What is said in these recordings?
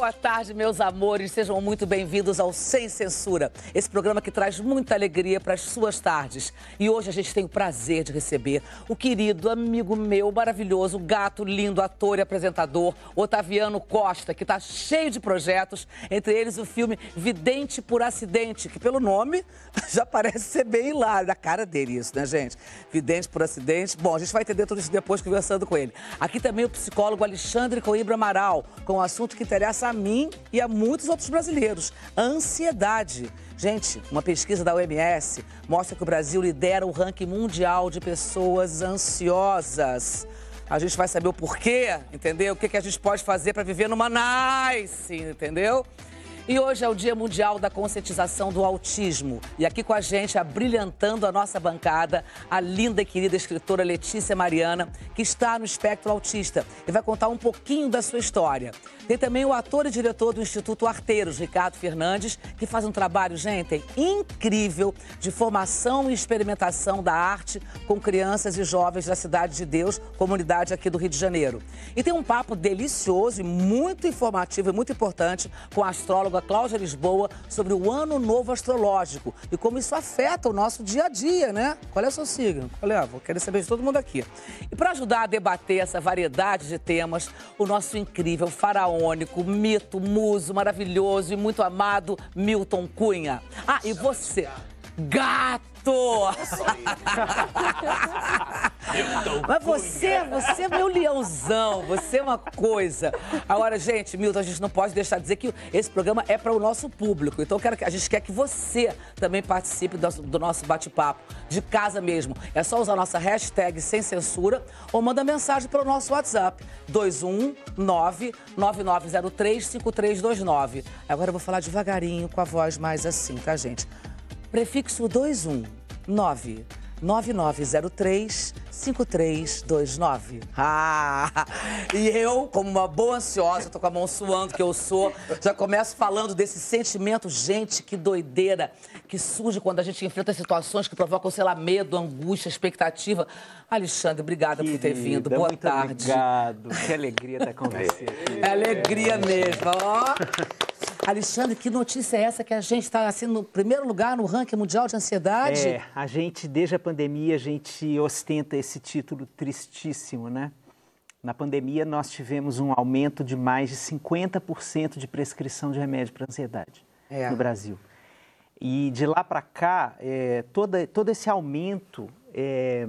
boa tarde, meus amores. Sejam muito bem-vindos ao Sem Censura, esse programa que traz muita alegria para as suas tardes. E hoje a gente tem o prazer de receber o querido amigo meu, maravilhoso, gato, lindo, ator e apresentador, Otaviano Costa, que está cheio de projetos, entre eles o filme Vidente por Acidente, que pelo nome já parece ser bem hilário, da cara dele isso, né, gente? Vidente por Acidente. Bom, a gente vai entender tudo isso depois conversando com ele. Aqui também o psicólogo Alexandre Coimbra Amaral, com um assunto que interessa a mim e a muitos outros brasileiros, a ansiedade. Gente, uma pesquisa da OMS mostra que o Brasil lidera o ranking mundial de pessoas ansiosas. A gente vai saber o porquê, entendeu? O que a gente pode fazer para viver numa nice, entendeu? E hoje é o Dia Mundial da Conscientização do Autismo. E aqui com a gente, abrilhantando a nossa bancada, a linda e querida escritora Letícia Mariana, que está no espectro autista e vai contar um pouquinho da sua história. Tem também o ator e diretor do Instituto Arteiros, Ricardo Fernandes, que faz um trabalho, gente, incrível de formação e experimentação da arte com crianças e jovens da Cidade de Deus, comunidade aqui do Rio de Janeiro. E tem um papo delicioso e muito informativo e muito importante com a astróloga Cláudia Lisboa sobre o Ano Novo Astrológico e como isso afeta o nosso dia a dia, né? Qual é o seu signo? Qual é? Vou querer saber de todo mundo aqui. E para ajudar a debater essa variedade de temas, o nosso incrível, faraônico, mito, muso, maravilhoso e muito amado Milton Cunha. Ah, e você, gato! Mas você é meu leãozão, você é uma coisa. Agora, gente, Milton, a gente não pode deixar de dizer que esse programa é para o nosso público. Então, a gente quer que você também participe do nosso bate-papo, de casa mesmo. É só usar a nossa hashtag Sem Censura ou manda mensagem para o nosso WhatsApp, 219-9903-5329. Agora eu vou falar devagarinho, com a voz mais assim, tá, gente? Prefixo 219-9903-5329. E eu, como uma boa ansiosa, tô com a mão suando que eu sou, já começo falando desse sentimento, gente, que doideira, que surge quando a gente enfrenta situações que provocam, sei lá, medo, angústia, expectativa. Alexandre, obrigada por ter vindo. Boa tarde. Obrigado. Que alegria estar com você. É alegria mesmo, ó. Alexandre, que notícia é essa que a gente está assim no primeiro lugar no ranking mundial de ansiedade? A gente, desde a pandemia, a gente ostenta esse título tristíssimo, né? Na pandemia, nós tivemos um aumento de mais de 50% de prescrição de remédio para ansiedade no Brasil. E de lá para cá, todo esse aumento é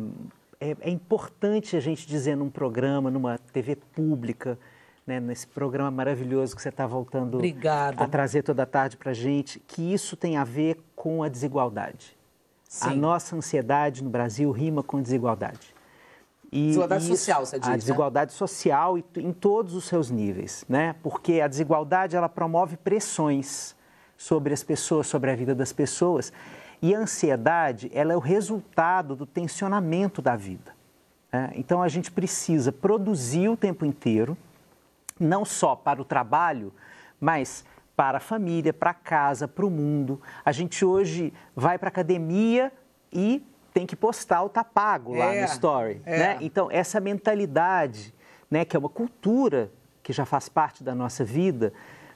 importante a gente dizer num programa, numa TV pública, né, nesse programa maravilhoso que você está voltando a trazer toda a tarde para a gente, que isso tem a ver com a desigualdade. Sim. A nossa ansiedade no Brasil rima com desigualdade. Desigualdade social, você diz, a desigualdade social em todos os seus níveis, né? Porque a desigualdade, ela promove pressões sobre as pessoas, sobre a vida das pessoas, e a ansiedade, ela é o resultado do tensionamento da vida, né? Então, a gente precisa produzir o tempo inteiro, não só para o trabalho, mas para a família, para casa, para o mundo. A gente hoje vai para a academia e tem que postar o tá pago lá no story, né? Então, essa mentalidade, né, que é uma cultura que já faz parte da nossa vida,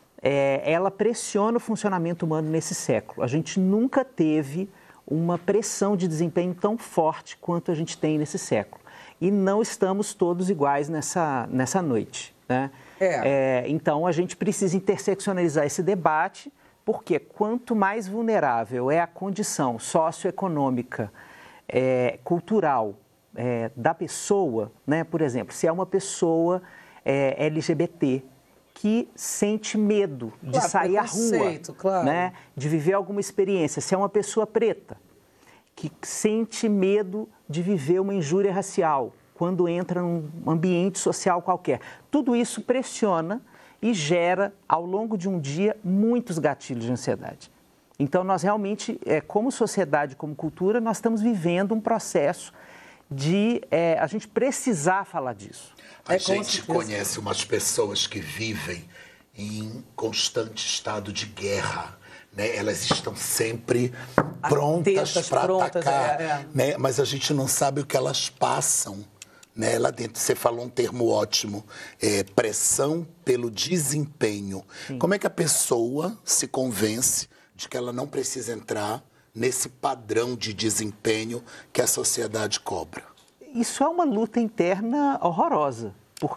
ela pressiona o funcionamento humano nesse século. A gente nunca teve uma pressão de desempenho tão forte quanto a gente tem nesse século. E não estamos todos iguais nessa noite, né? Então, a gente precisa interseccionalizar esse debate, porque quanto mais vulnerável é a condição socioeconômica, cultural da pessoa, né? Por exemplo, se é uma pessoa LGBT que sente medo de sair à rua, né? De viver alguma experiência, se é uma pessoa preta que sente medo de viver uma injúria racial, quando entra num ambiente social qualquer. Tudo isso pressiona e gera, ao longo de um dia, muitos gatilhos de ansiedade. Então, nós realmente, como sociedade, como cultura, nós estamos vivendo um processo de a gente precisar falar disso. A gente conhece umas pessoas que vivem em constante estado de guerra, né? Elas estão sempre prontas para atacar, né? Mas a gente não sabe o que elas passam, né? Lá dentro você falou um termo ótimo, pressão pelo desempenho. Sim. Como é que a pessoa se convence de que ela não precisa entrar nesse padrão de desempenho que a sociedade cobra? Isso é uma luta interna horrorosa,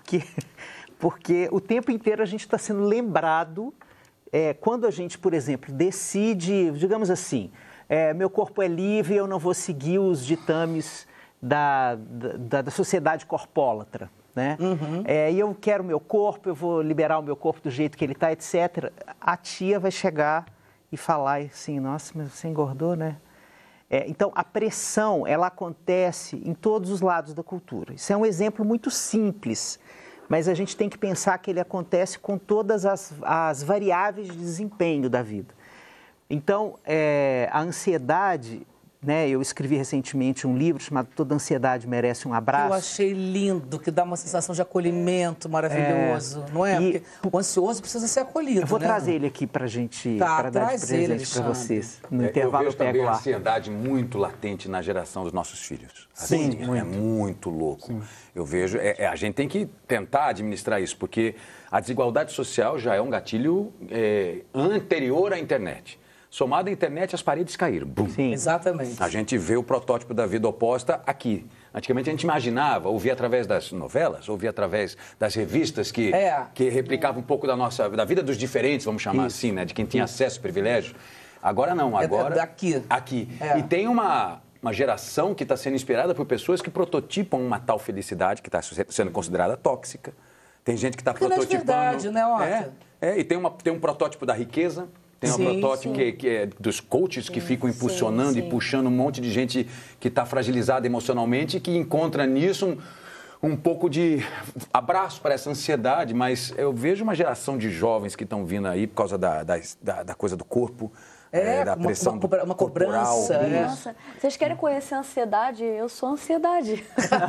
porque o tempo inteiro a gente está sendo lembrado, quando a gente, por exemplo, decide, digamos assim, meu corpo é livre, eu não vou seguir os ditames da sociedade corpólatra, né? Uhum. E eu quero o meu corpo, eu vou liberar o meu corpo do jeito que ele está, etc. A tia vai chegar e falar assim, nossa, mas você engordou, né? Então, a pressão, ela acontece em todos os lados da cultura. Isso é um exemplo muito simples, mas a gente tem que pensar que ele acontece com todas as variáveis de desempenho da vida. Então, a ansiedade, né, eu escrevi recentemente um livro chamado Toda Ansiedade Merece um Abraço. Eu achei lindo, que dá uma sensação de acolhimento maravilhoso, não é? Porque o ansioso precisa ser acolhido, eu vou trazer ele aqui para para dar de presente para vocês. No intervalo eu pego lá. A ansiedade muito latente na geração dos nossos filhos. Sim, assim, é muito louco. Sim. Eu vejo, a gente tem que tentar administrar isso, porque a desigualdade social já é um gatilho anterior à internet. Somado à internet, as paredes caíram. Bum. Sim, exatamente. A gente vê o protótipo da vida oposta aqui. Antigamente a gente imaginava, ouvia através das novelas, ouvia através das revistas que replicavam um pouco da vida dos diferentes, vamos chamar assim, né? De quem tinha acesso, privilégio. Agora não, agora... Daqui. Aqui. E tem uma geração que está sendo inspirada por pessoas que prototipam uma tal felicidade que está sendo considerada tóxica. Tem gente que está prototipando... Não é verdade, né, Otto? E tem um protótipo da riqueza. Tem um protótipo que é dos coaches que ficam impulsionando e puxando um monte de gente que está fragilizada emocionalmente e que encontra nisso um pouco de abraço para essa ansiedade. Mas eu vejo uma geração de jovens que estão vindo aí por causa da coisa do corpo, da pressão uma cobrança. Nossa, vocês querem conhecer a ansiedade? Eu sou a ansiedade.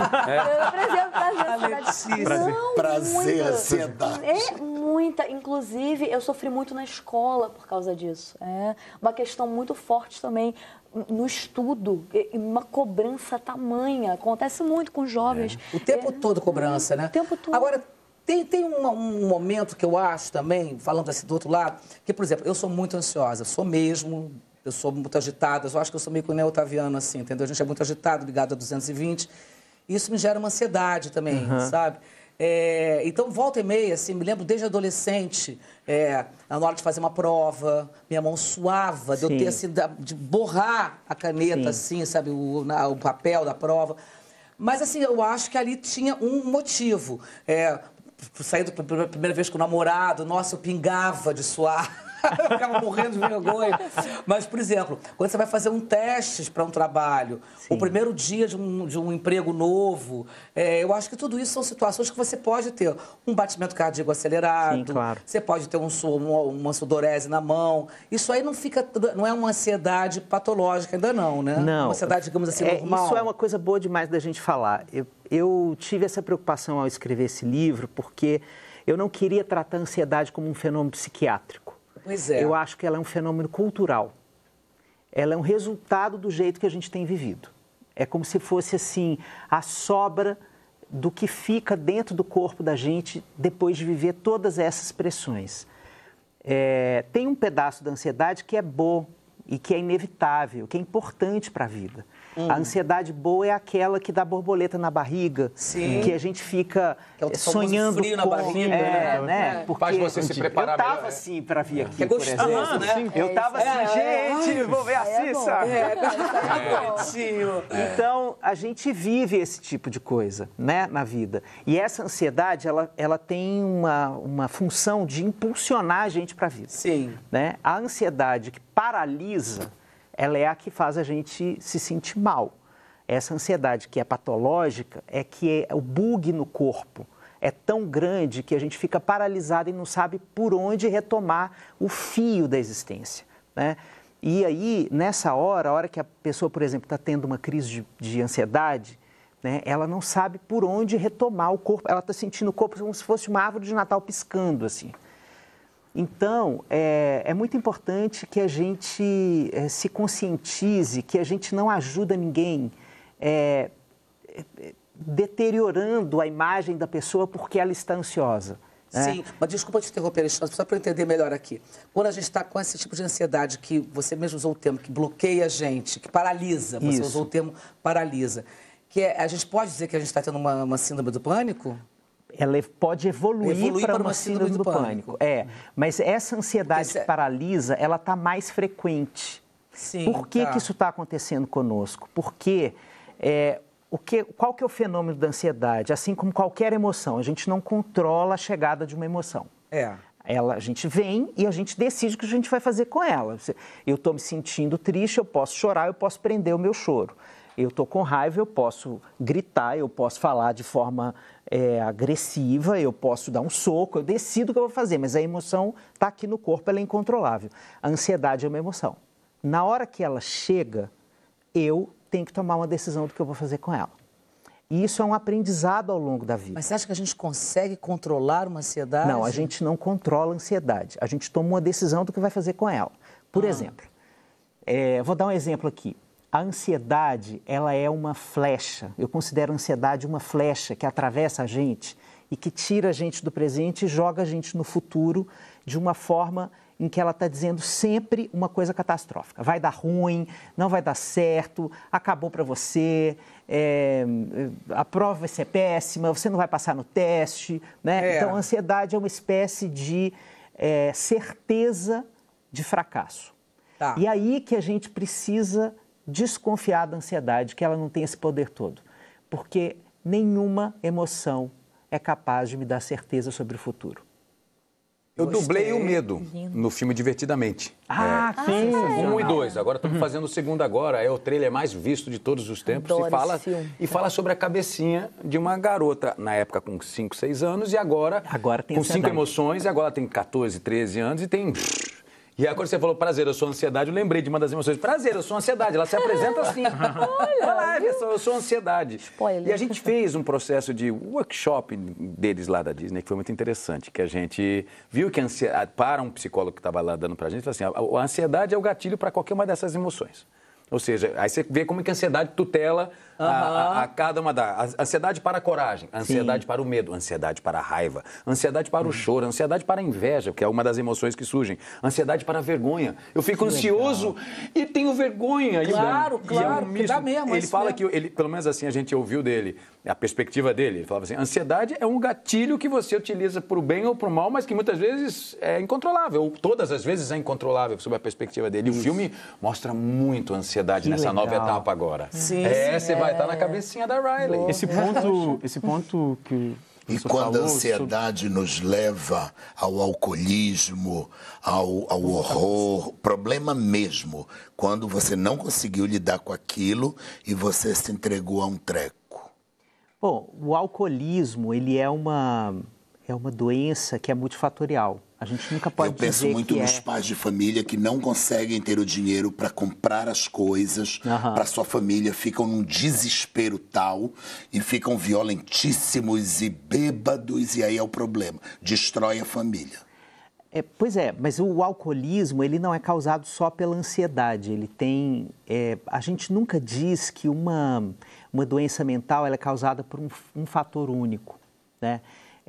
Eu prazer, prazer, ansiedade. Muita. Inclusive, eu sofri muito na escola por causa disso. É uma questão muito forte também no estudo, uma cobrança tamanha. Acontece muito com jovens. O tempo todo cobrança, né? O tempo todo. Agora, tem um momento que eu acho também, falando assim do outro lado, que, por exemplo, eu sou muito ansiosa, sou mesmo, eu sou muito agitada, eu acho que eu sou meio que o Neo Otaviano, assim, entendeu? A gente é muito agitado, ligado a 220, e isso me gera uma ansiedade também, sabe? Então, volta e meia, assim, me lembro desde adolescente, na hora de fazer uma prova, minha mão suava, de eu ter, assim, de borrar a caneta, assim, sabe, o papel da prova. Mas, assim, eu acho que ali tinha um motivo. Saí pela primeira vez com o namorado, nossa, eu pingava de suar. Eu ficava morrendo de vergonha. Mas, por exemplo, quando você vai fazer um teste para um trabalho, o primeiro dia de um emprego novo, eu acho que tudo isso são situações que você pode ter um batimento cardíaco acelerado, claro. Você pode ter uma sudorese na mão. Isso aí não é uma ansiedade patológica, ainda não, né? Não. Uma ansiedade, digamos assim, normal. Isso é uma coisa boa demais da gente falar. Eu tive essa preocupação ao escrever esse livro porque eu não queria tratar a ansiedade como um fenômeno psiquiátrico. Pois é. Eu acho que ela é um fenômeno cultural. Ela é um resultado do jeito que a gente tem vivido. É como se fosse, assim, a sobra do que fica dentro do corpo da gente depois de viver todas essas pressões. Tem um pedaço da ansiedade que é bom e que é inevitável, que é importante para a vida. A ansiedade boa é aquela que dá borboleta na barriga, que a gente fica sonhando frio na barriga, né? Porque faz você se preparar eu tava melhor, assim para vir aqui, é gostoso, por exemplo. né? Eu tava assim, gente, vou ver a Cissa. Bonitinho. Então, a gente vive esse tipo de coisa, né, na vida. E essa ansiedade, ela tem uma função de impulsionar a gente para a vida. Sim. Né? A ansiedade que paralisa, ela é a que faz a gente se sentir mal. Essa ansiedade que é patológica é que o bug no corpo é tão grande que a gente fica paralisado e não sabe por onde retomar o fio da existência, né? E aí, nessa hora, a hora que a pessoa, por exemplo, está tendo uma crise de ansiedade, né, ela não sabe por onde retomar o corpo, ela está sentindo o corpo como se fosse uma árvore de Natal piscando, assim. Então, é muito importante que a gente se conscientize que a gente não ajuda ninguém deteriorando a imagem da pessoa porque ela está ansiosa. Sim, mas desculpa te interromper, Alexandre, só para eu entender melhor aqui. Quando a gente está com esse tipo de ansiedade, que você mesmo usou o termo, que bloqueia a gente, que paralisa, você usou o termo paralisa, a gente pode dizer que a gente está tendo uma síndrome do pânico? Ela pode evoluir para uma síndrome do pânico. Mas essa ansiedade que paralisa, ela está mais frequente. Sim, Por que isso está acontecendo conosco? Porque qual que é o fenômeno da ansiedade? Assim como qualquer emoção, a gente não controla a chegada de uma emoção. A gente vem e a gente decide o que a gente vai fazer com ela. Eu estou me sentindo triste, eu posso chorar, eu posso prender o meu choro. Eu estou com raiva, eu posso gritar, eu posso falar de forma agressiva, eu posso dar um soco, eu decido o que eu vou fazer, mas a emoção está aqui no corpo, ela é incontrolável. A ansiedade é uma emoção. Na hora que ela chega, eu tenho que tomar uma decisão do que eu vou fazer com ela. E isso é um aprendizado ao longo da vida. Mas você acha que a gente consegue controlar uma ansiedade? Não, a gente não controla a ansiedade. A gente toma uma decisão do que vai fazer com ela. Por exemplo, vou dar um exemplo aqui. A ansiedade, ela é uma flecha. Eu considero a ansiedade uma flecha que atravessa a gente e que tira a gente do presente e joga a gente no futuro de uma forma em que ela está dizendo sempre uma coisa catastrófica. Vai dar ruim, não vai dar certo, acabou para você, a prova vai ser péssima, você não vai passar no teste, né? Então, a ansiedade é uma espécie de certeza de fracasso. E aí que a gente precisa desconfiar da ansiedade, que ela não tem esse poder todo. Porque nenhuma emoção é capaz de me dar certeza sobre o futuro. Eu dublei o medo no filme Divertidamente. Sim. 1 e 2. Agora estamos fazendo o segundo agora. É o trailer mais visto de todos os tempos. E fala sobre a cabecinha de uma garota, na época com 5, 6 anos, e agora tem com 5 emoções, e agora tem 14, 13 anos e tem... E aí, quando você falou prazer, eu sou ansiedade, eu lembrei de uma das emoções. Prazer, eu sou ansiedade. Ela se apresenta assim. Olha, pessoal, eu sou ansiedade. Spoiler. E a gente fez um processo de workshop deles lá da Disney, que foi muito interessante, que a gente viu que para um psicólogo que estava lá dando pra gente, falou assim, a ansiedade é o gatilho para qualquer uma dessas emoções. Ou seja, aí você vê como que a ansiedade tutela a cada uma das... Ansiedade para a coragem, ansiedade para o medo, ansiedade para a raiva, ansiedade para o choro, ansiedade para a inveja, que é uma das emoções que surgem, ansiedade para a vergonha. Eu fico ansioso e tenho vergonha. Claro, porque dá mesmo. Ele fala que, pelo menos assim a gente ouviu dele, a perspectiva dele, ele falava assim, ansiedade é um gatilho que você utiliza para o bem ou para o mal, mas que muitas vezes é incontrolável, ou todas as vezes é incontrolável, sob a perspectiva dele. E o filme mostra muito a ansiedade nessa nova etapa agora. Você vai estar na cabecinha da Riley. Esse ponto que E quando a ansiedade nos leva ao alcoolismo, ao horror, problema mesmo, quando você não conseguiu lidar com aquilo e você se entregou a um treco. Bom, o alcoolismo, ele é uma doença que é multifatorial. A gente nunca pode dizer que Eu penso muito nos pais de família que não conseguem ter o dinheiro para comprar as coisas para sua família, ficam num desespero tal e ficam violentíssimos e bêbados, e aí é o problema, destrói a família. Pois é, mas o alcoolismo, ele não é causado só pela ansiedade, ele tem... a gente nunca diz que uma doença mental ela é causada por um fator único, né?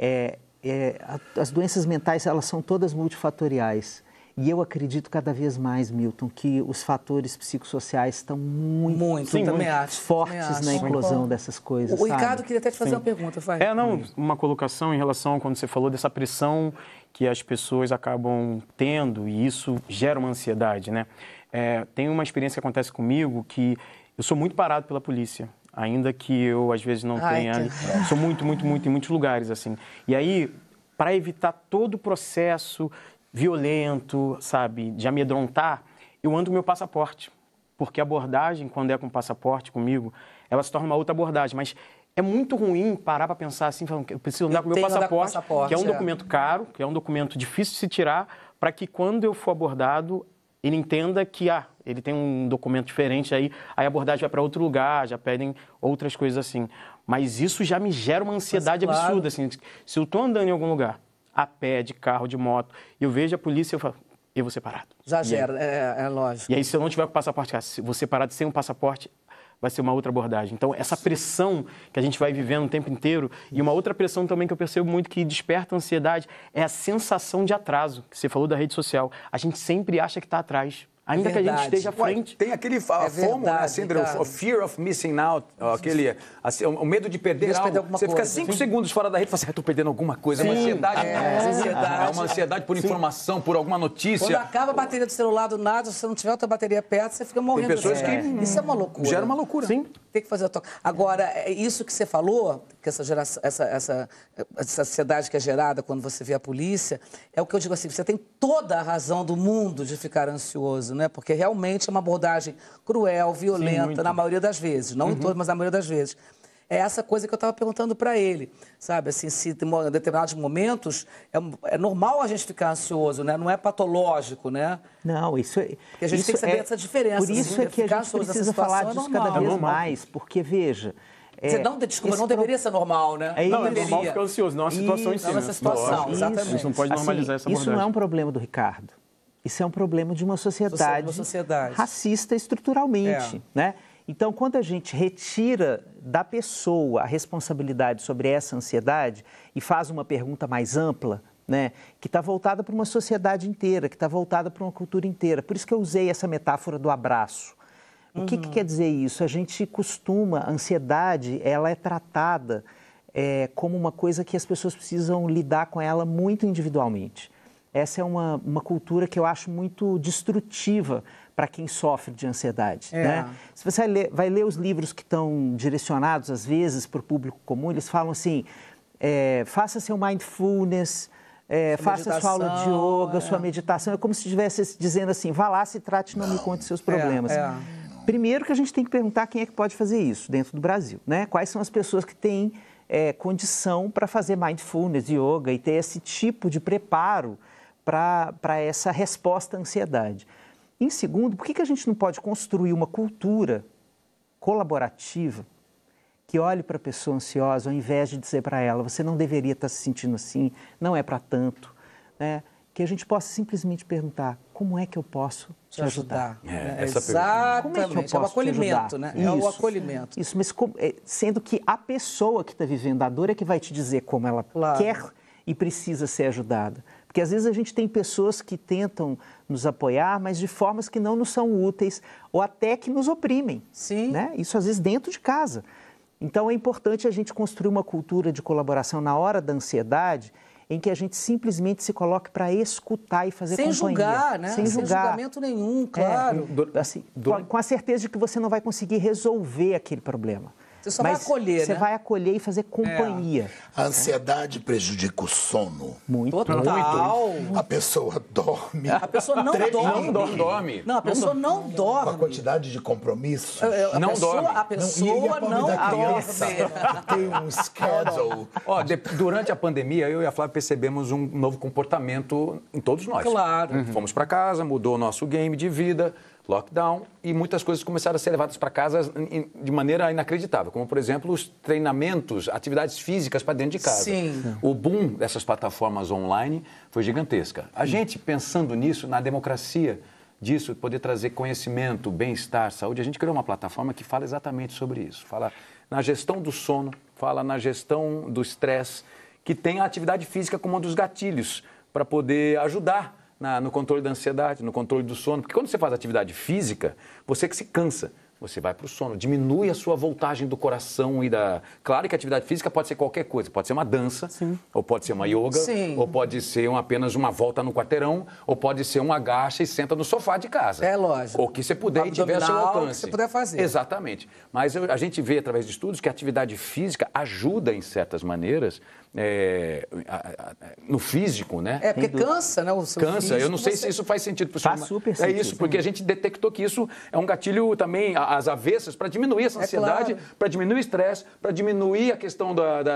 As doenças mentais, elas são todas multifatoriais. E eu acredito cada vez mais, Milton, que os fatores psicossociais estão muito fortes na eclosão dessas coisas. O Ricardo queria até te fazer uma pergunta. Vai. Uma colocação em relação a quando você falou dessa pressão que as pessoas acabam tendo, e isso gera uma ansiedade, né? Tem uma experiência que acontece comigo que eu sou muito parado pela polícia. Ainda que eu, às vezes, não tenha... Sou muito em muitos lugares, assim. E aí, para evitar todo o processo violento, sabe, de amedrontar, eu ando com meu passaporte. Porque a abordagem, quando é com passaporte comigo, ela se torna uma outra abordagem. Mas é muito ruim parar para pensar assim, falando que eu preciso andar com o meu passaporte, que é um documento caro, que é um documento difícil de se tirar, para que quando eu for abordado, ele entenda que, ele tem um documento diferente, aí a abordagem vai para outro lugar, já pedem outras coisas assim. Mas isso já me gera uma ansiedade absurda, assim. Se eu estou andando em algum lugar, a pé, de carro, de moto, e eu vejo a polícia, eu falo, eu vou ser parado. Já gera, é lógico. E aí, se eu não tiver com o passaporte, se eu vou ser parado sem um passaporte, vai ser uma outra abordagem. Então, essa pressão que a gente vai vivendo o tempo inteiro, e uma outra pressão também que eu percebo muito que desperta ansiedade, é a sensação de atraso, que você falou da rede social. A gente sempre acha que está atrás. Ainda que a gente esteja à frente. Tem aquele FOMO, né? Síndrome, fear of missing out, aquele, assim, o medo de perder algo. Você fica 5 segundos fora da rede e fala assim, estou perdendo alguma coisa. É uma ansiedade. É uma ansiedade por informação, por alguma notícia. Quando acaba a bateria do celular do nada, se você não tiver outra bateria perto, você fica morrendo. Tem pessoas que... Isso é uma loucura. Gera uma loucura. Sim. Tem que fazer a toca. Agora, isso que você falou, que essa geração, essa ansiedade que é gerada quando você vê a polícia, é o que eu digo assim, você tem toda a razão do mundo de ficar ansioso, né? Porque realmente é uma abordagem cruel, violenta, na maioria das vezes. Não em todas, mas na maioria das vezes. É essa coisa que eu estava perguntando para ele, sabe? Assim, se em determinados momentos é normal a gente ficar ansioso, né? Não é patológico, né? Não, isso é... Porque a gente tem que saber essa diferença. Por isso é que a gente precisa falar disso cada vez mais, porque, veja... Desculpa, não deveria ser normal, né? Não, é normal ficar ansioso, não é uma situação em si. Não é essa situação, exatamente. Isso não pode normalizar essa abordagem. Isso não é um problema do Ricardo. Isso é um problema de uma sociedade racista estruturalmente, né? Então, quando a gente retira da pessoa a responsabilidade sobre essa ansiedade e faz uma pergunta mais ampla, né, que está voltada para uma sociedade inteira, que está voltada para uma cultura inteira. Por isso que eu usei essa metáfora do abraço. O que quer dizer isso? A gente costuma, a ansiedade, ela é tratada como uma coisa que as pessoas precisam lidar com ela muito individualmente. Essa é uma cultura que eu acho muito destrutiva para quem sofre de ansiedade. Né? Se você vai ler os livros que estão direcionados, às vezes, para o público comum, eles falam assim, faça seu mindfulness, faça sua aula de yoga, sua meditação. É como se estivesse dizendo assim, vá lá, se trate, não me conte seus problemas. Primeiro que a gente tem que perguntar quem é que pode fazer isso dentro do Brasil. Né? Quais são as pessoas que têm condição para fazer mindfulness, yoga e ter esse tipo de preparo para essa resposta à ansiedade. Em segundo, por que a gente não pode construir uma cultura colaborativa que olhe para a pessoa ansiosa ao invés de dizer para ela, você não deveria estar se sentindo assim, não é para tanto, né? Que a gente possa simplesmente perguntar, como é que eu posso te ajudar? Exatamente, é o acolhimento, né? Isso, é o acolhimento. Isso, mas sendo que a pessoa que está vivendo a dor é que vai te dizer como ela quer e precisa ser ajudada. Porque às vezes a gente tem pessoas que tentam nos apoiar, mas de formas que não nos são úteis ou até que nos oprimem. Sim. Né? Isso às vezes dentro de casa. Então é importante a gente construir uma cultura de colaboração na hora da ansiedade, em que a gente simplesmente se coloque para escutar e fazer companhia. Sem julgar, né? Sem julgamento nenhum, claro. Assim, com a certeza de que você não vai conseguir resolver aquele problema. Você só vai acolher, Você vai acolher e fazer companhia. A ansiedade prejudica o sono. Muito. Total. A pessoa dorme. A pessoa não dorme. Não, a pessoa não dorme. Com a quantidade de compromisso. Não dorme. A pessoa não dorme. Tem um schedule. Durante a pandemia, eu e a Flávia percebemos um novo comportamento em todos nós. Claro. Fomos para casa, mudou o nosso game de vida, lockdown, e muitas coisas começaram a ser levadas para casa de maneira inacreditável, como, por exemplo, os treinamentos, atividades físicas para dentro de casa. Sim. O boom dessas plataformas online foi gigantesca. A gente, pensando nisso, na democracia disso, poder trazer conhecimento, bem-estar, saúde, a gente criou uma plataforma que fala exatamente sobre isso. Fala na gestão do sono, fala na gestão do estresse, que tem a atividade física como um dos gatilhos para poder ajudar no controle da ansiedade, no controle do sono. Porque quando você faz atividade física, você que se cansa, você vai para o sono, diminui a sua voltagem do coração e da... Claro que a atividade física pode ser qualquer coisa, pode ser uma dança, ou pode ser uma yoga, ou pode ser apenas uma volta no quarteirão, ou pode ser um agacha e senta no sofá de casa. É lógico. Ou que você puder e tiver ao seu alcance. Que você puder fazer. Exatamente. Mas a gente vê através de estudos que a atividade física ajuda em certas maneiras no físico, né? Porque cansa, né? O seu cansa. Físico, eu não sei se isso faz sentido para o senhor. Faz super sentido. É isso, porque a gente detectou que isso é um gatilho também às avessas para diminuir essa ansiedade, para diminuir o estresse, para diminuir a questão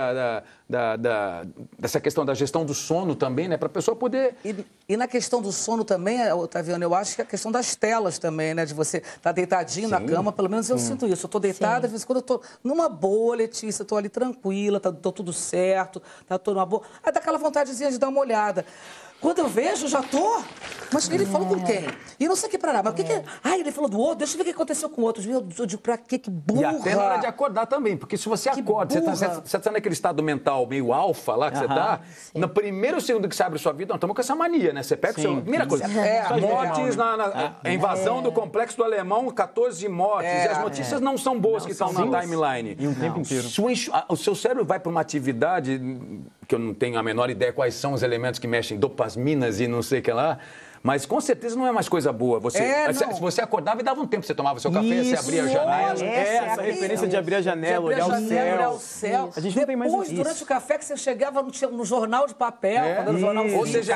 dessa questão da gestão do sono também, né? Para a pessoa poder... E na questão do sono também, Otaviano, eu acho que a questão das telas também, né? De você estar deitadinho na cama, pelo menos eu sinto isso. Eu estou deitada, às vezes quando eu estou numa boa, Letícia, estou ali tranquila, estou tudo certo, está tudo numa boa. Aí dá aquela vontadezinha de dar uma olhada. Quando eu vejo, já tô... Mas ele falou com quem? E não sei o que pra lá. Mas o que que... Ai, ele falou do outro. Deixa eu ver o que aconteceu com o outro. Meu Deus, eu digo, pra quê? Que burra. E até na hora de acordar também, porque se você acorda, você tá naquele estado mental meio alfa lá que você tá, no primeiro segundo que você abre sua vida, nós estamos com essa mania, né? Você pega o seu... Primeira coisa, mortes a invasão do Complexo do Alemão, 14 mortes. E as notícias não são boas que estão na timeline. E o tempo inteiro. O seu cérebro vai para uma atividade que eu não tenho a menor ideia quais são os elementos que mexem, dopaminas e não sei o que lá. Mas com certeza não é mais coisa boa. Se você acordava e dava um tempo, você tomava seu café, você abria a janela. Essa referência de abrir a janela, olhar o céu. A gente não tem mais Depois, isso. durante o café, que você chegava no jornal de papel, no jornal... Ou seja,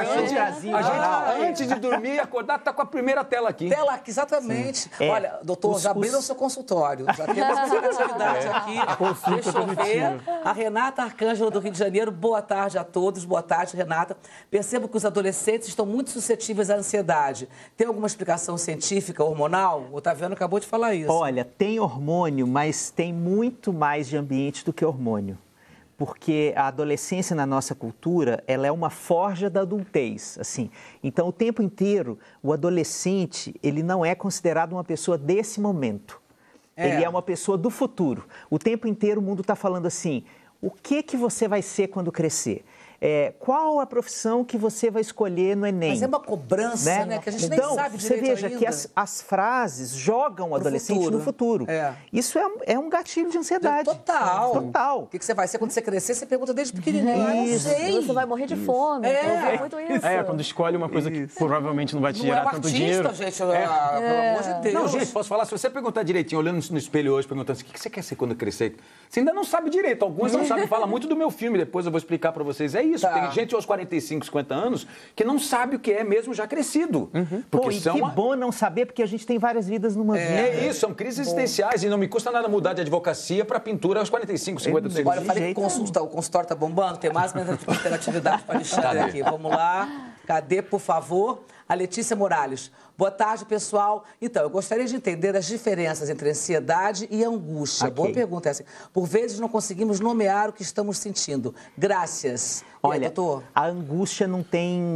antes de dormir e acordar, tá com a primeira tela aqui. Tela aqui, exatamente. Olha, doutor, já abriram o seu consultório. Já temos muita atividade aqui. Deixa eu ver. A Renata Arcângelo, do Rio de Janeiro. Boa tarde a todos. Boa tarde, Renata. Percebo que os adolescentes estão muito suscetíveis à ansiedade. Tem alguma explicação científica, hormonal? O Otaviano acabou de falar isso. Olha, tem hormônio, mas tem muito mais de ambiente do que hormônio. Porque a adolescência na nossa cultura, ela é uma forja da adultez, assim. Então, o tempo inteiro, o adolescente, ele não é considerado uma pessoa desse momento. Ele é uma pessoa do futuro. O tempo inteiro o mundo está falando assim, o que você vai ser quando crescer? Qual a profissão que você vai escolher no Enem? Mas é uma cobrança, né? Que a gente então, nem sabe direito você veja ainda. que as frases jogam o adolescente no futuro. Isso é um gatilho de ansiedade. Total. Total. O que você vai ser quando você crescer? Você pergunta desde pequenininho. Isso. Eu não sei. Você vai morrer de fome. Eu vi muito isso. Quando escolhe uma coisa que provavelmente não vai te gerar tanto dinheiro. Gente, pelo amor de Deus. Não, gente, posso falar? Se você perguntar direitinho, olhando no espelho hoje, perguntando assim, o que você quer ser quando crescer? Você ainda não sabe direito. Alguns não sabem. Fala muito do meu filme, depois eu vou explicar pra vocês. É isso. Tem gente aos 45, 50 anos que não sabe o que é mesmo já crescido. Porque que bom não saber, porque a gente tem várias vidas numa vida. É isso, são crises existenciais e não me custa nada mudar de advocacia para pintura aos 45, 50 segundos. Olha, eu falei que o consultório tá bombando, tem mais interatividade para Alexandre aqui. Vamos lá. Cadê, por favor? A Letícia Morales. Boa tarde, pessoal. Então, eu gostaria de entender as diferenças entre ansiedade e angústia. Boa pergunta essa. Por vezes não conseguimos nomear o que estamos sentindo. Graças. Olha, doutor? A angústia não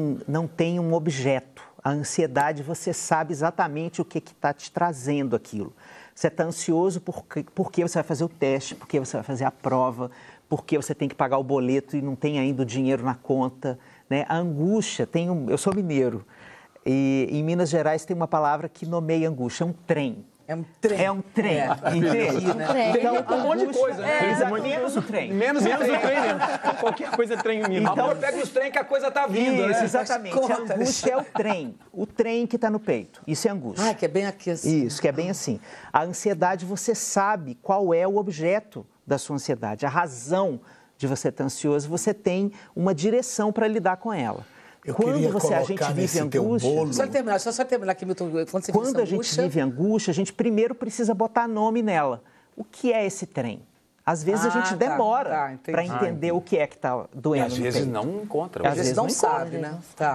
tem um objeto. A ansiedade, você sabe exatamente o que está te trazendo aquilo. Você está ansioso porque você vai fazer o teste, porque você vai fazer a prova, porque você tem que pagar o boleto e não tem ainda o dinheiro na conta, né? A angústia eu sou mineiro, e em Minas Gerais tem uma palavra que nomeia angústia, é um trem. É um trem. É um trem. Entende? Então, um monte de coisa, né? Menos o trem. Menos o trem mesmo. Qualquer coisa é trem em mim. Então, pega os trem que a coisa tá vindo, né? Exatamente. A angústia é o trem. O trem que está no peito. Isso é angústia. Que é bem aqui assim. Isso, que é bem assim. A ansiedade, você sabe qual é o objeto da sua ansiedade. A razão de você estar ansioso, você tem uma direção para lidar com ela. A gente vive angústia... Só terminar aqui, Milton. Quando a gente vive angústia, a gente primeiro precisa botar nome nela. O que é esse trem? Às vezes a gente demora para entender o que é que está doendo. E às vezes não encontra. Às vezes não sabe, né?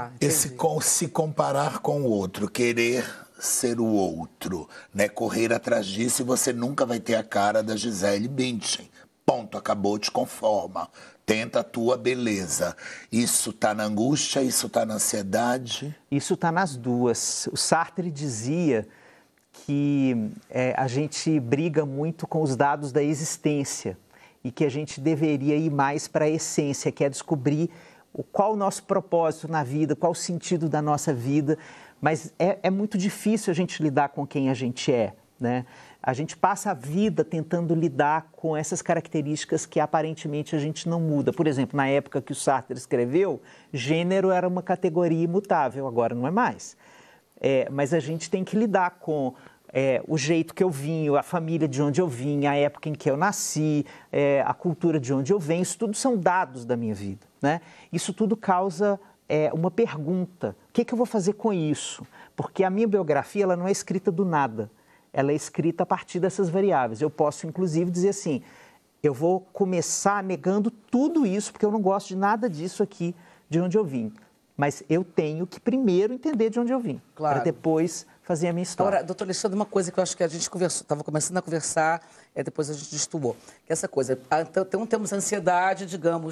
Se comparar com o outro, querer ser o outro, né? Correr atrás disso, e você nunca vai ter a cara da Gisele Bündchen. Ponto, acabou, te conforma. Tenta a tua beleza. Isso está na angústia, isso está na ansiedade? Isso está nas duas. O Sartre dizia que a gente briga muito com os dados da existência e que a gente deveria ir mais para a essência, que é descobrir qual o nosso propósito na vida, qual o sentido da nossa vida. Mas é muito difícil a gente lidar com quem a gente é, né? A gente passa a vida tentando lidar com essas características que aparentemente a gente não muda. Por exemplo, na época que o Sartre escreveu, gênero era uma categoria imutável, agora não é mais. Mas a gente tem que lidar com o jeito que eu vim, a família de onde eu vim, a época em que eu nasci, a cultura de onde eu venho. Isso tudo são dados da minha vida, né? Isso tudo causa uma pergunta. O que eu vou fazer com isso? Porque a minha biografia ela não é escrita do nada. Ela é escrita a partir dessas variáveis. Eu posso, inclusive, dizer assim, eu vou começar negando tudo isso, porque eu não gosto de nada disso aqui, de onde eu vim. Mas eu tenho que primeiro entender de onde eu vim, para depois fazer a minha história. Agora, doutor Alexandre, uma coisa que eu acho que a gente estava começando a conversar, depois a gente destoou. Que essa coisa, então temos ansiedade, digamos,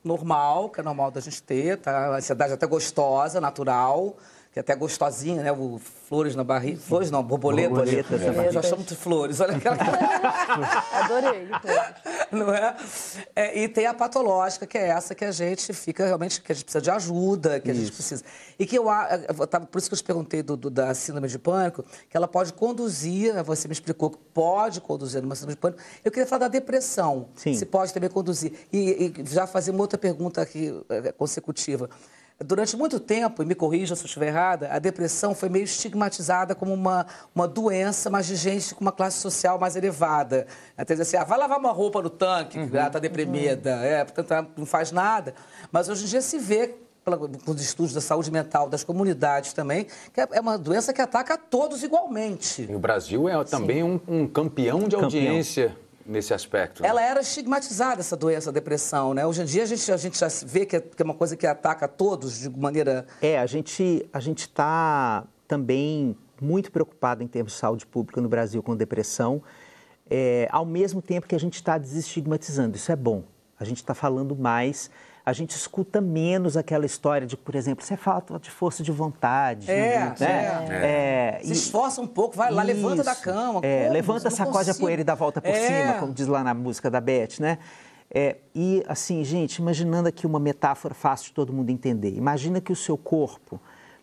normal, que é normal da gente ter, tá? A ansiedade até gostosa, natural, que é até gostosinha, né? Flores na barriga. Flores não, borboletas. Já chamo de flores, olha aquela. Adorei. Não é? E tem a patológica, que é essa que a gente fica realmente, que a gente precisa de ajuda, que a gente precisa. E que por isso que eu te perguntei da síndrome de pânico, que ela pode conduzir, você me explicou que pode conduzir numa síndrome de pânico. Eu queria falar da depressão, se pode também conduzir. E já fazer uma outra pergunta aqui consecutiva. Durante muito tempo, e me corrija se eu estiver errada, a depressão foi meio estigmatizada como uma doença, mas de gente com uma classe social mais elevada. Até dizer assim, vai lavar uma roupa no tanque, que ela está deprimida, portanto, não faz nada. Mas hoje em dia se vê, com os estudos da saúde mental das comunidades também, que é uma doença que ataca a todos igualmente. E o Brasil é também um campeão de audiência nesse aspecto. Ela era estigmatizada, essa doença, a depressão, né? Hoje em dia a gente já vê que é uma coisa que ataca a todos de maneira... A gente está também muito preocupado em termos de saúde pública no Brasil com depressão, ao mesmo tempo que a gente está desestigmatizando. Isso é bom. A gente está falando mais, a gente escuta menos aquela história de, por exemplo, isso é falta de força de vontade. Se esforça um pouco, vai lá, levanta da cama. Levanta, sacode a poeira e dá a volta por cima, como diz lá na música da Beth, né? E assim, gente, imaginando aqui uma metáfora fácil de todo mundo entender. Imagina que o seu corpo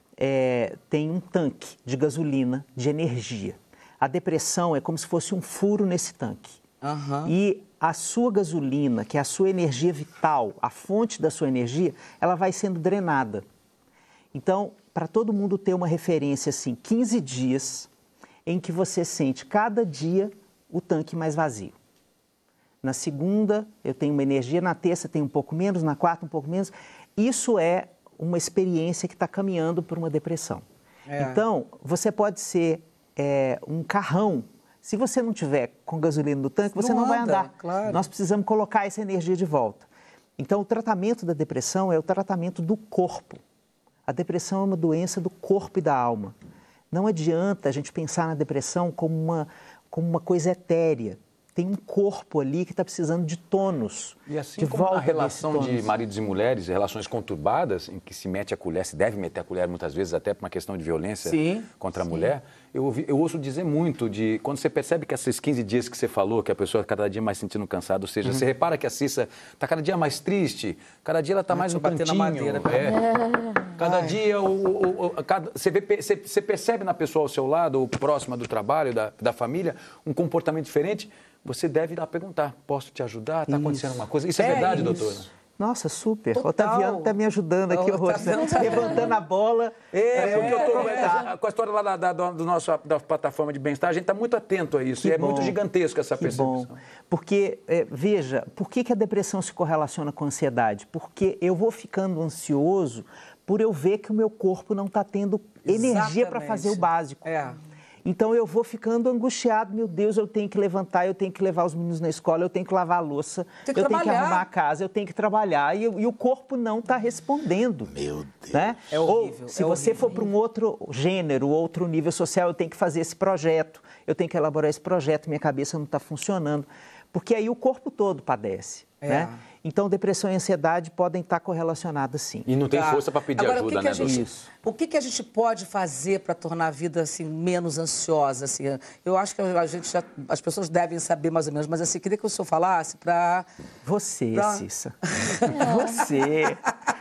tem um tanque de gasolina, de energia. A depressão é como se fosse um furo nesse tanque. E a sua gasolina, que é a sua energia vital, a fonte da sua energia, ela vai sendo drenada. Então, para todo mundo ter uma referência assim, 15 dias em que você sente cada dia o tanque mais vazio. Na segunda, eu tenho uma energia, na terça tem um pouco menos, na quarta um pouco menos. Isso é uma experiência que está caminhando por uma depressão. Então, você pode ser um carrão. Se você não tiver com gasolina no tanque, você não vai andar. Claro. Nós precisamos colocar essa energia de volta. Então, o tratamento da depressão é o tratamento do corpo. A depressão é uma doença do corpo e da alma. Não adianta a gente pensar na depressão como uma coisa etérea. Tem um corpo ali que está precisando de tônus. E assim como a relação de maridos e mulheres, relações conturbadas, em que se mete a colher, se deve meter a colher muitas vezes até por uma questão de violência contra a mulher, eu ouço dizer muito de... Quando você percebe que esses 15 dias que você falou, que a pessoa está cada dia mais sentindo cansada, ou seja, você repara que a Cissa está cada dia mais triste, cada dia ela está mais no cantinho. Na madeira, cada dia, você percebe na pessoa ao seu lado, ou próxima do trabalho, da família, um comportamento diferente. Você deve ir lá perguntar, posso te ajudar? Está acontecendo alguma coisa? Isso é verdade, doutora? Nossa, super. Total. O Otaviano está me ajudando aqui, levantando a bola. Porque eu estou com a história lá da plataforma de bem-estar, a gente está muito atento a isso. Muito gigantesco essa percepção. Bom. Porque, veja, por que a depressão se correlaciona com a ansiedade? Porque eu vou ficando ansioso por eu ver que o meu corpo não está tendo energia para fazer o básico. Então, eu vou ficando angustiado, meu Deus, eu tenho que levantar, eu tenho que levar os meninos na escola, eu tenho que lavar a louça, eu tenho que arrumar a casa, eu tenho que trabalhar, e o corpo não está respondendo. Meu Deus. Né? É horrível. Ou, se você for para um outro gênero, outro nível social, eu tenho que fazer esse projeto, eu tenho que elaborar esse projeto, minha cabeça não está funcionando, porque aí o corpo todo padece, né? Então, depressão e ansiedade podem estar correlacionadas, sim. E não tem força para pedir ajuda, né, doutor? O que a gente pode fazer para tornar a vida assim, menos ansiosa? Assim? Eu acho que as pessoas devem saber mais ou menos, mas assim, queria que o senhor falasse para... Você, Cissa. Você...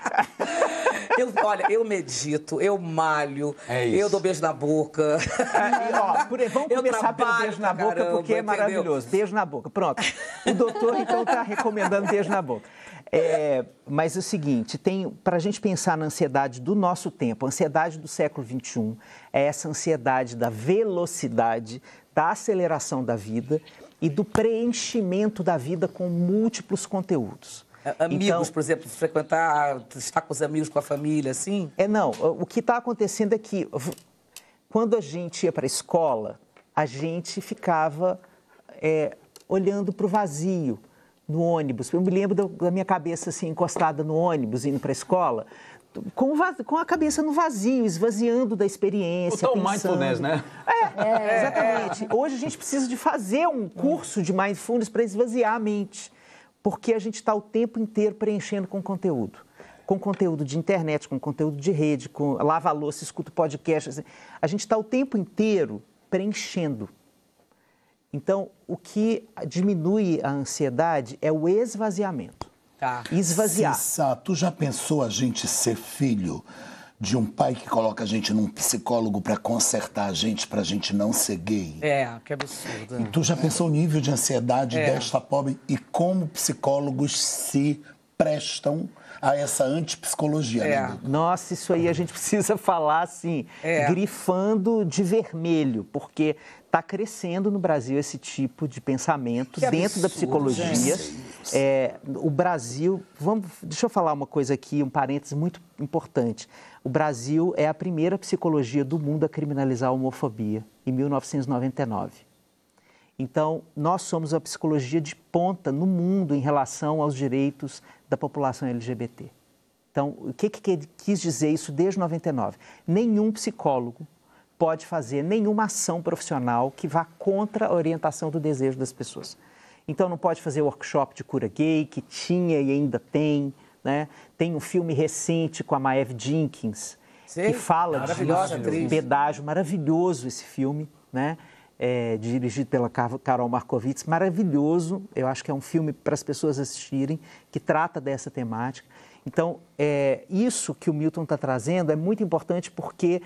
Eu medito, eu malho, eu dou beijo na boca. Vamos começar pelo beijo na boca, porque é maravilhoso. Beijo na boca, pronto. O doutor, então, está recomendando beijo na boca. Mas é o seguinte, para a gente pensar na ansiedade do nosso tempo, a ansiedade do século XXI é essa ansiedade da velocidade, da aceleração da vida e do preenchimento da vida com múltiplos conteúdos. Amigos, então, por exemplo, frequentar, estar com os amigos, com a família, assim? Não. O que está acontecendo é que, quando a gente ia para a escola, a gente ficava olhando para o vazio no ônibus. Eu me lembro da minha cabeça assim, encostada no ônibus, indo para a escola, com a cabeça no vazio, esvaziando da experiência. O mindfulness, né? Exatamente. Hoje a gente precisa de fazer um curso de mindfulness para esvaziar a mente. Porque a gente está o tempo inteiro preenchendo com conteúdo. Com conteúdo de internet, com conteúdo de rede, com lava a louça, escuta podcast. Assim. A gente está o tempo inteiro preenchendo. Então, o que diminui a ansiedade é o esvaziamento. Tá. Esvaziar. Cissa, tu já pensou a gente ser filho de um pai que coloca a gente num psicólogo para consertar a gente, pra gente não ser gay? Que absurdo. E tu já pensou o nível de ansiedade desta pobre e como psicólogos se prestam a essa antipsicologia, né? Nossa, isso aí a gente precisa falar assim, grifando de vermelho, porque está crescendo no Brasil esse tipo de pensamento dentro da psicologia. O Brasil, deixa eu falar uma coisa aqui, um parênteses muito importante. O Brasil é a primeira psicologia do mundo a criminalizar a homofobia, em 1999. Então, nós somos a psicologia de ponta no mundo em relação aos direitos da população LGBT. Então, o que quis dizer isso desde 99? Nenhum psicólogo pode fazer nenhuma ação profissional que vá contra a orientação do desejo das pessoas. Então, não pode fazer workshop de cura gay, que tinha e ainda tem, né? Tem um filme recente com a Maeve Jenkins, que fala de pedágio, maravilhoso esse filme, né? Dirigido pela Carol Markowitz, maravilhoso. Eu acho que é um filme para as pessoas assistirem, que trata dessa temática. Então, isso que o Milton está trazendo é muito importante porque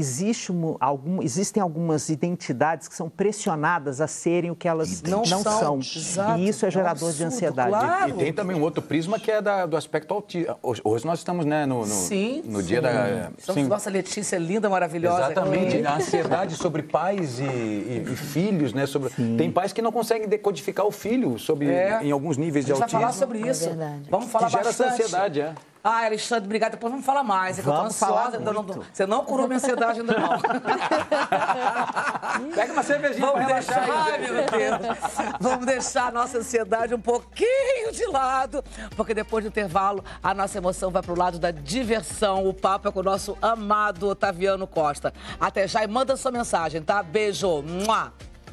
existem algumas identidades que são pressionadas a serem o que elas não são. Exato. E isso é gerador de ansiedade. Claro. E tem também um outro prisma que é do aspecto autista. Hoje nós estamos, né, no dia da... Nossa Letícia é linda, maravilhosa. Exatamente. A ansiedade sobre pais e filhos, né? Tem pais que não conseguem decodificar o filho em alguns níveis de autismo. Vamos falar sobre isso. Vamos falar que gera bastante. essa ansiedade, Alexandre, obrigada. Depois vamos falar mais. É que eu tô ansiosa. Você não curou minha ansiedade ainda não. Pega uma cervejinha pra relaxar. Ai, meu Deus. Vamos deixar a nossa ansiedade um pouquinho de lado, porque depois do intervalo, a nossa emoção vai pro lado da diversão. O papo é com o nosso amado Otaviano Costa. Até já e manda sua mensagem, tá? Beijo. Mua.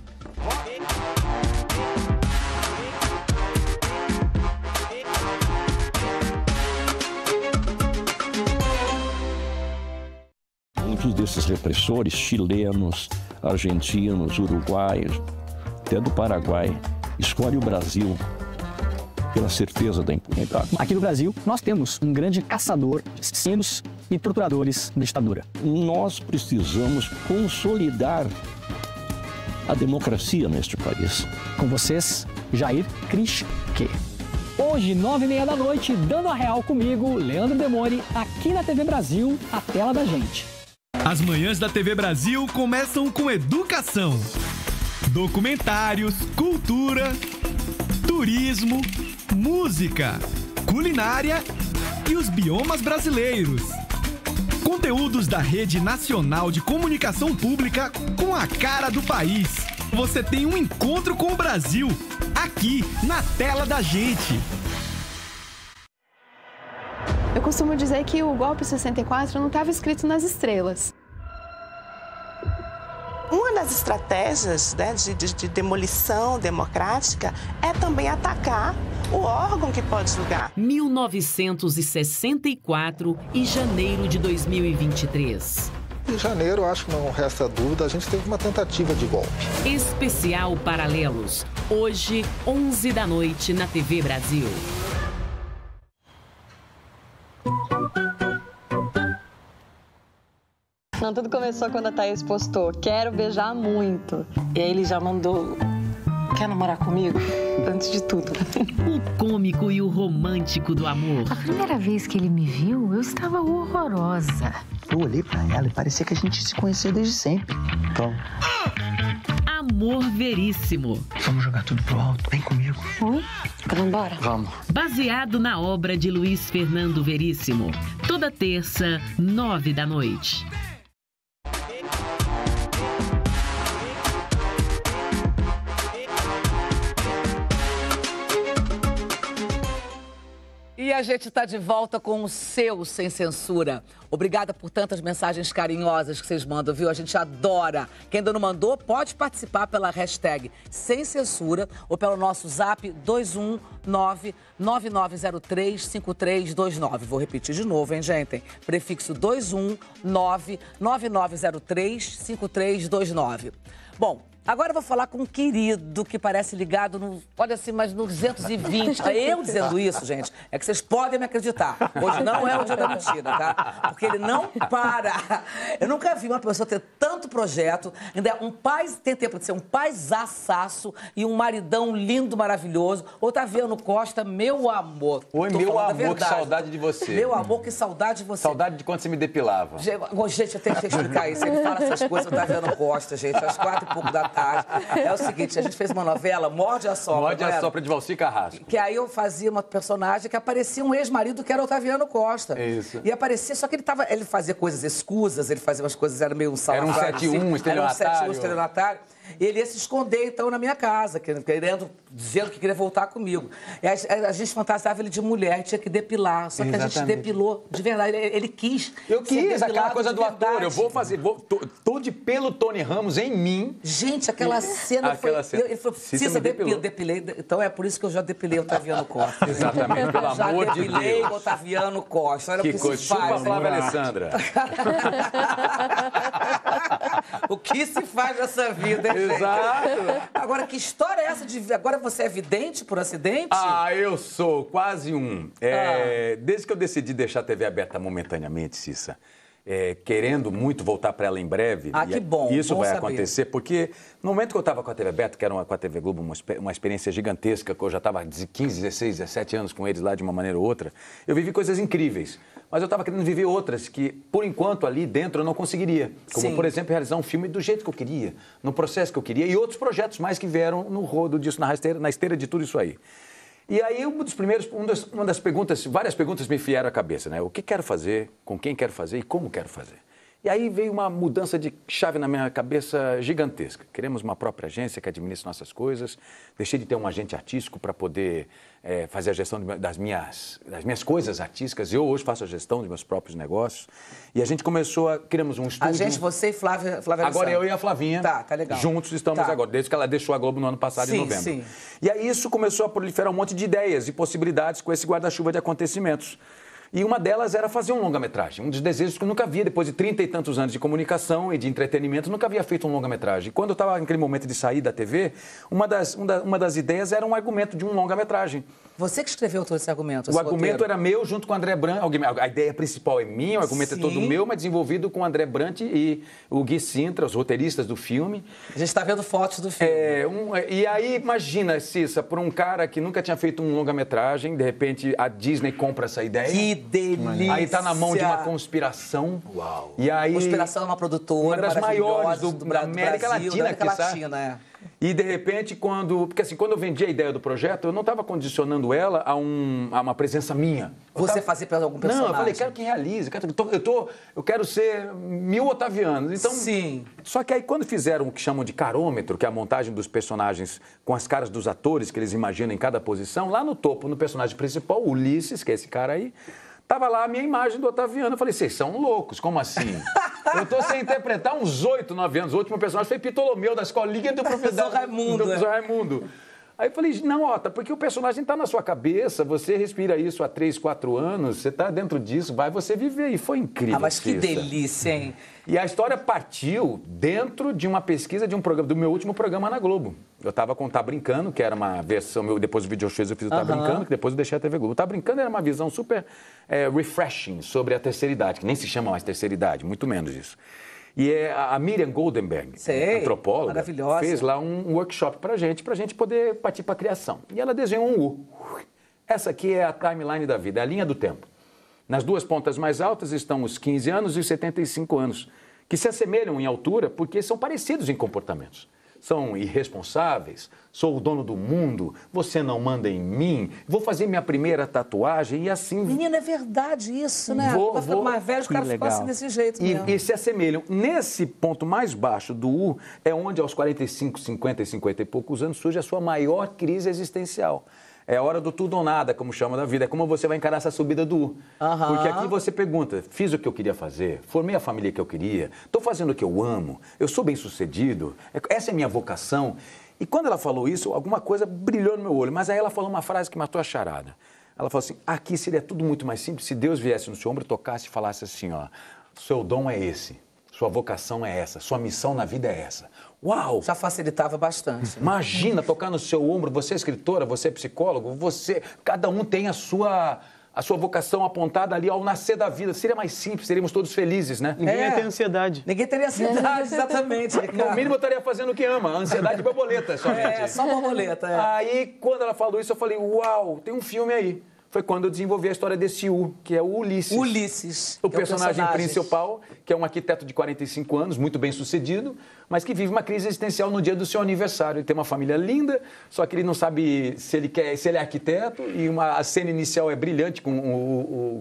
Muitos desses repressores, chilenos, argentinos, uruguaios, até do Paraguai, escolhem o Brasil pela certeza da impunidade. Aqui no Brasil, nós temos um grande caçador de assassinos e torturadores da ditadura. Nós precisamos consolidar a democracia neste país. Com vocês, Jair Krischke. Hoje, 9h30 da noite, Dando a Real comigo, Leandro Demore, aqui na TV Brasil, a tela da gente. As manhãs da TV Brasil começam com educação, documentários, cultura, turismo, música, culinária e os biomas brasileiros. Conteúdos da Rede Nacional de Comunicação Pública com a cara do país. Você tem um encontro com o Brasil, aqui na tela da gente. Eu costumo dizer que o golpe 64 não estava escrito nas estrelas. Uma das estratégias, né, de demolição democrática é também atacar o órgão que pode julgar. 1964 e janeiro de 2023. Em janeiro, acho que não resta dúvida, a gente teve uma tentativa de golpe. Especial Paralelos. Hoje, 11 da noite, na TV Brasil. Não, tudo começou quando a Thaís postou, quero beijar muito. E aí ele já mandou, quer namorar comigo? Antes de tudo. O cômico e o romântico do amor. A primeira vez que ele me viu, eu estava horrorosa. Eu olhei pra ela e parecia que a gente se conhecia desde sempre. Então... Amor veríssimo. Vamos jogar tudo pro alto, vem comigo. Oi? Vamos embora? Vamos. Baseado na obra de Luiz Fernando Veríssimo. Toda terça, 9 da noite. E a gente está de volta com o seu Sem Censura. Obrigada por tantas mensagens carinhosas que vocês mandam, viu? A gente adora. Quem ainda não mandou, pode participar pela hashtag Sem Censura ou pelo nosso zap 219-9903-5329. Vou repetir de novo, hein, gente? Prefixo 219-9903-5329. Bom, agora eu vou falar com um querido que parece ligado no... Olha assim, mas no 220. Eu dizendo isso, gente, é que vocês podem me acreditar. Hoje não é o dia da mentira, tá? Porque ele não para. Eu nunca vi uma pessoa ter tanto projeto, ainda é um pai, tem tempo de ser um paisaçaço e um maridão lindo, maravilhoso. Otaviano Costa, meu amor. Oi, meu amor, que saudade de você. Meu amor, que saudade de você. Saudade de quando você me depilava. Gente, eu tenho que explicar isso. Ele fala essas coisas, Otaviano Costa, gente, às 4h pouco da tarde. É o seguinte, a gente fez uma novela, Morde a Sopra. Morde a Sopra, de Valci Carrasco. Que aí eu fazia uma personagem que aparecia um ex-marido que era Otaviano Costa. Isso. E aparecia, só que ele fazia coisas escusas, ele fazia umas coisas, era meio um salafrário. Era um 71, estelionatário. Era um 71, estelionatário. E ele ia se esconder, então, na minha casa, dizendo que queria voltar comigo. E a gente fantasiava ele de mulher, tinha que depilar. Só que Exatamente. a gente depilou de verdade. Ele quis. Eu quis, aquela coisa do ator. Eu vou fazer. Tô de pelo Tony Ramos em mim. Gente, aquela cena foi. Ele falou, Cissa, depilei. Então é por isso que eu já depilei o Otaviano Costa. Exatamente, pelo amor de Deus. Já depilei o Otaviano Costa. Era Que o que coisa. se faz. Chupa a Flávia Alessandra. O que se faz nessa vida, hein, Exato. gente? Agora, que história é essa de... Agora você é vidente por acidente? Ah, eu sou quase um. Desde que eu decidi deixar a TV aberta momentaneamente, Cissa, querendo muito voltar para ela em breve. Que bom. Isso bom vai saber. acontecer, porque no momento que eu estava com a TV aberta, que era com a TV Globo, uma experiência gigantesca, que eu já estava de 15, 16, 17 anos com eles lá de uma maneira ou outra, eu vivi coisas incríveis. Mas eu estava querendo viver outras que, por enquanto, ali dentro eu não conseguiria. Como, por exemplo, realizar um filme do jeito que eu queria, no processo que eu queria, e outros projetos mais que vieram no rodo disso, na esteira de tudo isso aí. E aí, uma das perguntas, várias perguntas me vieram à cabeça, né? O que quero fazer, com quem quero fazer e como quero fazer. E aí veio uma mudança de chave na minha cabeça gigantesca. Queremos uma própria agência que administre nossas coisas. Deixei de ter um agente artístico para poder fazer a gestão das minhas coisas artísticas. Eu hoje faço a gestão dos meus próprios negócios. E a gente criamos um estúdio. A gente, você e Flávia Agora eu e a Flavinha. Tá legal. Juntos estamos agora, desde que ela deixou a Globo no ano passado, em novembro. Sim. E aí isso começou a proliferar um monte de ideias e possibilidades com esse guarda-chuva de acontecimentos. E uma delas era fazer um longa-metragem, um dos desejos que eu nunca havia, depois de 30 e tantos anos de comunicação e de entretenimento, nunca havia feito um longa-metragem. Quando eu estava naquele momento de sair da TV, uma das ideias era um argumento de um longa-metragem. Você que escreveu todo esse argumento? O argumento era meu junto com o André Brant. A ideia principal é minha, o argumento é todo meu, mas desenvolvido com o André Brant e o Gui Sintra, os roteiristas do filme. A gente está vendo fotos do filme. E aí, imagina, Cissa, por um cara que nunca tinha feito um longa-metragem, de repente a Disney compra essa ideia. Que delícia! Aí tá na mão de uma conspiração. Uau! E aí, conspiração é uma produtora, uma das maiores da América Latina, E de repente, porque assim, quando eu vendi a ideia do projeto, eu não estava condicionando ela a uma presença minha. Você fazer para algum personagem? Não, eu falei, quero que realize, eu quero ser 1000 Otavianos. Então, sim. Só que aí quando fizeram o que chamam de carômetro, que é a montagem dos personagens com as caras dos atores que eles imaginam em cada posição, lá no topo, no personagem principal, Ulisses, que é esse cara aí, tava lá a minha imagem do Otaviano. Eu falei, vocês são loucos, como assim? Eu tô sem interpretar uns 8, 9 anos. O último personagem foi Ptolomeu, da escolinha do professor Raimundo. Aí eu falei, não, Ota, porque o personagem está na sua cabeça, você respira isso há 3, 4 anos, você está dentro disso, vai você viver. E foi incrível. Mas que delícia, hein? E a história partiu dentro de uma pesquisa de um programa, do meu último programa na Globo. Eu estava com o Tá Brincando, que era uma versão, depois do Video Shows eu fiz o Tá Brincando, que depois eu deixei a TV Globo. O Tá Brincando era uma visão super refreshing sobre a terceira idade, que nem se chama mais terceira idade, muito menos isso. E a Miriam Goldenberg, antropóloga, fez lá um workshop pra gente poder partir para a criação. E ela desenhou um U. Essa aqui é a timeline da vida, é a linha do tempo. Nas duas pontas mais altas estão os 15 anos e os 75 anos, que se assemelham em altura porque são parecidos em comportamentos. São irresponsáveis, sou o dono do mundo, você não manda em mim, vou fazer minha primeira tatuagem e assim... Menina, é verdade isso, né? Vai ficar mais velho, os caras ficam assim desse jeito mesmo. E se assemelham. Nesse ponto mais baixo do U é onde aos 45, 50 e 50 e poucos anos surge a sua maior crise existencial. É a hora do tudo ou nada, como chama da vida. É como você vai encarar essa subida do U. Porque aqui você pergunta, fiz o que eu queria fazer, formei a família que eu queria, estou fazendo o que eu amo, eu sou bem-sucedido, essa é a minha vocação. E quando ela falou isso, alguma coisa brilhou no meu olho. Mas aí ela falou uma frase que matou a charada. Ela falou assim, aqui seria tudo muito mais simples se Deus viesse no seu ombro, tocasse e falasse assim, ó, seu dom é esse, sua vocação é essa, sua missão na vida é essa. Uau! Já facilitava bastante. Imagina tocar no seu ombro, você é escritora, você é psicólogo, cada um tem a sua vocação apontada ali ao nascer da vida. Seria mais simples, seríamos todos felizes, né? Ninguém ia ter ansiedade. Ninguém teria ansiedade, exatamente. No mínimo, eu estaria fazendo o que ama, ansiedade e borboleta somente. Só borboleta. Aí, quando ela falou isso, eu falei, uau, tem um filme aí. Foi quando eu desenvolvi a história desse U, que é o Ulisses. Ulisses. O personagem principal, que é um arquiteto de 45 anos, muito bem sucedido, mas que vive uma crise existencial no dia do seu aniversário. Ele tem uma família linda, só que ele não sabe se ele é arquiteto, e a cena inicial é brilhante com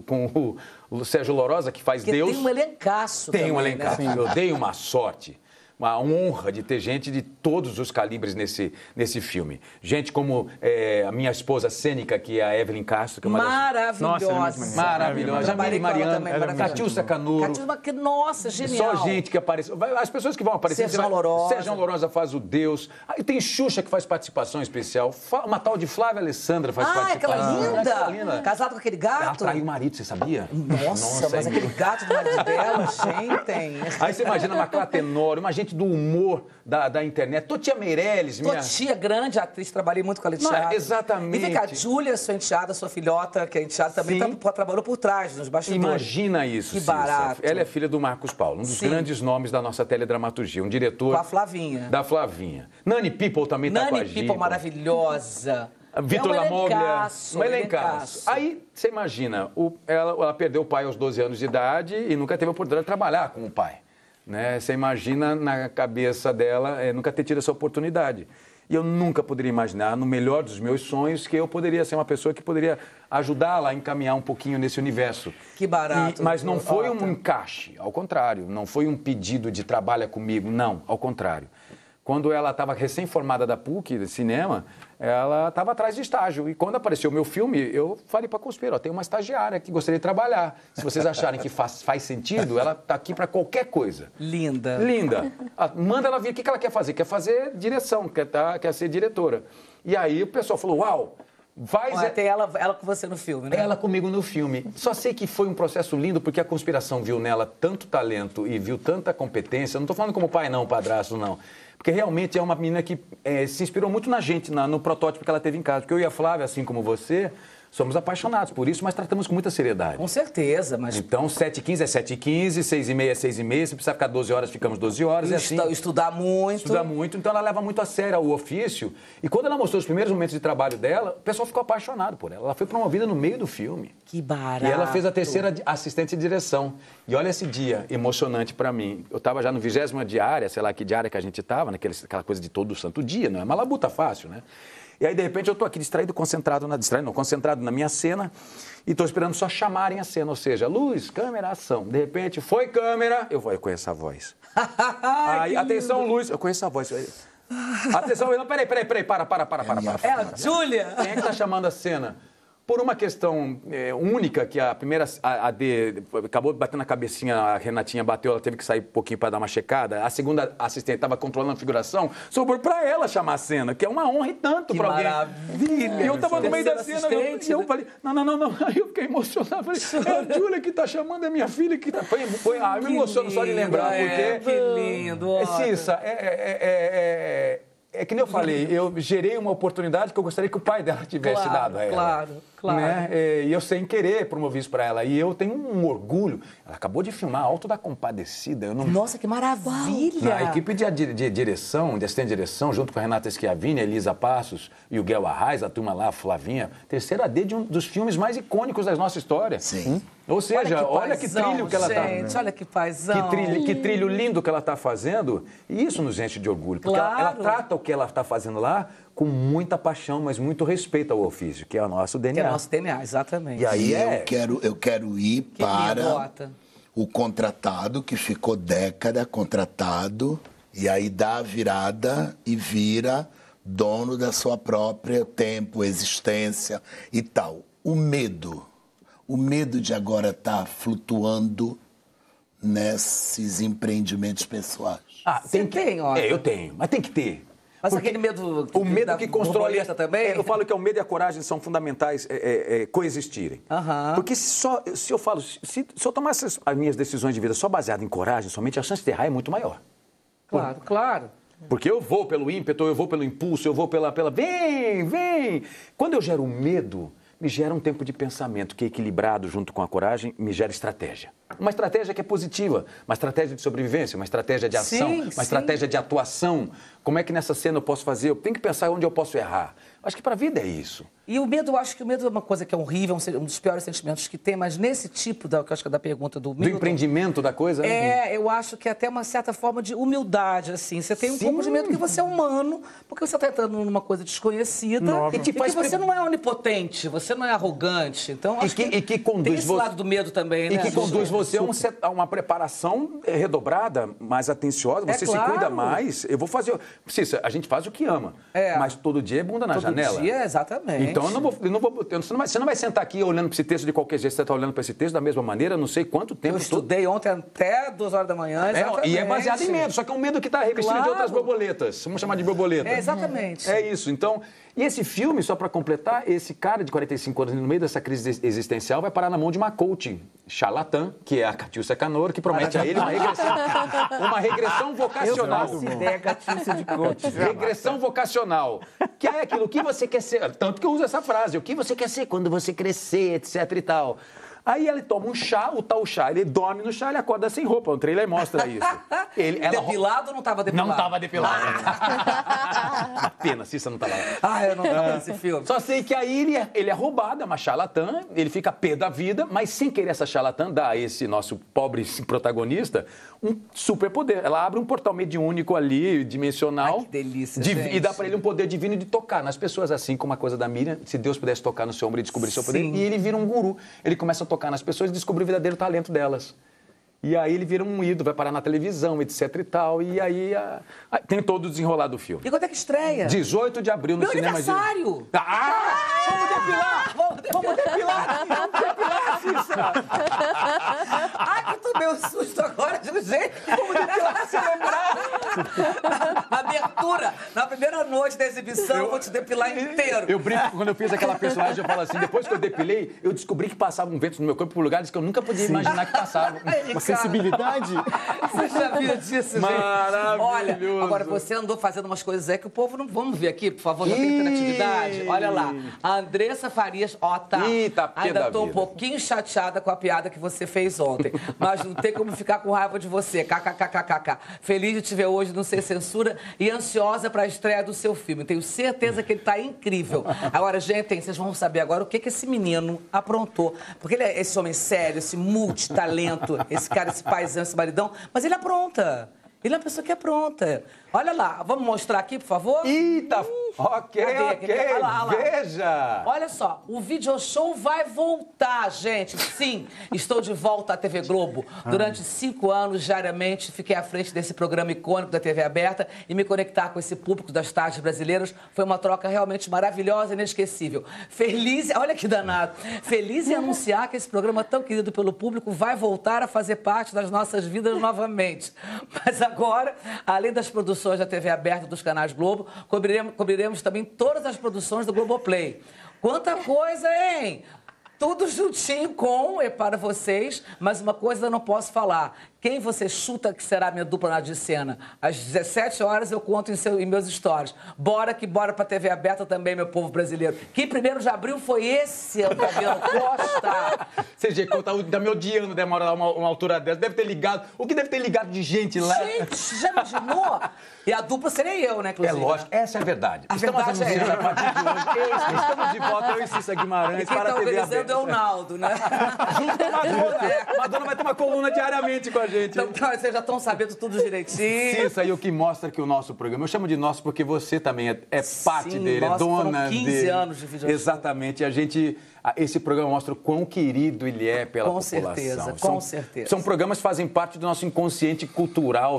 o Sérgio Lorosa, que faz Deus. Tem um elencaço Tem um também, elencaço. né? Eu dei uma sorte. Uma honra de ter gente de todos os calibres nesse filme. Gente como a minha esposa cênica, que é a Evelyn Castro. Que é uma maravilhosa. Maravilhosa. Jamile Mariano, Catiúcia Canuro. Nossa, genial. Só gente que apareceu. As pessoas que vão aparecer. Sérgio Lorosa. Sérgio Lorosa faz o Deus. Aí tem Xuxa, que faz participação especial. Uma tal de Flávia Alessandra faz participação. Aquela linda. Casada com aquele gato. Ela traiu o marido, você sabia? Nossa, mas aquele gato do marido dela, gente. Aí você imagina uma Clara Tenório, uma gente do humor da internet. Totia Meirelles, Totia, grande atriz, trabalhei muito com a enteada. Exatamente. E vem cá, Júlia, sua enteada, sua filhota, que é enteada, também trabalhou por trás, nos bastidores. Imagina isso, Que Cissa. barato. Ela é filha do Marcos Paulo, um dos grandes nomes da nossa teledramaturgia, um diretor... Com a Flavinha. Da Flavinha. Nani People também está com a gente. Nani People, maravilhosa. Vitor Lamoglia. Um elencaço. Aí, você imagina, ela perdeu o pai aos 12 anos de idade e nunca teve a oportunidade de trabalhar com o pai. Né? Você imagina na cabeça dela nunca ter tido essa oportunidade. E eu nunca poderia imaginar, no melhor dos meus sonhos, que eu poderia ser uma pessoa que poderia ajudá-la a encaminhar um pouquinho nesse universo. Que barato. Mas não foi um encaixe, ao contrário. Não foi um pedido de trabalha comigo, não, ao contrário. Quando ela estava recém-formada da PUC, de cinema, ela estava atrás de estágio. E quando apareceu o meu filme, eu falei para a Conspiro, tem uma estagiária que gostaria de trabalhar. Se vocês acharem que faz sentido, ela está aqui para qualquer coisa. Linda. Linda. Manda ela vir. O que ela quer fazer? Quer fazer direção, quer ser diretora. E aí o pessoal falou, uau, tem ela com você no filme, né? Ela comigo no filme. Só sei que foi um processo lindo, porque a Conspiração viu nela tanto talento e viu tanta competência. Não estou falando como pai, não, padrasto, não. Porque realmente é uma menina que se inspirou muito na gente, no protótipo que ela teve em casa. Porque eu e a Flávia, assim como você, somos apaixonados por isso, mas tratamos com muita seriedade. Com certeza, mas... Então, 7h15 é 7h15, 6h30 é 6h30, se precisar ficar 12 horas, ficamos 12 horas, é assim. Estudar muito. Estudar muito, então ela leva muito a sério o ofício. E quando ela mostrou os primeiros momentos de trabalho dela, o pessoal ficou apaixonado por ela. Ela foi promovida no meio do filme. Que barato. E ela fez a 3ª assistente de direção. E olha esse dia emocionante pra mim. Eu estava já no 20ª diária, sei lá que diária que a gente estava, aquela coisa de todo santo dia, não é uma labuta fácil, né? E aí, de repente, eu estou aqui distraído, concentrado na minha cena e estou esperando só chamarem a cena, ou seja, luz, câmera, ação. De repente, foi câmera, eu conheço a voz. Aí, atenção, luz, eu conheço a voz. Atenção, não, peraí, para. É a Júlia. Quem é que está chamando a cena? Por uma questão única, que a primeira AD acabou batendo na cabecinha, a Renatinha bateu, ela teve que sair um pouquinho para dar uma checada. A segunda assistente estava controlando a figuração, sobrou para ela chamar a cena, que é uma honra e tanto para alguém. Maravilha! E eu estava no meio da cena e eu falei, não. Aí eu fiquei emocionado, falei, é a Júlia que está chamando, é minha filha que está... Eu me emociono só de lembrar, porque... Que lindo! Cissa, é que nem eu falei, eu gerei uma oportunidade que eu gostaria que o pai dela tivesse dado a ela. Claro. Né? E eu, sem querer, promovi isso para ela. E eu tenho um orgulho. Ela acabou de filmar Alto da Compadecida. Nossa, que maravilha! A equipe de direção, de assistente de direção, junto com a Renata Schiavini, a Elisa Passos e o Guel Arraes, a turma lá, a Flavinha, 3ª D de um dos filmes mais icônicos da nossa história. Sim. Ou seja, olha que trilho que ela está... Gente, olha que paizão. Que trilho lindo que ela está fazendo. E isso nos enche de orgulho. Porque ela trata o que ela está fazendo lá com muita paixão, mas muito respeito ao ofício, que é o nosso DNA. Que é o nosso DNA, exatamente. E aí eu quero ir para o contratado, que ficou década contratado, e aí dá a virada e vira dono da sua própria tempo, existência e tal. O medo de agora estar flutuando nesses empreendimentos pessoais. Você tem, ó. Eu tenho, mas tem que ter. Mas aquele medo... O medo que constrói... também? Eu falo que o medo e a coragem são fundamentais coexistirem. Porque se eu tomasse as minhas decisões de vida só baseadas em coragem, somente a chance de errar é muito maior. Claro. Porque eu vou pelo ímpeto, eu vou pelo impulso, eu vou pela... Vem! Quando eu gero medo, me gera um tempo de pensamento que é equilibrado junto com a coragem, me gera estratégia. Uma estratégia que é positiva, uma estratégia de sobrevivência, uma estratégia de ação, estratégia de atuação. Como é que nessa cena eu posso fazer? Eu tenho que pensar onde eu posso errar. Acho que para a vida é isso. E o medo, eu acho que o medo é uma coisa que é horrível, um dos piores sentimentos que tem, mas nesse tipo, que eu acho que é da pergunta do Milton... Do empreendimento da coisa? Eu acho que é até uma certa forma de humildade, assim. Você tem um pouco de medo que você é humano, porque você está entrando numa coisa desconhecida e que você não é onipotente, você não é arrogante. Então, acho que conduz tem esse lado do medo também, né? E que conduz você a uma preparação redobrada, mais atenciosa, você se cuida mais. Eu vou fazer... Cícera, a gente faz o que ama, mas todo dia é bunda na janela. Todo dia, exatamente. Então, você não vai sentar aqui olhando para esse texto de qualquer jeito, você está olhando para esse texto da mesma maneira, não sei quanto tempo. Eu estudei ontem até 2 horas da manhã, exatamente. E é baseado em medo, só que é um medo que está revestido de outras borboletas. Vamos chamar de borboleta. Exatamente. É isso. Então, e esse filme, só para completar, esse cara de 45 anos, no meio dessa crise existencial, vai parar na mão de uma coach charlatã, que é a Catiúcia Canoro, que promete a ele uma regressão vocacional. Regressão vocacional. Que é aquilo, o que você quer ser... Tanto que eu uso essa frase, o que você quer ser quando você crescer, etc e tal. Aí ele toma um chá, o tal chá, ele dorme no chá, ele acorda sem roupa. O trailer mostra isso. Depilado ou não estava depilado? Não estava depilado. Uma pena, Cícera não estava lá. Eu não estava nesse filme. Só sei que aí ele é roubado, é uma charlatã, ele fica pé da vida, mas sem querer essa charlatã dá a esse nosso pobre protagonista um superpoder. Ela abre um portal mediúnico ali, dimensional. Ai, que delícia, e dá para ele um poder divino de tocar nas pessoas, assim como a coisa da Miriam, se Deus pudesse tocar no seu ombro e descobrir seu poder. E ele vira um guru. Ele começa a tocar nas pessoas e descobrir o verdadeiro talento delas. E aí ele vira um ídolo, vai parar na televisão, etc e tal. E aí tem todo o desenrolar do filme. E quando é que estreia? 18 de abril no cinema. Meu aniversário! Vamos depilar! Vamos depilar, Cícera! Que eu tomei um susto agora. Gente, vamos depilar, celebrar! Na abertura, na primeira noite da exibição, eu vou te depilar inteiro. Eu brinco, quando eu fiz aquela personagem, eu falo assim, depois que eu depilei, eu descobri que passava um vento no meu corpo por lugares que eu nunca podia imaginar que passavam. Uma sensibilidade. Você já viu disso, gente? Maravilhoso. Olha, agora você andou fazendo umas coisas aí que o povo não... Vamos ver aqui, por favor, não tem interatividade? Olha lá. A Andressa Farias, ainda tô um pouquinho chateada com a piada que você fez ontem, mas não tem como ficar com raiva de você. KKKKK. Feliz de te ver hoje no Sem Censura e ansiosa para a estreia do seu filme. Tenho certeza que ele tá incrível. Agora, gente, vocês vão saber agora o que esse menino aprontou. Porque ele é esse homem sério, esse multitalento, esse cara, esse paizão, esse maridão, mas ele apronta. Ele é uma pessoa que é pronta. Olha lá, vamos mostrar aqui, por favor? Eita! Ok. Olha lá. Veja! Olha só, o video show vai voltar, gente. Sim, estou de volta à TV Globo. Durante 5 anos, diariamente, fiquei à frente desse programa icônico da TV aberta e me conectar com esse público das tardes brasileiras foi uma troca realmente maravilhosa e inesquecível. Feliz, olha que danado, feliz em anunciar que esse programa tão querido pelo público vai voltar a fazer parte das nossas vidas novamente. Mas agora, além das produções da TV aberta dos canais Globo, cobriremos também todas as produções do Globoplay. Quanta coisa, hein? Tudo juntinho para vocês, mas uma coisa eu não posso falar. Quem você chuta que será minha dupla de cena? Às 17 horas eu conto em meus stories. Bora pra TV aberta também, meu povo brasileiro. Que 1º de abril foi esse, Otaviano Costa? Você tá me odiando, demora uma altura dessa. Deve ter ligado. O que deve ter ligado de gente lá? Gente, já imaginou? E a dupla serei eu, né, inclusive? É lógico, essa é a verdade. A verdade é essa. Estamos de volta, eu e Cícera Guimarães, para a TV aberta. o Donaldo, né? Junto com a Madonna. Madonna vai ter uma coluna diariamente com a gente. Então, vocês já estão sabendo tudo direitinho. Isso aí é o que mostra que o nosso programa... Eu chamo de nosso porque você também é parte dele, é dona foram 15 dele. anos de videoshow. Exatamente. Esse programa mostra o quão querido ele é pela população. Com certeza. São programas que fazem parte do nosso inconsciente cultural,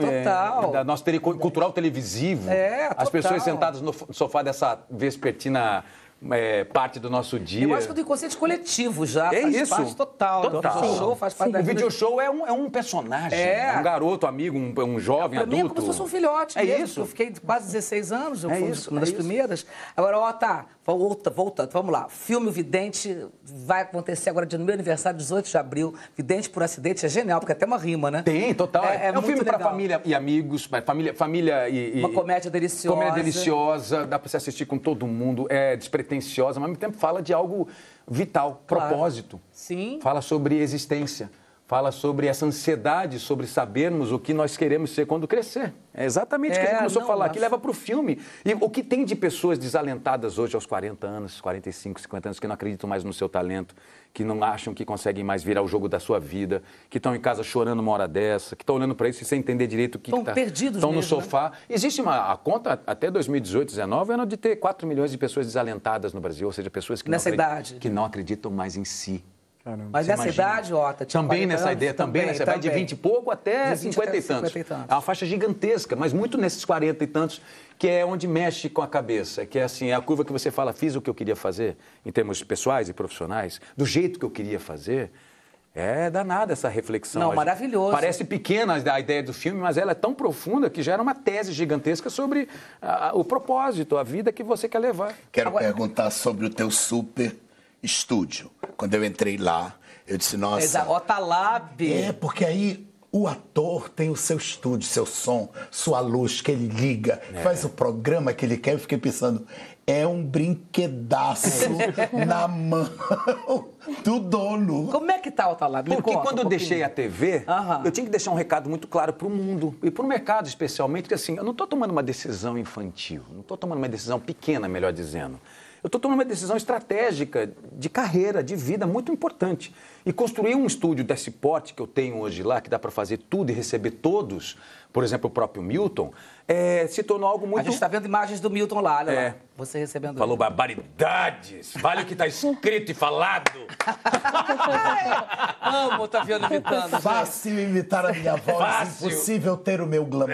da nossa cultural televisivo. As pessoas sentadas no sofá dessa vespertina parte do nosso dia. Eu acho que do inconsciente coletivo já. É faz isso. parte total. O video show faz parte da vida. O video show é um personagem. É um garoto, amigo, um jovem, pra adulto. Mim é como se fosse um filhote mesmo. Isso. Eu fiquei quase 16 anos, eu fui uma das primeiras. Agora, volta, vamos lá. Filme O Vidente vai acontecer agora no meu aniversário, 18 de abril. Vidente por Acidente é genial, porque é até uma rima, né? Tem, total. É um filme para família e amigos, família e... Uma comédia deliciosa. Comédia deliciosa, dá para você assistir com todo mundo, é despretensiosa, mas ao mesmo tempo fala de algo vital, propósito. Sim. Fala sobre existência. Fala sobre essa ansiedade, sobre sabermos o que nós queremos ser quando crescer. É exatamente o que a gente começou a falar, que leva para o filme. E o que tem de pessoas desalentadas hoje aos 40 anos, 45, 50 anos, que não acreditam mais no seu talento, que não acham que conseguem mais virar o jogo da sua vida, que estão em casa chorando uma hora dessa, que estão olhando para isso sem entender direito o que está. Perdidos Estão no mesmo, sofá. Né? Existe a conta até 2018, 2019, era de ter 4 milhões de pessoas desalentadas no Brasil, ou seja, pessoas que não acreditam mais em si. Caramba. Mas nessa idade, Ota, também nessa ideia, nessa idade de 20 e pouco até 50 e tantos. É uma faixa gigantesca, mas muito nesses 40 e tantos, que é onde mexe com a cabeça, que é assim, é a curva que você fala, fiz o que eu queria fazer, em termos pessoais e profissionais, do jeito que eu queria fazer. É danada essa reflexão. Não, maravilhoso. Parece pequena a ideia do filme, mas ela é tão profunda que gera uma tese gigantesca sobre o propósito, a vida que você quer levar. Quero perguntar sobre o teu super estúdio. Quando eu entrei lá, eu disse, nossa... Otalab. Porque aí o ator tem o seu estúdio, seu som, sua luz que ele liga, faz o programa que ele quer. Eu fiquei pensando, é um brinquedaço na mão do dono. Como é que tá o Otalab? Porque quando eu deixei a TV, eu tinha que deixar um recado muito claro para o mundo e para o mercado especialmente, que assim, eu não estou tomando uma decisão infantil, não estou tomando uma decisão pequena, melhor dizendo. Eu estou tomando uma decisão estratégica de carreira, de vida, muito importante. E construir um estúdio desse porte que eu tenho hoje lá, que dá para fazer tudo e receber todos, por exemplo, o próprio Milton, se tornou algo muito... A gente está vendo imagens do Milton lá, olha lá. Você recebendo... Falou barbaridades, vale o que está escrito e falado. Amo, Otaviano imitando. Fácil imitar a minha voz, impossível ter o meu glamour.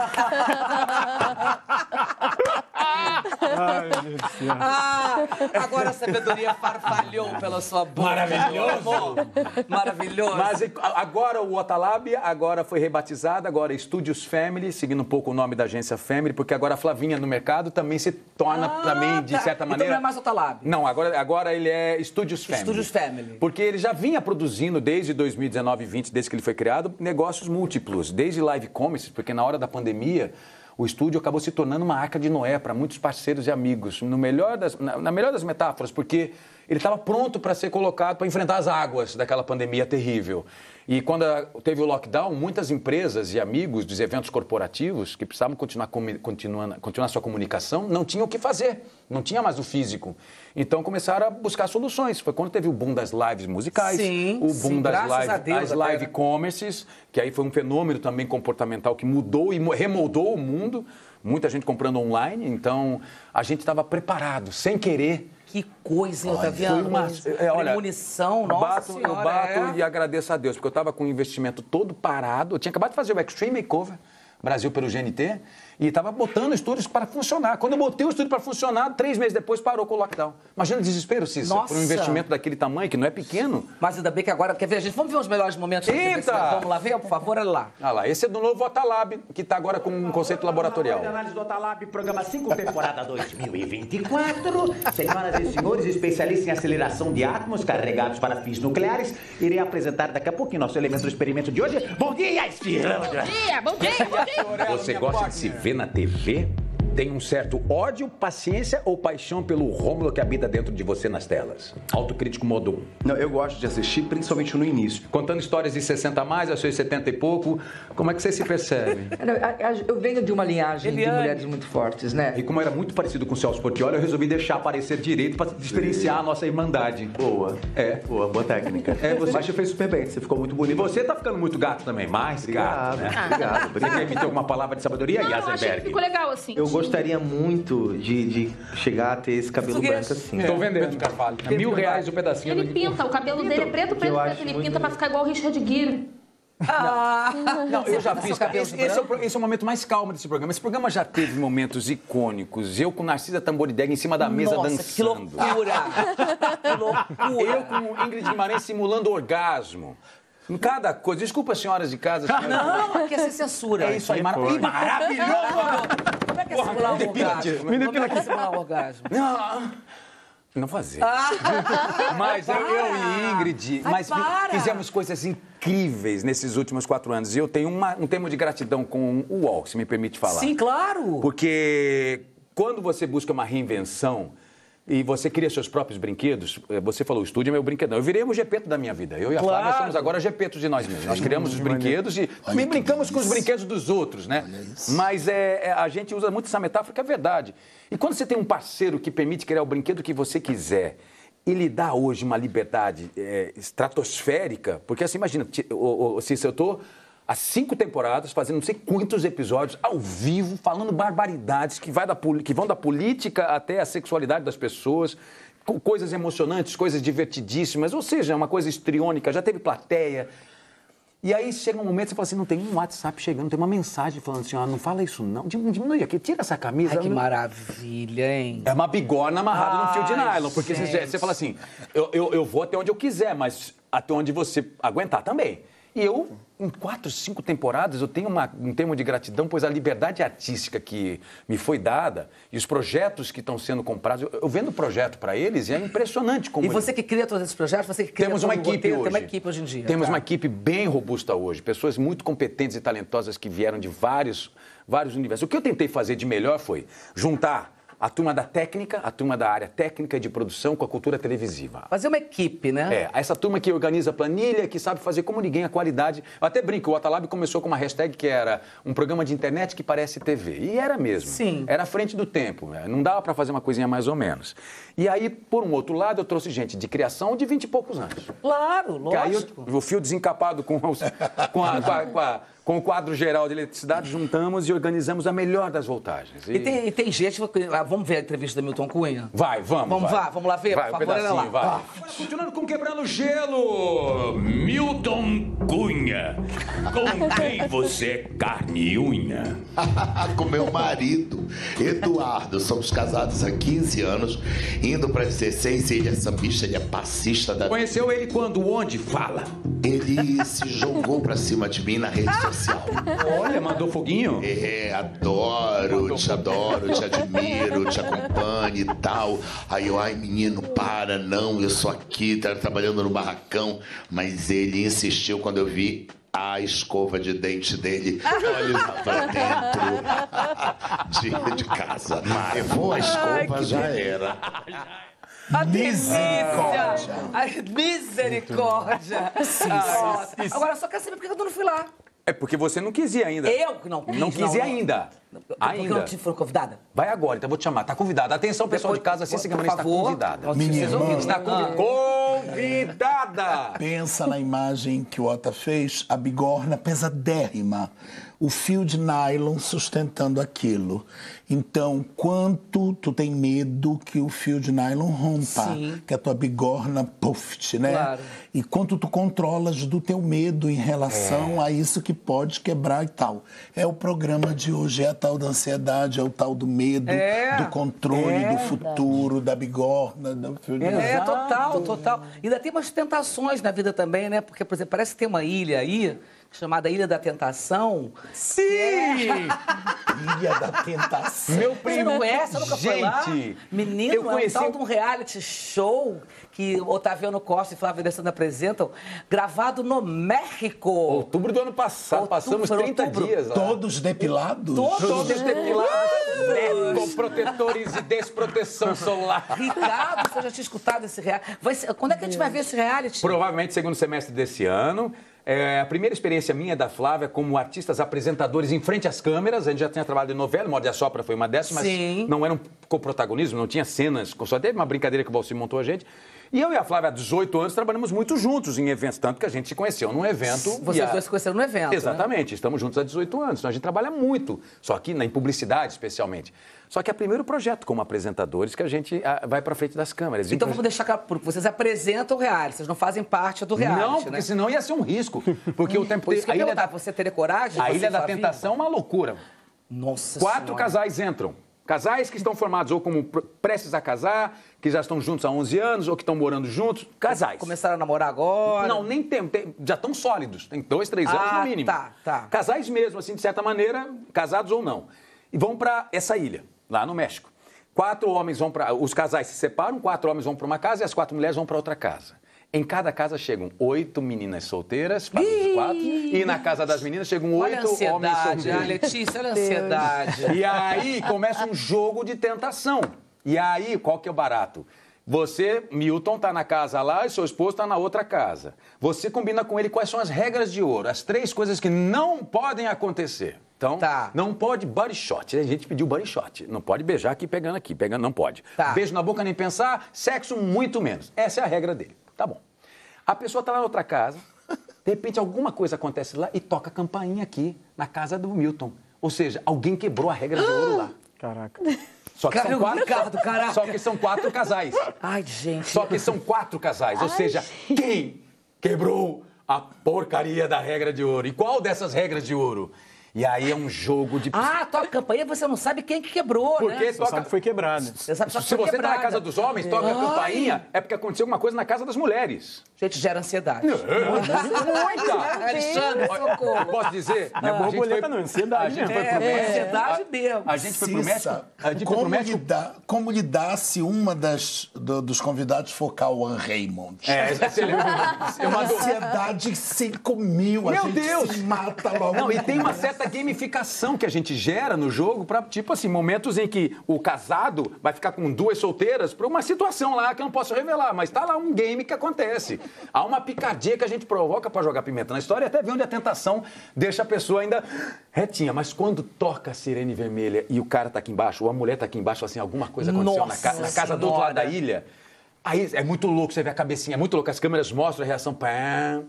Ai, meu Deus do céu. Agora a sabedoria farfalhou pela sua boca. Maravilhoso. Maravilhoso. Mas agora o Otalab agora foi rebatizado, agora Studios Family, seguindo um pouco o nome da agência Family, porque agora a Flavinha no mercado também se torna também, de certa maneira... Então não é mais Otalab? Não, agora ele é Studios Family. Studios Family. Porque ele já vinha produzindo desde 2019 e 2020, desde que ele foi criado, negócios múltiplos, desde live commerce, porque na hora da pandemia... O estúdio acabou se tornando uma arca de Noé para muitos parceiros e amigos, na melhor das metáforas, porque ele estava pronto para ser colocado, para enfrentar as águas daquela pandemia terrível. E quando teve o lockdown, muitas empresas e amigos dos eventos corporativos que precisavam continuar sua comunicação, não tinham o que fazer, não tinha mais o físico. Então começaram a buscar soluções. Foi quando teve o boom das lives musicais, o boom das live commerces, que aí foi um fenômeno também comportamental que mudou e remoldou o mundo. Muita gente comprando online, então a gente estava preparado, sem querer. Que coisa, hein, Otaviano? Olha, munição, nossa senhora. Eu bato e agradeço a Deus, porque eu estava com o investimento todo parado. Eu tinha acabado de fazer o Extreme Makeover, Brasil pelo GNT, e estava botando estúdios para funcionar. Quando eu botei o estúdio para funcionar, 3 meses depois parou com o lockdown. Imagina o desespero, Cissa, por um investimento daquele tamanho, que não é pequeno. Mas ainda bem que agora, quer ver, gente, vamos ver os melhores momentos. Vamos lá ver, por favor, olha lá. Olha lá, esse é do novo Otalab, que está agora com um conceito laboratorial. Análise do Otalab, programa 5, temporada 2024. Senhoras e senhores, especialistas em aceleração de átomos carregados para fins nucleares, irei apresentar daqui a pouquinho nosso elemento do experimento de hoje. Bom dia, Estirão! Bom dia, bom dia, bom dia! Você gosta de se ver na TV? tem um certo ódio, paciência ou paixão pelo Rômulo que habita dentro de você nas telas? Autocrítico modo 1. Não, eu gosto de assistir, principalmente no início. Contando histórias de 60 a mais, aos seus 70 e pouco, como é que você se percebe? Eu venho de uma linhagem de mulheres muito fortes, né? E como era muito parecido com o Celso Portiolli, eu resolvi deixar aparecer direito para diferenciar a nossa irmandade. Boa. Boa técnica. Você acho que fez super bem, você ficou muito bonito. E você tá ficando muito gato também, mais gato, né? Obrigado. Você quer emitir alguma palavra de sabedoria, Não, achei que ficou legal assim. Eu gostaria muito de chegar a ter esse cabelo branco assim. Tô vendendo, Carvalho. R$1.000 o pedacinho. Ele pinta, o cabelo dele é preto, ele pinta pra ficar igual o Richard Gere. Não, eu já fiz. Esse é o momento mais calmo desse programa. Esse programa já teve momentos icônicos. Eu com Narcisa Tamborideg em cima da mesa dançando. Que loucura! Que loucura! Eu com Ingrid Guimarães simulando orgasmo. Em cada coisa. Desculpa, senhoras de casa. Não, aqui é sem censura. É isso aí, maravilhoso! Como é que é simular um orgasmo? Como é que é simular um orgasmo? Não fazer. Mas eu e Ingrid, fizemos coisas incríveis nesses últimos 4 anos. E eu tenho um termo de gratidão com o UOL, se me permite falar. Sim, claro! Porque quando você busca uma reinvenção e você cria seus próprios brinquedos, você falou, o estúdio é meu brinquedão. Eu virei o Gepeto da minha vida. Eu e a Flávia somos agora Gepetos de nós mesmos. Nós criamos os brinquedos e também brincamos com os brinquedos dos outros, né? Mas a gente usa muito essa metáfora, que é verdade. E quando você tem um parceiro que permite criar o brinquedo que você quiser, ele dá hoje uma liberdade estratosférica, porque assim, imagina, se eu tô há 5 temporadas, fazendo não sei quantos episódios, ao vivo, falando barbaridades que vão da política até a sexualidade das pessoas, coisas emocionantes, coisas divertidíssimas, ou seja, uma coisa histriônica, já teve plateia. E aí chega um momento que você fala assim, não tem um WhatsApp chegando, tem uma mensagem falando assim, não fala isso não, diminui aqui, tira essa camisa. Ai, que maravilha, hein? É uma bigorna amarrada num fio de nylon, porque você fala assim, eu vou até onde eu quiser, mas até onde você aguentar também. E eu, em 4, 5 temporadas, eu tenho um termo de gratidão, pois a liberdade artística que me foi dada e os projetos que estão sendo comprados, eu vendo projeto para eles e é impressionante como... E você que cria todos esses projetos, você que cria... Temos uma equipe hoje. Tem uma equipe hoje em dia. Temos uma equipe bem robusta hoje, pessoas muito competentes e talentosas que vieram de vários universos. O que eu tentei fazer de melhor foi juntar a turma da técnica, a turma da área técnica e de produção com a cultura televisiva. Fazer uma equipe, né? Essa turma que organiza planilha, que sabe fazer como ninguém a qualidade. Eu até brinco, o Atalab começou com uma hashtag que era um programa de internet que parece TV. E era mesmo. Sim. Era à frente do tempo. Não dava para fazer uma coisinha mais ou menos. E aí, por um outro lado, eu trouxe gente de criação de 20 e poucos anos. Claro, lógico. Que aí o fio desencapado com o quadro geral de eletricidade, juntamos e organizamos a melhor das voltagens. E tem gente... Vamos ver a entrevista do Milton Cunha? Vamos lá ver, por favor, olha lá. Vai. Continuando com Quebrando Gelo, Milton Cunha. Com quem você é carne e unha? Com meu marido, Eduardo. Somos casados há 15 anos, indo para 16. Ele é sambista, ele é passista da... Conheceu ele quando? Onde? Fala. Ele se jogou pra cima de mim na rede social. Olha, mandou foguinho? Adoro, te admiro, te acompanho e tal. Aí eu, menino, para, não, eu sou aqui, trabalhando no barracão. Mas ele insistiu quando eu vi a escova de dente dele. Olha pra dentro de casa. Levou a escova, já era. Misericórdia! Agora, eu só quero saber por que eu não fui lá. É porque você não quis ir ainda. Eu que não quis. Não quis ir ainda. Porque eu não te fui convidada? Vai agora, então vou te chamar. Tá convidada. Atenção, pessoal de casa, assim, Guimarães está convidada. Menino, está convidada. Pensa na imagem que o Ota fez, a bigorna pesadérrima. O fio de nylon sustentando aquilo. Então, quanto tu tem medo que o fio de nylon rompa, Sim. que a tua bigorna puft, né? Claro. E quanto tu controlas do teu medo em relação a isso que pode quebrar e tal. É o programa de hoje, é a tal da ansiedade, é o tal do medo, do controle, do futuro, da bigorna, do fio de nylon. Total. Ainda tem umas tentações na vida também, né? Porque, por exemplo, parece que tem uma ilha aí chamada Ilha da Tentação. Sim! Ilha da Tentação. Meu primo. Você não conhece? Você nunca foi lá? Menino, eu conheci... é um tal de um reality show que Otaviano Costa e Flávio Alessandro apresentam, gravado no México. Outubro do ano passado, passamos 30 dias lá. Todos depilados? Todos depilados, com protetores e desproteção solar. Ricardo, você já tinha escutado esse reality? Quando é que a gente vai ver esse reality? Provavelmente segundo semestre desse ano. A primeira experiência minha da Flávia como artistas apresentadores em frente às câmeras. A gente já tinha trabalhado em novela, Morde a Sopra foi uma dessas, mas não era um coprotagonismo, não tinha cenas. Só teve uma brincadeira que o Valci montou a gente. E eu e a Flávia, há 18 anos, trabalhamos muito juntos em eventos, tanto que a gente se conheceu num evento. Vocês dois se conheceram no evento, Exatamente, estamos juntos há 18 anos, então a gente trabalha muito, só que em publicidade especialmente. Só que é o primeiro projeto como apresentadores que a gente vai pra frente das câmeras. Então vamos deixar claro, porque vocês apresentam o reality, vocês não fazem parte do reality, Não, porque senão ia ser um risco. Porque o tempo... Você teria coragem? A Ilha da Tentação é uma loucura. Nossa 4 casais entram. Casais que estão formados ou como prestes a casar, que já estão juntos há 11 anos, ou que estão morando juntos. Casais. Começaram a namorar agora? Não, nem já estão sólidos. Tem 2, 3 anos no mínimo. Tá. Casais mesmo, assim, de certa maneira, casados ou não. E vão para essa ilha, lá no México. 4 homens vão para... Os casais se separam, 4 homens vão para uma casa e as 4 mulheres vão para outra casa. Em cada casa chegam 8 meninas solteiras, para os 4, e na casa das meninas chegam 8 homens solteiros. Letícia, olha a ansiedade. E aí começa um jogo de tentação. E aí, qual que é o barato? Você, Milton, tá na casa lá e seu esposo tá na outra casa. Você combina com ele quais são as regras de ouro, as 3 coisas que não podem acontecer. Então, não pode body shot. A gente pediu body shot. Não pode beijar aqui, pegando, não pode. Beijo na boca, nem pensar, sexo, muito menos. Essa é a regra dele. Tá bom. A pessoa tá lá na outra casa, de repente alguma coisa acontece lá e toca a campainha aqui, na casa do Milton. Ou seja, alguém quebrou a regra de ouro lá. Caraca. Só que só que são 4 casais. Ai, gente. Só que são 4 casais. Ou seja, quem quebrou a porcaria da regra de ouro? E qual dessas regras de ouro? E aí é um jogo de... toca a campainha, você não sabe quem que quebrou, porque né? Você sabe que foi quebrada. Se você tá na casa dos homens, toca a campainha, é porque aconteceu alguma coisa na casa das mulheres. Gente, gera ansiedade. Muita! Alexandre, socorro. Eu posso dizer? Não é borboleta, não, ansiedade. A gente foi pro México. Ansiedade mesmo. A gente foi pro México. Como lidar se uma dos convidados for Cauã Raymond? É uma ansiedade 5.000. Meu Deus! Se mata logo. Não, e tem uma certa gamificação que a gente gera no jogo para, tipo assim, momentos em que o casado vai ficar com 2 solteiras para uma situação lá que eu não posso revelar, mas tá lá um game que acontece. Há uma picardia que a gente provoca para jogar pimenta na história e até ver onde a tentação deixa a pessoa ainda retinha. Mas quando toca a sirene vermelha e o cara tá aqui embaixo, ou a mulher tá aqui embaixo, assim, alguma coisa aconteceu na casa do outro lado da ilha... Aí é muito louco, você vê a cabecinha, é muito louco. As câmeras mostram a reação. Pam.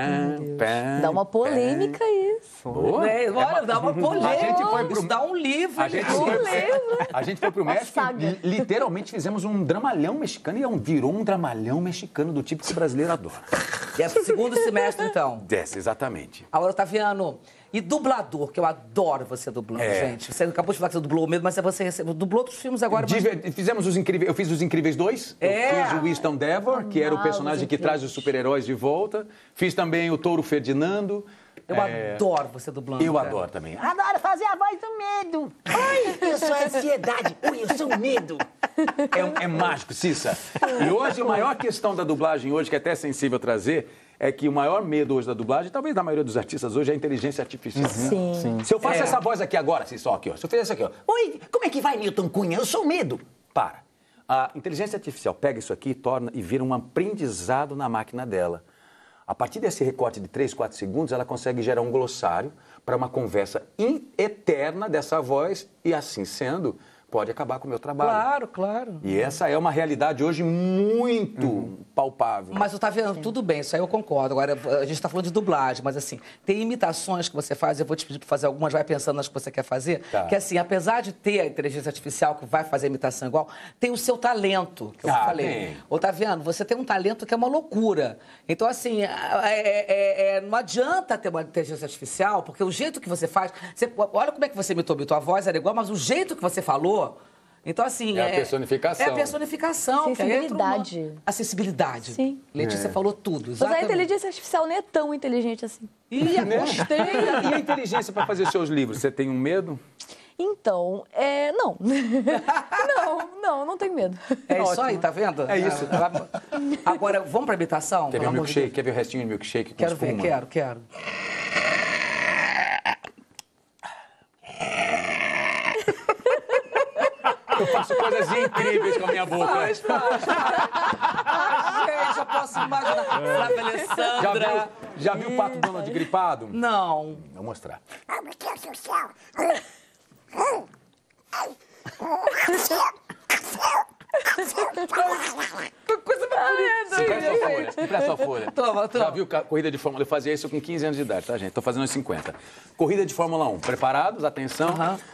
Dá uma polêmica isso. Boa. Olha, dá uma polêmica. Dá um livro. A gente foi pro México e literalmente fizemos um dramalhão mexicano e virou um dramalhão mexicano do tipo que o brasileiro adora. E é pro segundo semestre, então? Exatamente. Agora, Otaviano, e dublador, que eu adoro você dublando, gente. Você acabou de falar que você dublou o Medo, mas você dublou outros filmes agora. Fizemos Os Incríveis, eu fiz Os Incríveis 2, eu fiz o Winston Devor, que era o personagem que traz os super-heróis de volta. Fiz também o Touro Ferdinando. Eu adoro você dublando. Eu adoro também. Adoro fazer a voz do medo. Oi, eu sou a ansiedade. Oi, eu sou o medo. É mágico, Cissa. E hoje, a maior questão da dublagem hoje, que é até sensível trazer, é que o maior medo hoje da dublagem, talvez da maioria dos artistas hoje, é a inteligência artificial. Sim. Se eu faço essa voz aqui agora, Cissa, aqui, ó. Se eu fizer isso aqui, ó. Oi, como é que vai, Milton Cunha? Eu sou o medo. Para. A inteligência artificial pega isso aqui e vira um aprendizado na máquina dela. A partir desse recorte de 3, 4 segundos, ela consegue gerar um glossário para uma conversa eterna dessa voz e, assim sendo, pode acabar com o meu trabalho. Claro. E essa é uma realidade hoje muito palpável. Mas eu tá vendo, tudo bem, isso aí eu concordo. Agora, a gente tá falando de dublagem, mas assim, tem imitações que você faz, eu vou te pedir para fazer algumas, vai pensando nas que você quer fazer, que assim, apesar de ter a inteligência artificial que vai fazer a imitação igual, tem o seu talento, que eu falei. Otaviano, você tem um talento que é uma loucura. Então, assim, não adianta ter uma inteligência artificial, porque o jeito que você faz... olha como é que você imitou, a voz era igual, mas o jeito que você falou... Então, assim... É a personificação. É a personificação. Sensibilidade. Acessibilidade. Sim. Letícia falou tudo, Mas a inteligência artificial nem é tão inteligente assim. Ih, gostei! E a inteligência para fazer seus livros, você tem um medo? Então, não. não tenho medo. É isso aí, tá vendo? É isso. Agora, vamos pra imitação? Quer ver um milkshake? Quer ver o restinho de milkshake com Quero espuma? ver, quero. Eu faço coisas incríveis com a minha boca. Ai, gente, eu posso imaginar. Flávia Alessandra. Já viu o Pato Donald gripado? Não. Vou mostrar. Oh, meu Deus do céu. Que coisa mais Empresta a folha. Toma. Já viu corrida de Fórmula 1? Eu fazia isso com 15 anos de idade, tá, gente? Tô fazendo aos 50. Corrida de Fórmula 1. Preparados? Atenção.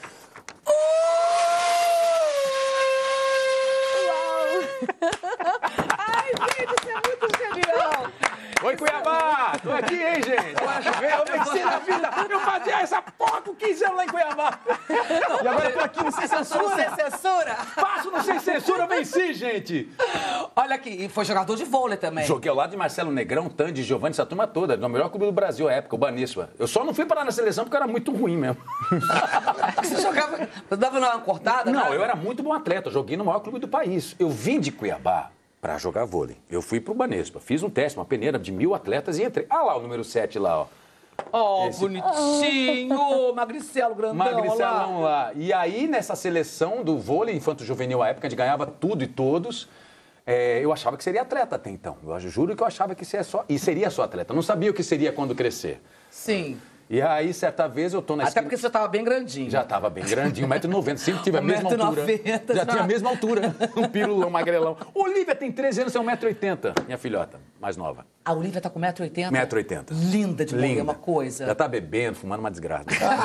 Ai, gente, isso é muito genial. Oi, Cuiabá! Tô aqui, hein, gente? Eu venci na vida! Eu fazia essa porra com 15 anos lá em Cuiabá! E agora eu tô aqui no Sem Censura! Sem Censura? Passo no Sem Censura, venci, gente! Olha aqui, e foi jogador de vôlei também. Joguei ao lado de Marcelo Negrão, Tandy, Giovanni, essa turma toda. No melhor clube do Brasil à época, o Banespa. Eu só não fui parar na seleção porque eu era muito ruim mesmo. Você jogava... Você dava uma cortada? Não, eu era muito bom atleta. Eu joguei no maior clube do país. Eu vim de Cuiabá para jogar vôlei. Eu fui pro Banespa, fiz um teste, uma peneira de 1000 atletas e entrei. Ah lá o número 7 lá, ó. Ó, bonitinho, magricelo, grandão. Magricelão lá. E aí, nessa seleção do vôlei infanto-juvenil à época, a gente ganhava tudo e todos. Eu achava que seria atleta até então. Eu juro que eu achava que seria só atleta. Não sabia o que seria quando crescer. Sim. E aí, certa vez, eu tô na esquina... Até porque você estava bem grandinho. Já estava bem grandinho, 1,90 m. Sempre tive a mesma altura. 1,90 m. Já tinha a mesma altura. Um pirulão, magrelão. Olivia tem 13 anos, é 1,80 m. Minha filhota, mais nova. A Olivia tá com 1,80 m? 1,80 m. Linda de morrer, uma coisa. Já tá bebendo, fumando uma desgraça.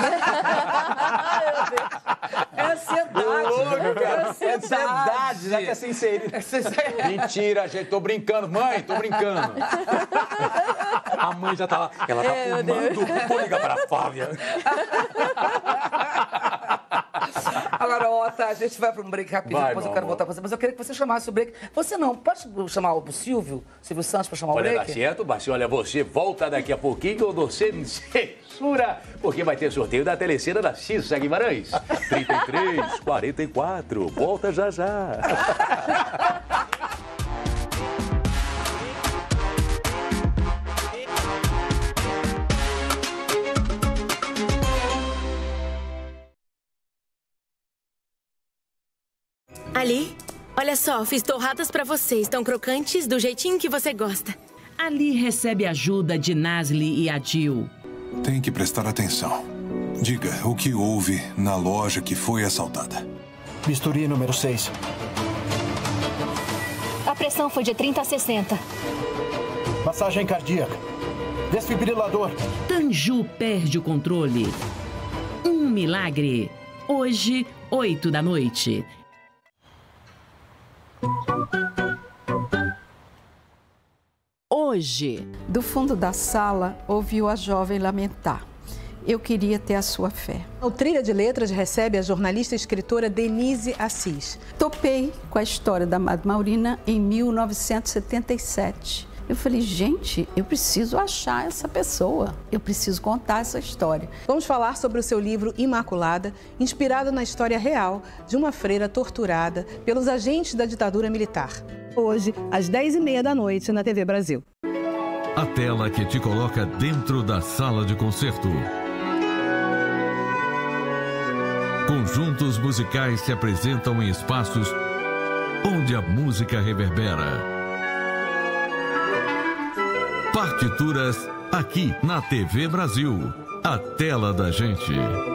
É ansiedade. É ansiedade, já que é sincero. Mentira, gente, tô brincando. Mãe, tô brincando. A mãe já tá lá. Ela tá fumando. Vou ligar para a Flávia. Agora, Ota, a gente vai para um break rapidinho, depois eu quero voltar para você. Mas eu queria que você chamasse o break. Você não, pode chamar o Silvio Santos para chamar o break? Olha, dá certo, Baixinho. Olha, você volta daqui a pouquinho que eu dou sem censura, porque vai ter sorteio da telecena da Cissa Guimarães. 33, 44. Volta já já. Ali, olha só, fiz torradas pra você. Estão crocantes do jeitinho que você gosta. Ali recebe ajuda de Nasli e Adil. Tem que prestar atenção. Diga o que houve na loja que foi assaltada. Bisturi número 6. A pressão foi de 30 a 60. Massagem cardíaca. Desfibrilador. Tanju perde o controle. Um milagre. Hoje, 8 da noite. Hoje, do fundo da sala, ouviu a jovem lamentar. Eu queria ter a sua fé. O Trilha de Letras recebe a jornalista e escritora Denise Assis. Topei com a história da Madre Maurina em 1977. Eu falei, gente, eu preciso achar essa pessoa. Eu preciso contar essa história. Vamos falar sobre o seu livro Imaculada, inspirado na história real de uma freira torturada pelos agentes da ditadura militar. Hoje, às 10h30 da noite, na TV Brasil. A tela que te coloca dentro da sala de concerto. Conjuntos musicais se apresentam em espaços onde a música reverbera. Partituras aqui na TV Brasil. A tela da gente.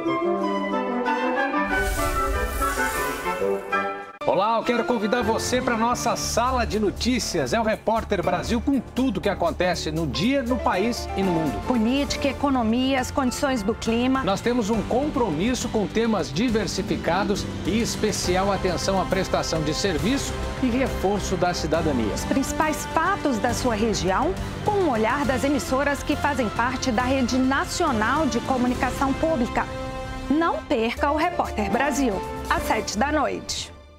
Olá, eu quero convidar você para a nossa sala de notícias. É o Repórter Brasil com tudo que acontece no dia, no país e no mundo. Política, economia, as condições do clima. Nós temos um compromisso com temas diversificados e especial atenção à prestação de serviço e reforço da cidadania. Os principais fatos da sua região, com um olhar das emissoras que fazem parte da Rede Nacional de Comunicação Pública. Não perca o Repórter Brasil, às 7 da noite.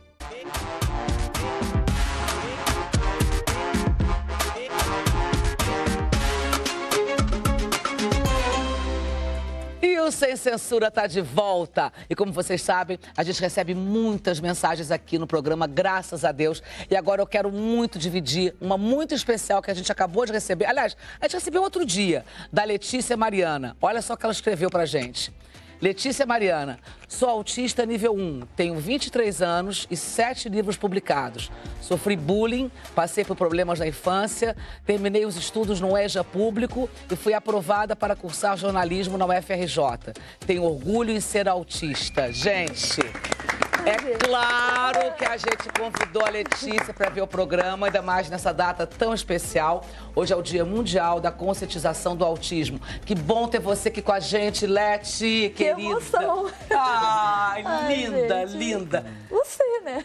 O Sem Censura está de volta. E como vocês sabem, a gente recebe muitas mensagens aqui no programa, graças a Deus. E agora eu quero muito dividir uma muito especial que a gente acabou de receber. Aliás, a gente recebeu outro dia, da Letícia Mariana. Olha só o que ela escreveu pra gente. Letícia Mariana, sou autista nível 1, tenho 23 anos e 7 livros publicados. Sofri bullying, passei por problemas na infância, terminei os estudos no EJA público e fui aprovada para cursar jornalismo na UFRJ. Tenho orgulho em ser autista. Gente, é claro que a gente convidou a Letícia para ver o programa, ainda mais nessa data tão especial. Hoje é o Dia Mundial da Conscientização do Autismo. Que bom ter você aqui com a gente, Leti, querida. Que emoção. Ai, linda, gente. Linda. Você, né?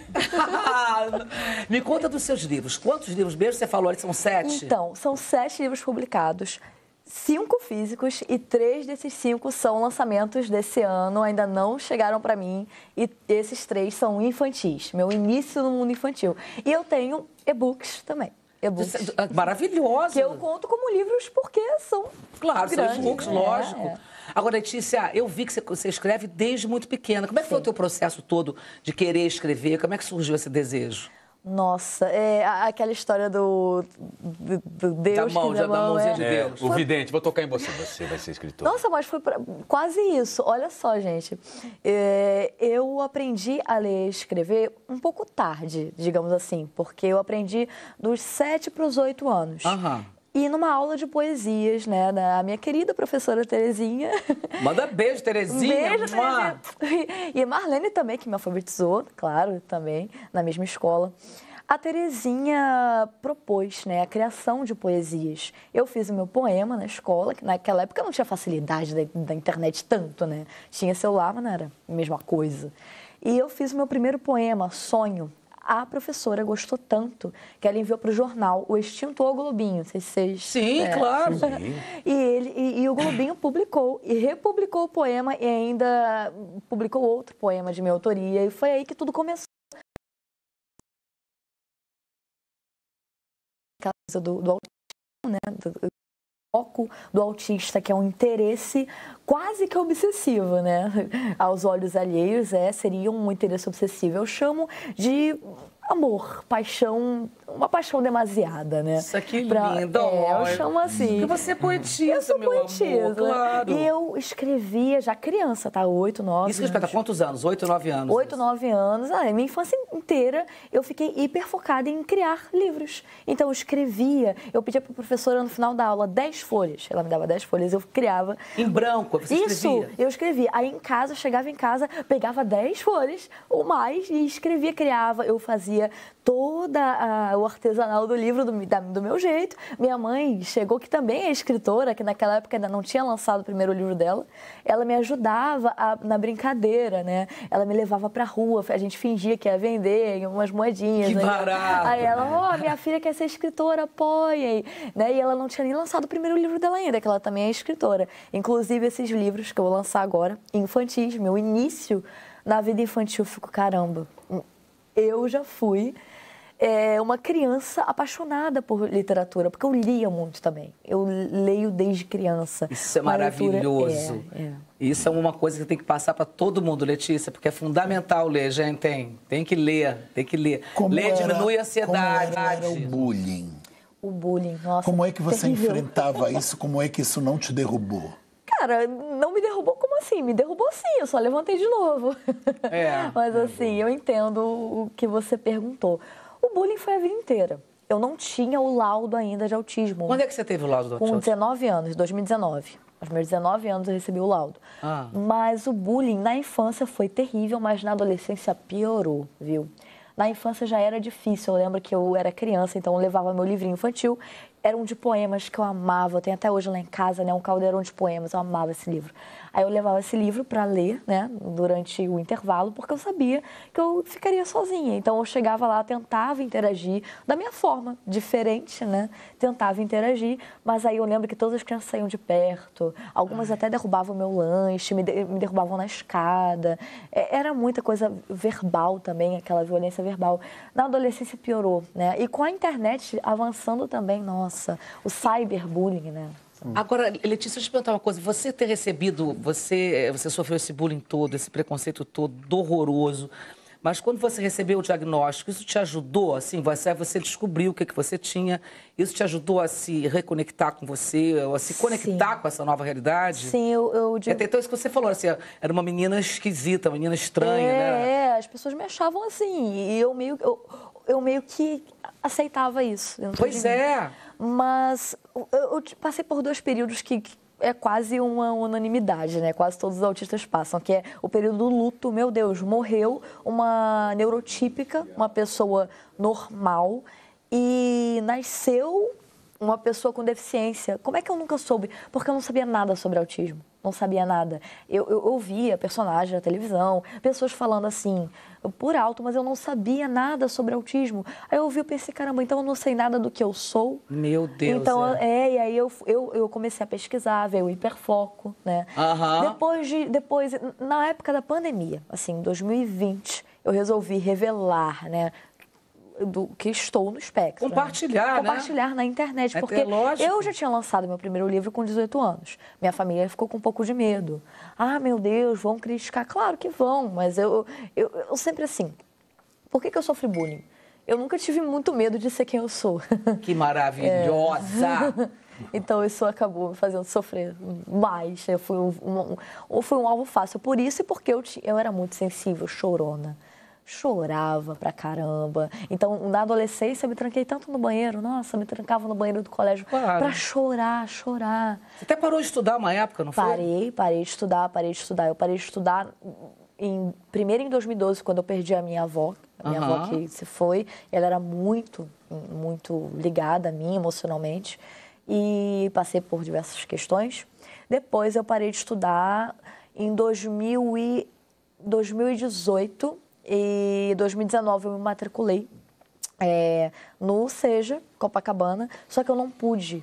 Me conta dos seus livros. Quantos livros mesmo você falou? São 7? Então, são 7 livros publicados. 5 físicos e 3 desses 5 são lançamentos desse ano, ainda não chegaram para mim. E esses 3 são infantis, meu início no mundo infantil. E eu tenho e-books também. Maravilhoso. Que eu conto como livros porque são Claro, grandes, são e-books, lógico. Agora, Letícia, eu vi que você escreve desde muito pequena. Como é que foi o teu processo todo de querer escrever? Como é que surgiu esse desejo? Nossa, aquela história do Deus da mãozinha de Deus. O vidente, vou tocar em você, você vai ser escritor. Nossa, mas foi quase isso. Olha só, gente, eu aprendi a ler e escrever um pouco tarde, digamos assim, porque eu aprendi dos 7 para os 8 anos. E numa aula de poesias, né, da minha querida professora Terezinha. Manda beijo, Terezinha. Beijo, Terezinha. E a Marlene também, que me alfabetizou, claro, também, na mesma escola. A Terezinha propôs, né, a criação de poesias. Eu fiz o meu poema na escola, que naquela época não tinha facilidade da internet tanto, né? Tinha celular, mas não era a mesma coisa. E eu fiz o meu primeiro poema, Sonho. A professora gostou tanto que ela enviou para o jornal O Extintor Globinho. Não sei se vocês... Sim, claro. Sim. E o Globinho publicou e republicou o poema e ainda publicou outro poema de minha autoria. E foi aí que tudo começou. Do autismo, né? Do foco do autista, que é um interesse quase que obsessivo, né? Aos olhos alheios, seria um interesse obsessivo. Eu chamo de amor, paixão, uma paixão demasiada, né? Isso aqui lindo. Eu chamo assim. Porque você é poetisa, eu sou meu poetisa, amor, claro. E eu escrevia já criança, tá? 8, 9 Isso que espeta quantos anos? 8, 9 anos? 8, 9 anos. Minha infância inteira eu fiquei hiper focada em criar livros. Então eu escrevia, eu pedia para a professora no final da aula 10 folhas. Ela me dava 10 folhas, eu criava. Em branco, você escrevia? Isso, eu escrevia. Aí em casa, chegava em casa, pegava 10 folhas ou mais e escrevia, criava. Eu fazia todo o artesanal do livro do meu jeito. Minha mãe chegou, que também é escritora, que naquela época ainda não tinha lançado o primeiro livro dela. Ela me ajudava na brincadeira, né? Ela me levava pra rua, a gente fingia que ia vender em umas moedinhas. Que barato! Aí ela, minha filha quer ser escritora, apoia. Né? E ela não tinha nem lançado o primeiro livro dela ainda, que ela também é escritora. Inclusive, esses livros que eu vou lançar agora, infantis, meu início na vida infantil, eu fico, caramba, eu já fui uma criança apaixonada por literatura, porque eu lia muito também. Eu leio desde criança. Isso é maravilhoso. Isso é uma coisa que tem que passar para todo mundo, Letícia, porque é fundamental ler, gente. Tem que ler, tem que ler. Ler diminui a ansiedade. Como era o bullying? O bullying, nossa. Como é que você terrível. enfrentava isso? Como é que isso não te derrubou? Cara, não me derrubou como assim? Me derrubou sim, eu só levantei de novo. Mas assim, eu entendo o que você perguntou. O bullying foi a vida inteira. Eu não tinha o laudo ainda de autismo. Quando é que você teve o laudo do autismo? Com 19 anos, 2019. Aos meus 19 anos eu recebi o laudo. Mas o bullying na infância foi terrível, mas na adolescência piorou, viu? Na infância já era difícil. Eu lembro que eu era criança, então eu levava meu livrinho infantil. Era um de poemas que eu amava. Eu tenho até hoje lá em casa, né, um caldeirão de poemas. Eu amava esse livro. Aí eu levava esse livro para ler, né, durante o intervalo, porque eu sabia que eu ficaria sozinha. Então eu chegava lá, tentava interagir da minha forma, diferente, né? Tentava interagir, mas aí eu lembro que todas as crianças saíam de perto. Algumas até derrubavam o meu lanche, me derrubavam na escada. Era muita coisa verbal também, aquela violência verbal. Na adolescência piorou, né? E com a internet avançando também, nossa, o cyberbullying, né? Agora, Letícia, deixa eu te perguntar uma coisa. Você ter recebido, você sofreu esse bullying todo, esse preconceito todo, horroroso, mas quando você recebeu o diagnóstico, isso te ajudou, assim, você descobriu o que você tinha, isso te ajudou a se reconectar com você, a se conectar com essa nova realidade? Sim, eu digo... Então, isso que você falou, assim, era uma menina esquisita, uma menina estranha, né? As pessoas me achavam assim, e eu meio que aceitava isso. Pois é. Mas eu passei por 2 períodos que é quase uma unanimidade, né? Quase todos os autistas passam, que é o período do luto. Meu Deus, morreu uma neurotípica, uma pessoa normal, e nasceu uma pessoa com deficiência. Como é que eu nunca soube? Porque eu não sabia nada sobre autismo. Não sabia nada. Eu ouvia personagens na televisão, pessoas falando assim, por alto, mas eu não sabia nada sobre autismo. Aí eu ouvi e pensei, caramba, então eu não sei nada do que eu sou. Meu Deus. Então, e aí eu comecei a pesquisar, veio o hiperfoco, né? Depois, na época da pandemia, assim, 2020, eu resolvi revelar, né? Do que estou no espectro. Compartilhar, né? Compartilhar na internet, porque eu já tinha lançado meu primeiro livro com 18 anos. Minha família ficou com um pouco de medo. Ah, meu Deus, vão criticar. Claro que vão, mas eu sempre assim, por que eu sofri bullying? Eu nunca tive muito medo de ser quem eu sou. Que maravilhosa! Então, isso acabou me fazendo sofrer mais. Eu fui um alvo fácil por isso e porque eu era muito sensível, chorona. Chorava pra caramba. Então, na adolescência, eu me tranquei tanto no banheiro. Nossa, me trancava no banheiro do colégio pra chorar. Você até parou de estudar uma época, não foi? Parei de estudar. Eu parei de estudar primeiro em 2012, quando eu perdi a minha avó. A minha avó que se foi. Ela era muito, muito ligada a mim emocionalmente. E passei por diversas questões. Depois, eu parei de estudar em 2018. E em 2019 eu me matriculei no SEJA, Copacabana, só que eu não pude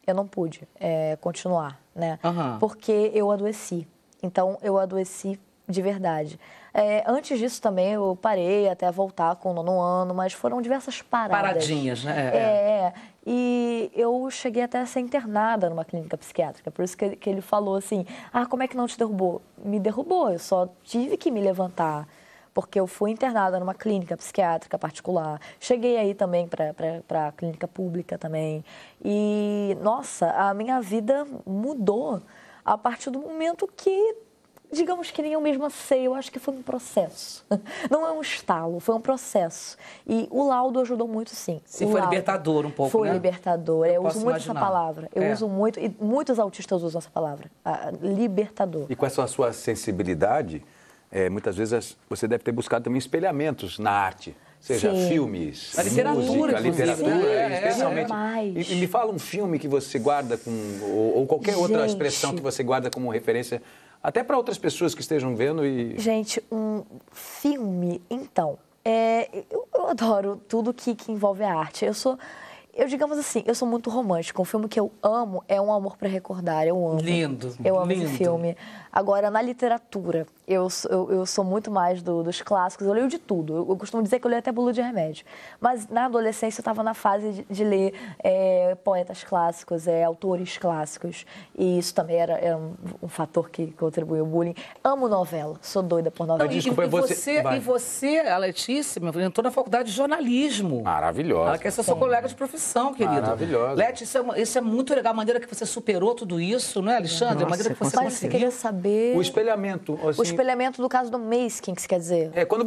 continuar, né? Porque eu adoeci. Então, eu adoeci de verdade. Antes disso também eu parei até voltar com o 9º ano, mas foram diversas paradas. Paradinhas, né? E eu cheguei até a ser internada numa clínica psiquiátrica. Por isso que ele falou assim, como é que não te derrubou? Me derrubou, eu só tive que me levantar. Porque eu fui internada numa clínica psiquiátrica particular. Cheguei aí também para a clínica pública também. E, nossa, a minha vida mudou a partir do momento que, digamos que nem eu mesma sei, eu acho que foi um processo. Não é um estalo, foi um processo. E o laudo ajudou muito, sim. Foi libertador um pouco, Foi né? libertador. Eu uso muito imaginar. essa palavra. Eu uso muito, e muitos autistas usam essa palavra. Libertador. E com essa sua sensibilidade... muitas vezes você deve ter buscado também espelhamentos na arte, seja filmes, a literatura, especialmente. E me fala um filme que você guarda ou qualquer outra expressão que você guarda como referência, até para outras pessoas que estejam vendo e... Gente, um filme, então, eu adoro tudo que envolve a arte. Digamos assim, eu sou muito romântica. Um filme que eu amo é Um Amor para Recordar. Eu amo. Lindo. Eu amo esse filme. Agora, na literatura, eu sou muito mais dos clássicos. Eu leio de tudo. Eu costumo dizer que eu leio até bula de remédio. Mas na adolescência eu estava na fase de ler poetas clássicos, autores clássicos. E isso também era um fator que contribuiu ao bullying. Amo novela. Sou doida por novela. E você, a Letícia, entrou na faculdade de jornalismo. Maravilhosa. Ela quer ser sua colega de profissão, querida. Maravilhosa. Letícia, isso é muito legal. A maneira que você superou tudo isso, não é, Alexandre? A maneira que você conseguiu. Você queria saber... O espelhamento. Assim, o espelhamento do caso do Masking, que você quer dizer? Quando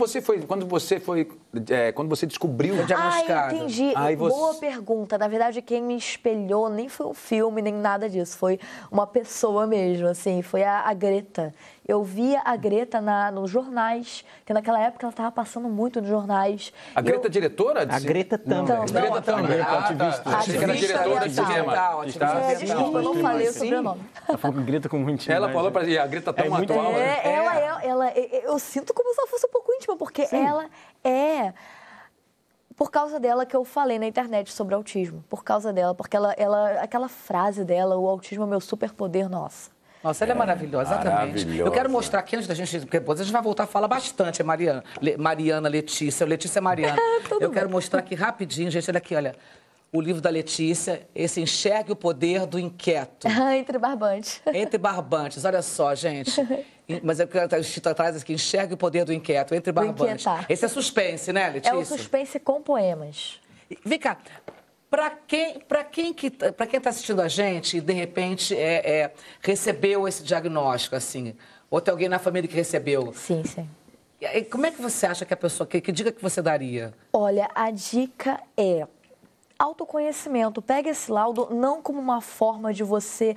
você descobriu o diagnosticado. Entendi. Boa pergunta. Na verdade, quem me espelhou nem foi um filme, nem nada disso. Foi uma pessoa mesmo, assim. Foi a Greta. Eu via a Greta nos jornais, que naquela época ela estava passando muito nos jornais. A Greta diretora? A Greta Thunberg. Greta Thunberg, ativista. Achei que era diretora de cinema. Desculpa, eu não falei o sobrenome. Ela falou com Greta com muito ela falou para a Greta tão atual. Eu sinto como se ela fosse um pouco íntima, porque ela é... Por causa dela que eu falei na internet sobre autismo. Por causa dela, porque aquela frase dela, o autismo é meu superpoder, nossa. Nossa, ela é maravilhosa, exatamente. Eu quero mostrar aqui, antes da gente... Porque depois a gente vai voltar a falar bastante, Mariana, Letícia. Letícia é Mariana. Eu quero mostrar aqui rapidinho, gente, olha aqui, olha. o livro da Letícia, esse Enxergue o Poder do Inquieto. Entre Barbantes. Entre Barbantes, olha só, gente. Mas eu quero estar escrito atrás aqui, Enxergue o Poder do Inquieto, Entre Barbantes. Esse é suspense, né, Letícia? É um suspense com poemas. Vem cá, para quem está assistindo a gente e, de repente, recebeu esse diagnóstico, assim, ou tem alguém na família que recebeu? Sim, sim. Como é que você acha que a pessoa... Que dica que você daria? Olha, a dica é autoconhecimento. Pega esse laudo não como uma forma de você...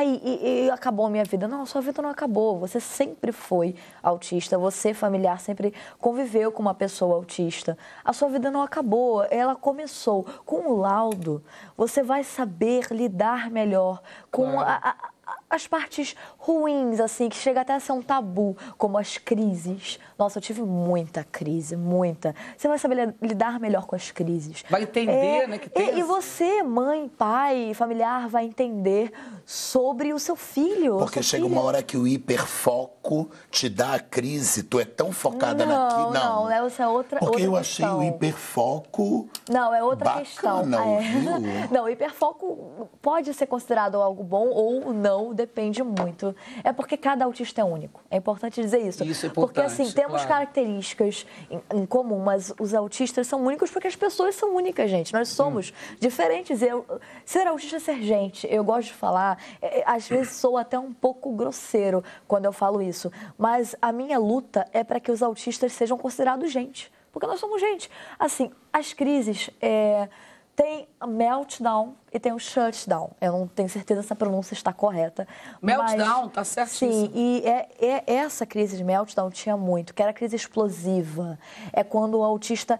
e acabou a minha vida. Não, a sua vida não acabou. Você sempre foi autista. Você, familiar, sempre conviveu com uma pessoa autista. A sua vida não acabou. Ela começou. Com o laudo, você vai saber lidar melhor com as partes ruins, assim, que chega até a ser um tabu, como as crises. Nossa, eu tive muita crise, muita. Você vai saber lidar melhor com as crises. Vai entender, né? Que tem e você, mãe, pai, familiar, vai entender sobre o seu filho. Porque chega uma hora que o hiperfoco te dá a crise, tu é tão focada naquilo. Não, essa é outra Porque eu questão. achei o hiperfoco Não, é outra bacana, questão. viu? Não, o hiperfoco pode ser considerado algo bom ou não, depende muito. É porque cada autista é único. É importante dizer isso. Isso é importante, porque, assim, temos características em comum, mas os autistas são únicos porque as pessoas são únicas, gente. Nós somos diferentes. Ser autista é ser gente. Eu gosto de falar, às vezes sou até um pouco grosseiro quando eu falo isso, mas a minha luta é para que os autistas sejam considerados gente. Porque nós somos gente. Assim, as crises... Tem meltdown e tem o shutdown. Eu não tenho certeza se a pronúncia está correta. Meltdown, tá certíssimo. Sim, e essa crise de meltdown tinha muito, que era a crise explosiva. É quando o autista,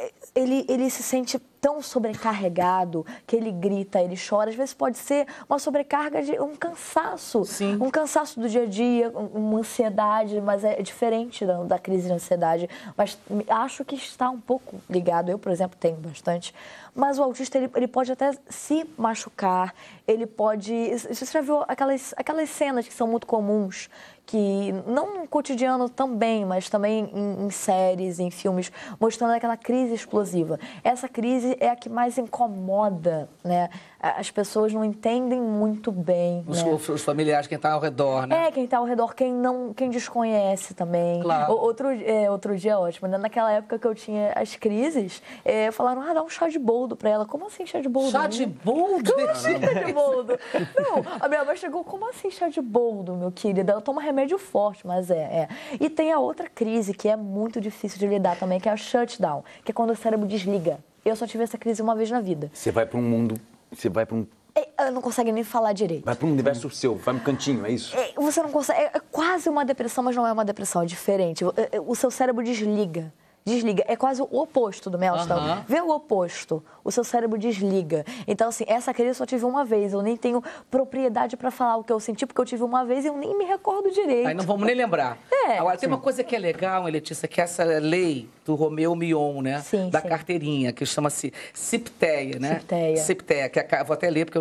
ele se sente tão sobrecarregado que ele grita, ele chora. Às vezes pode ser uma sobrecarga de um cansaço. Sim. Um cansaço do dia a dia, uma ansiedade, mas é diferente da crise de ansiedade. Mas acho que está um pouco ligado. Eu, por exemplo, tenho bastante. Mas o autista, ele pode até se machucar, ele pode... Você já viu aquelas cenas que são muito comuns, que não no cotidiano também, mas também em séries, em filmes, mostrando aquela crise explosiva. Essa crise é a que mais incomoda, né? As pessoas não entendem muito bem. Os familiares, quem está ao redor, né? Quem está ao redor, quem desconhece também. Claro. Outro dia, ótimo, né? Naquela época que eu tinha as crises, falaram, dá um chá de boldo pra ela. Como assim chá de boldo? Chá de boldo? Como assim chá de boldo? Não, a minha mãe chegou, como assim chá de boldo, meu querido? Ela toma remédio forte, mas E tem a outra crise, que é muito difícil de lidar também, que é a shutdown, que é quando o cérebro desliga. Eu só tive essa crise uma vez na vida. Você vai para um mundo... Você vai para um... Eu não consegue nem falar direito. Vai para um universo seu, vai no cantinho, é isso? Você não consegue... É quase uma depressão, mas não é uma depressão, é diferente. O seu cérebro desliga. É quase o oposto do meltdown. Vê o oposto. O seu cérebro desliga. Então, assim, essa crise eu só tive uma vez. Eu nem tenho propriedade para falar o que eu senti, porque eu tive uma vez e eu nem me recordo direito. Aí não vamos nem lembrar. Agora, tem uma coisa que é legal, Letícia, que é essa lei do Romeu Mion, né? Sim, da carteirinha, que chama-se CIPTEA, né? CIPTEA. Que vou até ler, porque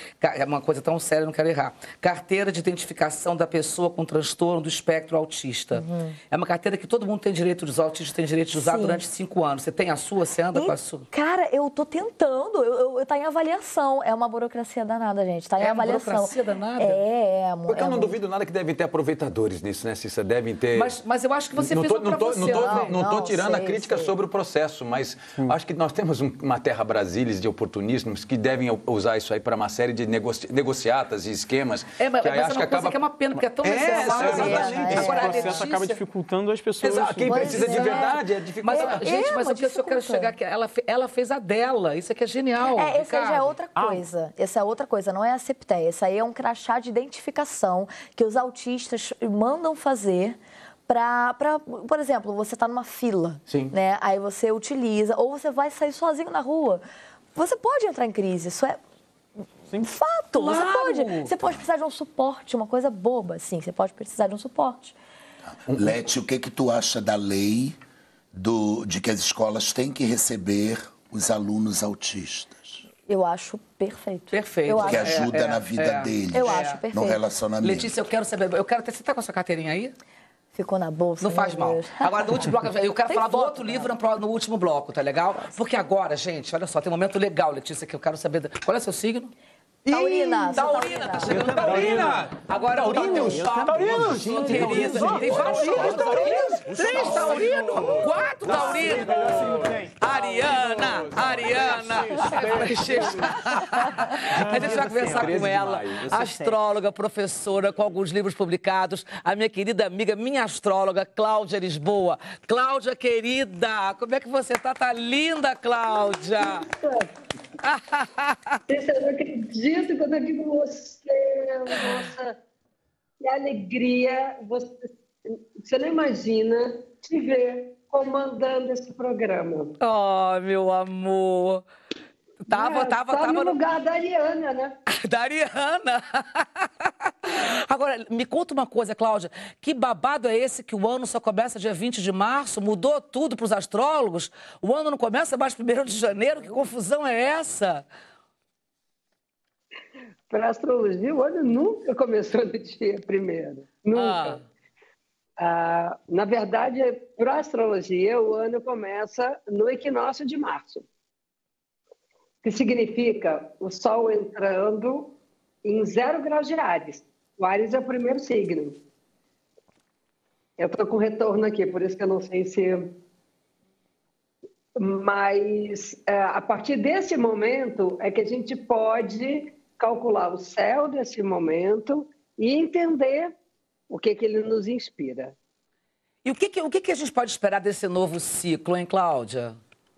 é uma coisa tão séria, eu não quero errar. Carteira de Identificação da Pessoa com Transtorno do Espectro Autista. É uma carteira que todo mundo tem direito, os autistas têm direito de usar durante 5 anos. Você tem a sua? Você anda com a sua? Cara, eu tô tentando. Tá em avaliação. É uma burocracia danada, gente. Tá em avaliação. É uma burocracia danada? Porque eu não duvido nada que devem ter aproveitadores nisso, né, Cissa? Devem ter... Mas eu acho que você fez pra você. Não tô tirando a crítica sobre o processo, mas acho que nós temos uma terra brasilis de oportunismos que devem usar isso aí para uma série de negociatas e esquemas. Mas que é uma coisa que é uma pena, porque é tão necessário. Esse processo acaba dificultando as pessoas. Exato. Quem precisa de verdade é dificultar. Mas o que eu quero chegar aqui, ela fez a dela. Isso aqui é genial. Essa já é outra coisa. Essa é outra coisa, não é a CIPTEA. Essa aí é um crachá de identificação que os autistas mandam fazer por exemplo, você está numa fila, né? Aí você utiliza, ou você vai sair sozinho na rua. Você pode entrar em crise, isso é fato. Claro. Você pode precisar de um suporte, uma coisa boba, sim, você pode precisar de um suporte. Leti, o que tu acha da lei de que as escolas têm que receber os alunos autistas? Eu acho perfeito. Perfeito. Que ajuda na vida deles. Eu acho perfeito. No relacionamento. Letícia, eu quero saber... Você está com a sua carteirinha aí? Ficou na bolsa. Não faz mal. Agora, no último bloco, eu quero falar do outro livro no último bloco, tá legal? Porque agora, gente, olha só, tem um momento legal, Letícia, que eu quero saber. Qual é o seu signo? Taurina. Taurina, tá chegando Taurina. Agora, Taurinos. Querida, tem vários taurinos. 3 taurinos, 4 taurinos. Ariana. A gente vai conversar com ela, astróloga, professora, com alguns livros publicados. A minha querida amiga, minha astróloga, Cláudia Lisboa. Cláudia, querida, como é que você tá? Tá linda, Cláudia. Eu não acredito que eu estou aqui com você. Nossa, que alegria. Você não imagina te ver comandando esse programa. Oh, meu amor. Tava no lugar da Ariana, né? Da Ariana. Agora, me conta uma coisa, Cláudia. Que babado é esse que o ano só começa dia 20 de março? Mudou tudo para os astrólogos? O ano não começa mais 1º de janeiro? Que confusão é essa? Para a astrologia, o ano nunca começou no dia 1º. Nunca. Na verdade, para a astrologia, o ano começa no equinócio de março. Que significa o Sol entrando em 0 graus de Áries. O Áries é o primeiro signo. Eu estou com retorno aqui, por isso que eu não sei se... Mas, a partir desse momento, é que a gente pode calcular o céu desse momento e entender o que ele nos inspira. E o que a gente pode esperar desse novo ciclo, hein, Cláudia?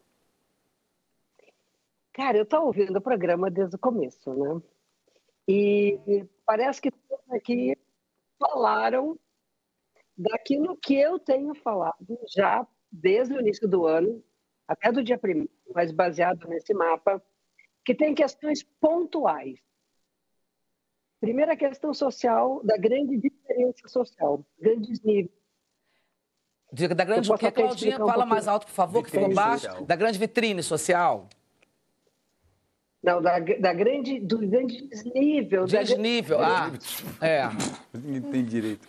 Cara, eu estou ouvindo o programa desde o começo, né? E parece que todos aqui falaram daquilo que eu tenho falado já desde o início do ano, até do dia 1º, mas baseado nesse mapa, que tem questões pontuais. Primeira questão social, da grande diferença social, grandes níveis. Diga, da grande... Porque, Claudinha, fala mais alto, por favor, que ficou baixo. Social. Da grande vitrine social. Não, do grande desnível. Desnível, Ninguém tem direito.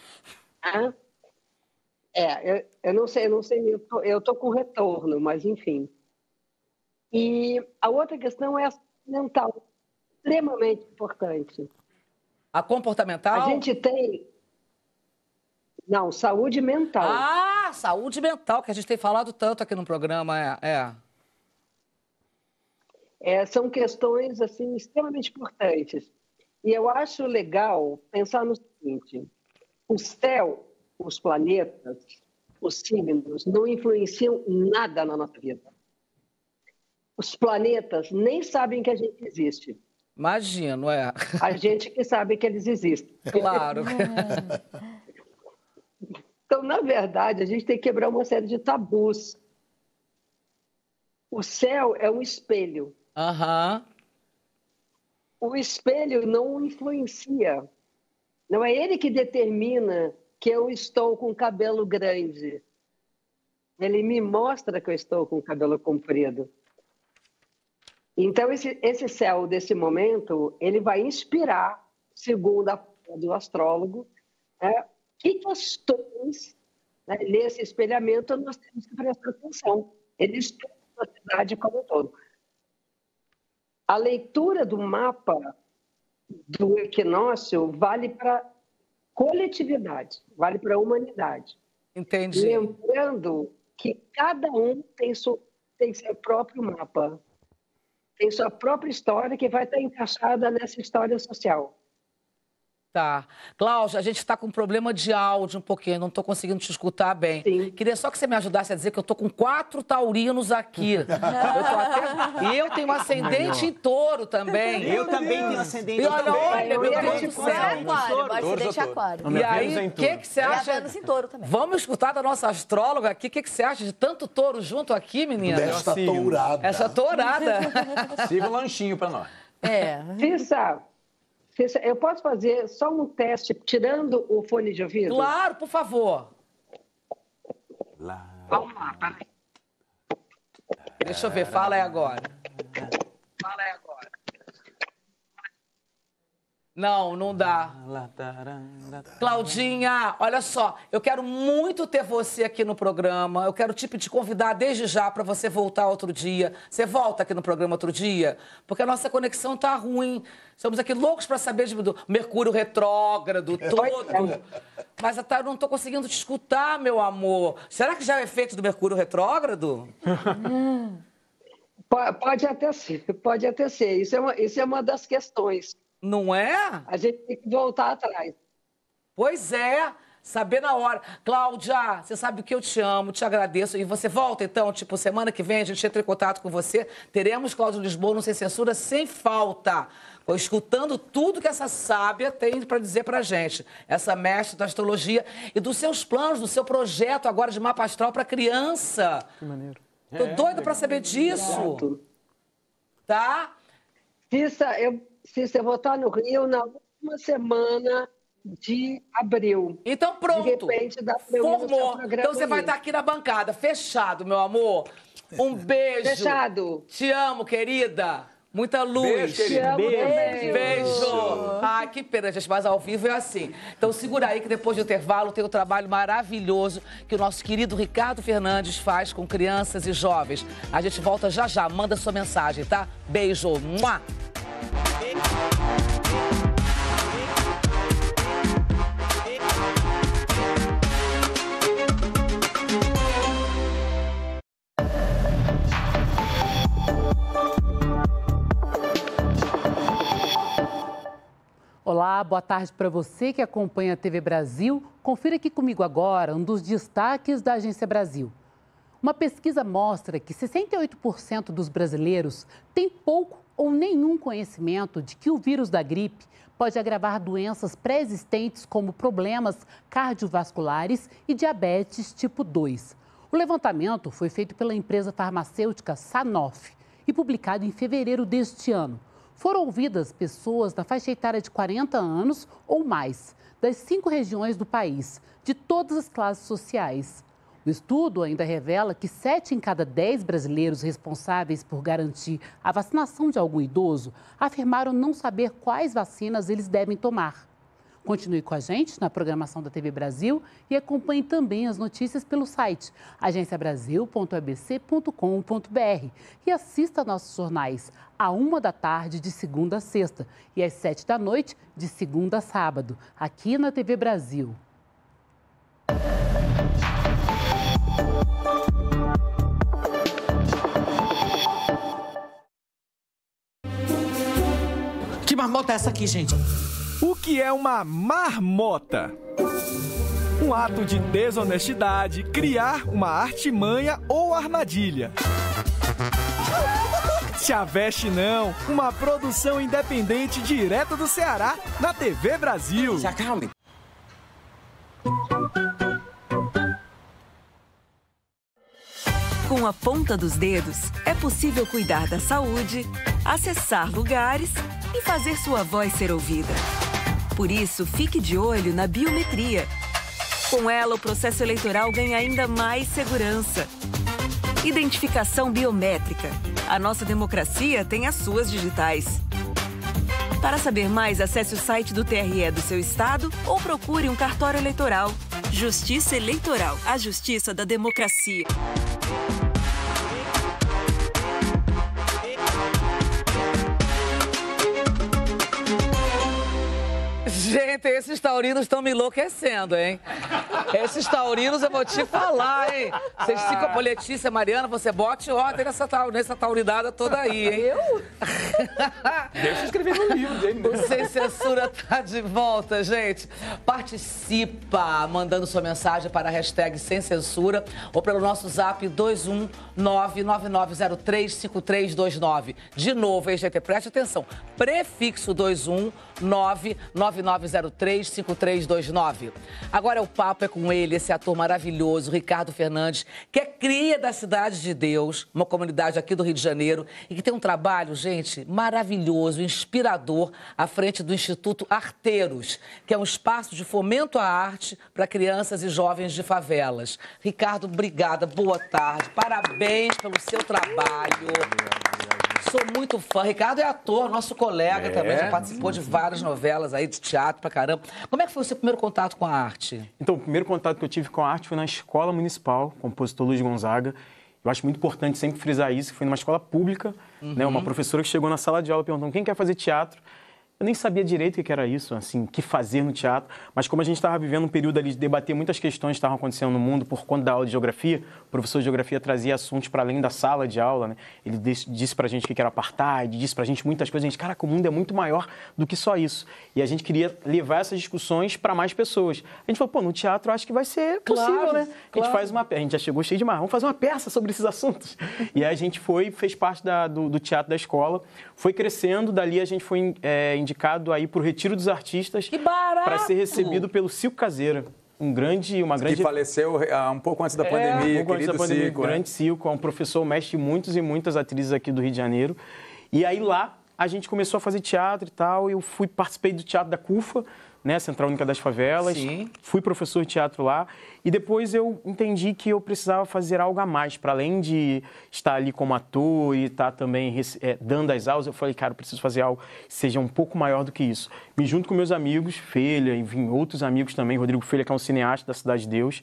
Eu não sei, eu estou com retorno, mas enfim. E a outra questão é a mental, extremamente importante. A comportamental? A gente tem... Não, saúde mental. Ah, saúde mental, que a gente tem falado tanto aqui no programa, São questões, assim, extremamente importantes. E eu acho legal pensar no seguinte: o céu, os planetas, os signos, não influenciam nada na nossa vida. Os planetas nem sabem que a gente existe. Imagino, A gente que sabe que eles existem. Claro. Então, na verdade, a gente tem que quebrar uma série de tabus. O céu é um espelho. O espelho não influencia. Não é ele que determina que eu estou com cabelo grande. Ele me mostra que eu estou com cabelo comprido. Então, esse céu desse momento, ele vai inspirar, segundo a do astrólogo, que questões, nesse espelhamento, nós temos que prestar atenção. Ele estuda a sociedade como um todo. A leitura do mapa do equinócio vale para coletividade, vale para a humanidade. Entendi. Lembrando que cada um tem seu próprio mapa, tem sua própria história que vai estar encaixada nessa história social. Tá. Cláudia, a gente está com um problema de áudio um pouquinho, não estou conseguindo te escutar bem. Sim. Queria só que você me ajudasse a dizer que eu estou com 4 taurinos aqui. E eu tenho um ascendente em touro também. Eu também tenho ascendente em touro. Olha, meu Deus do céu. Ascendente aquário. E aí, o que você acha? Em touro também. Vamos escutar da nossa astróloga aqui. O que você acha de tanto touro junto aqui, menina? Desta tourada. Essa tourada. Siga um lanchinho para nós. Cissa, eu posso fazer só um teste, tirando o fone de ouvido? Claro, por favor. Vamos lá, peraí. Deixa eu ver, fala aí agora. Não, não dá. Claudinha, olha só, eu quero muito ter você aqui no programa. Eu quero te convidar desde já para você voltar outro dia. Você volta aqui no programa outro dia? Porque a nossa conexão tá ruim. Estamos aqui loucos para saber do Mercúrio retrógrado, todo. Mas eu não tô conseguindo te escutar, meu amor. Será que já é efeito do Mercúrio retrógrado? Pode até ser. Isso é uma das questões. Não é? A gente tem que voltar atrás. Pois é, saber na hora. Cláudia, você sabe que eu te amo, te agradeço. E você volta, então, tipo, semana que vem a gente entra em contato com você. Teremos Cláudia Lisboa no Sem Censura sem falta. Escutando tudo que essa sábia tem para dizer pra gente. Essa mestre da astrologia e dos seus planos, do seu projeto agora de mapa astral para criança. Que maneiro. Tô doida para saber disso. Exato. Tá? Cissa, eu vou estar no Rio na última semana de abril. Então pronto. De repente, dá pra eu ir no seu formou. programa. Então você vai estar aqui na bancada. Fechado, meu amor. Um beijo. Fechado. Te amo, querida. Muita luz. Beijo, querida. Beijo. Ai, que pena, gente, mas ao vivo é assim. Então segura aí que depois do intervalo tem o trabalho maravilhoso que o nosso querido Ricardo Fernandes faz com crianças e jovens. A gente volta já já. Manda sua mensagem, tá? Beijo. Mua. Olá, boa tarde para você que acompanha a TV Brasil. Confira aqui comigo agora um dos destaques da Agência Brasil. Uma pesquisa mostra que 68% dos brasileiros têm pouco ou nenhum conhecimento de que o vírus da gripe pode agravar doenças pré-existentes como problemas cardiovasculares e diabetes tipo 2. O levantamento foi feito pela empresa farmacêutica Sanofi e publicado em fevereiro deste ano. Foram ouvidas pessoas na faixa etária de 40 anos ou mais, das 5 regiões do país, de todas as classes sociais. O estudo ainda revela que 7 em cada 10 brasileiros responsáveis por garantir a vacinação de algum idoso afirmaram não saber quais vacinas eles devem tomar. Continue com a gente na programação da TV Brasil e acompanhe também as notícias pelo site agenciabrasil.abc.com.br e assista nossos jornais à 13h de segunda a sexta e às 19h de segunda a sábado, aqui na TV Brasil. Que marmota é essa aqui, gente? O que é uma marmota? Um ato de desonestidade, criar uma artimanha ou armadilha. Se aveste não, uma produção independente direto do Ceará, na TV Brasil. Se acalme. Com a ponta dos dedos, é possível cuidar da saúde, acessar lugares e fazer sua voz ser ouvida. Por isso, fique de olho na biometria. Com ela, o processo eleitoral ganha ainda mais segurança. Identificação biométrica. A nossa democracia tem as suas digitais. Para saber mais, acesse o site do TRE do seu estado ou procure um cartório eleitoral. Justiça Eleitoral, a justiça da democracia. Gente, esses taurinos estão me enlouquecendo, hein? Esses taurinos eu vou te falar, hein? Vocês ficam... Letícia, Mariana, você bote ordem nessa taurinada toda aí, hein? Eu? Deixa eu escrever no livro dele. O Sem Censura tá de volta, gente. Participa mandando sua mensagem para a hashtag Sem Censura ou pelo nosso zap 21999035329. De novo, hein, gente? Preste atenção. Prefixo 21999035329. Agora o papo é com ele, esse ator maravilhoso, Ricardo Fernandes, que é cria da Cidade de Deus, uma comunidade aqui do Rio de Janeiro, e que tem um trabalho, gente, maravilhoso, inspirador, à frente do Instituto Arteiros, que é um espaço de fomento à arte para crianças e jovens de favelas. Ricardo, obrigada, boa tarde, parabéns pelo seu trabalho. Sou muito fã. Ricardo é ator, nosso colega também, já participou de várias novelas aí, de teatro pra caramba. Como é que foi o seu primeiro contato com a arte? Então, o primeiro contato que eu tive com a arte foi na Escola Municipal, compositor Luiz Gonzaga. Eu acho muito importante sempre frisar isso, que foi numa escola pública, né? Uma professora que chegou na sala de aula perguntando quem quer fazer teatro. Eu nem sabia direito o que era isso, assim, o que fazer no teatro, mas como a gente estava vivendo um período ali de debater muitas questões que estavam acontecendo no mundo por conta da aula de geografia, o professor de geografia trazia assuntos para além da sala de aula, né? Ele disse pra gente o que era apartheid, disse pra gente muitas coisas, a gente, caraca, o mundo é muito maior do que só isso. E a gente queria levar essas discussões para mais pessoas. A gente falou, pô, no teatro acho que vai ser possível, né? A gente faz a gente já chegou cheio de mar, vamos fazer uma peça sobre esses assuntos. E aí a gente fez parte do teatro da escola, foi crescendo, dali a gente foi indicado aí para o Retiro dos Artistas para ser recebido pelo Cico Caseira, uma grande... Que faleceu um pouco antes da pandemia, um pouco antes da pandemia, Cico. Grande Cico, é um professor, mestre de muitos e muitas atrizes aqui do Rio de Janeiro. E aí lá a gente começou a fazer teatro e tal, eu participei do Teatro da CUFA, né, Central Única das Favelas, fui professor de teatro lá, e depois eu entendi que eu precisava fazer algo a mais, para além de estar ali como ator e estar também dando as aulas, eu falei, cara, eu preciso fazer algo que seja um pouco maior do que isso. Me junto com meus amigos, Felha, enfim, outros amigos também, Rodrigo Felha, que é um cineasta da Cidade de Deus,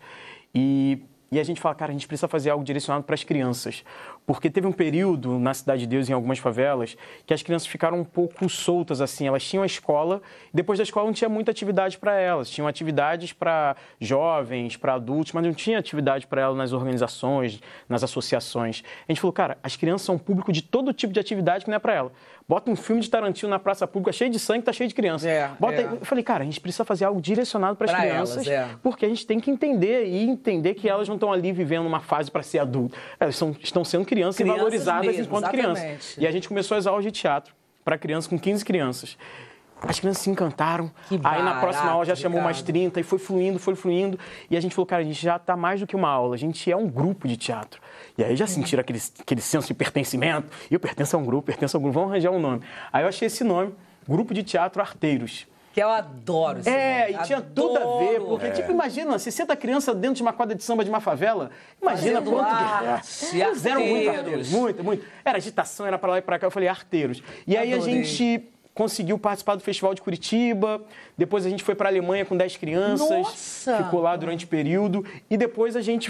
e a gente fala, cara, a gente precisa fazer algo direcionado para as crianças. Porque teve um período na Cidade de Deus, em algumas favelas, que as crianças ficaram um pouco soltas, assim. Elas tinham a escola, e depois da escola não tinha muita atividade para elas. Tinham atividades para jovens, para adultos, mas não tinha atividade para elas nas organizações, nas associações. A gente falou, cara, as crianças são um público de todo tipo de atividade que não é para ela. Bota um filme de Tarantino na praça pública cheio de sangue, tá cheio de criança. Eu falei, cara, a gente precisa fazer algo direcionado para as crianças, porque a gente tem que entender que elas não estão ali vivendo uma fase para ser adulto. Elas estão sendo crianças e valorizadas mesmo, enquanto crianças. E a gente começou as aulas de teatro para crianças, com 15 crianças. As crianças se encantaram, aí na próxima aula já chamou mais 30 e foi fluindo. E a gente falou, cara, a gente já está mais do que uma aula, a gente é um grupo de teatro. E aí já sentiram aquele senso de pertencimento. E eu pertenço a um grupo, vamos arranjar um nome. Aí eu achei esse nome, Grupo de Teatro Arteiros. Que eu adoro esse nome. E tinha tudo a ver, porque, tipo, imagina, 60 crianças dentro de uma quadra de samba de uma favela, imagina quanto que é. Fizeram muito arteiros, muito. Era agitação, era pra lá e pra cá, eu falei arteiros. E aí a gente conseguiu participar do Festival de Curitiba, depois a gente foi pra Alemanha com 10 crianças, ficou lá durante o período, e depois a gente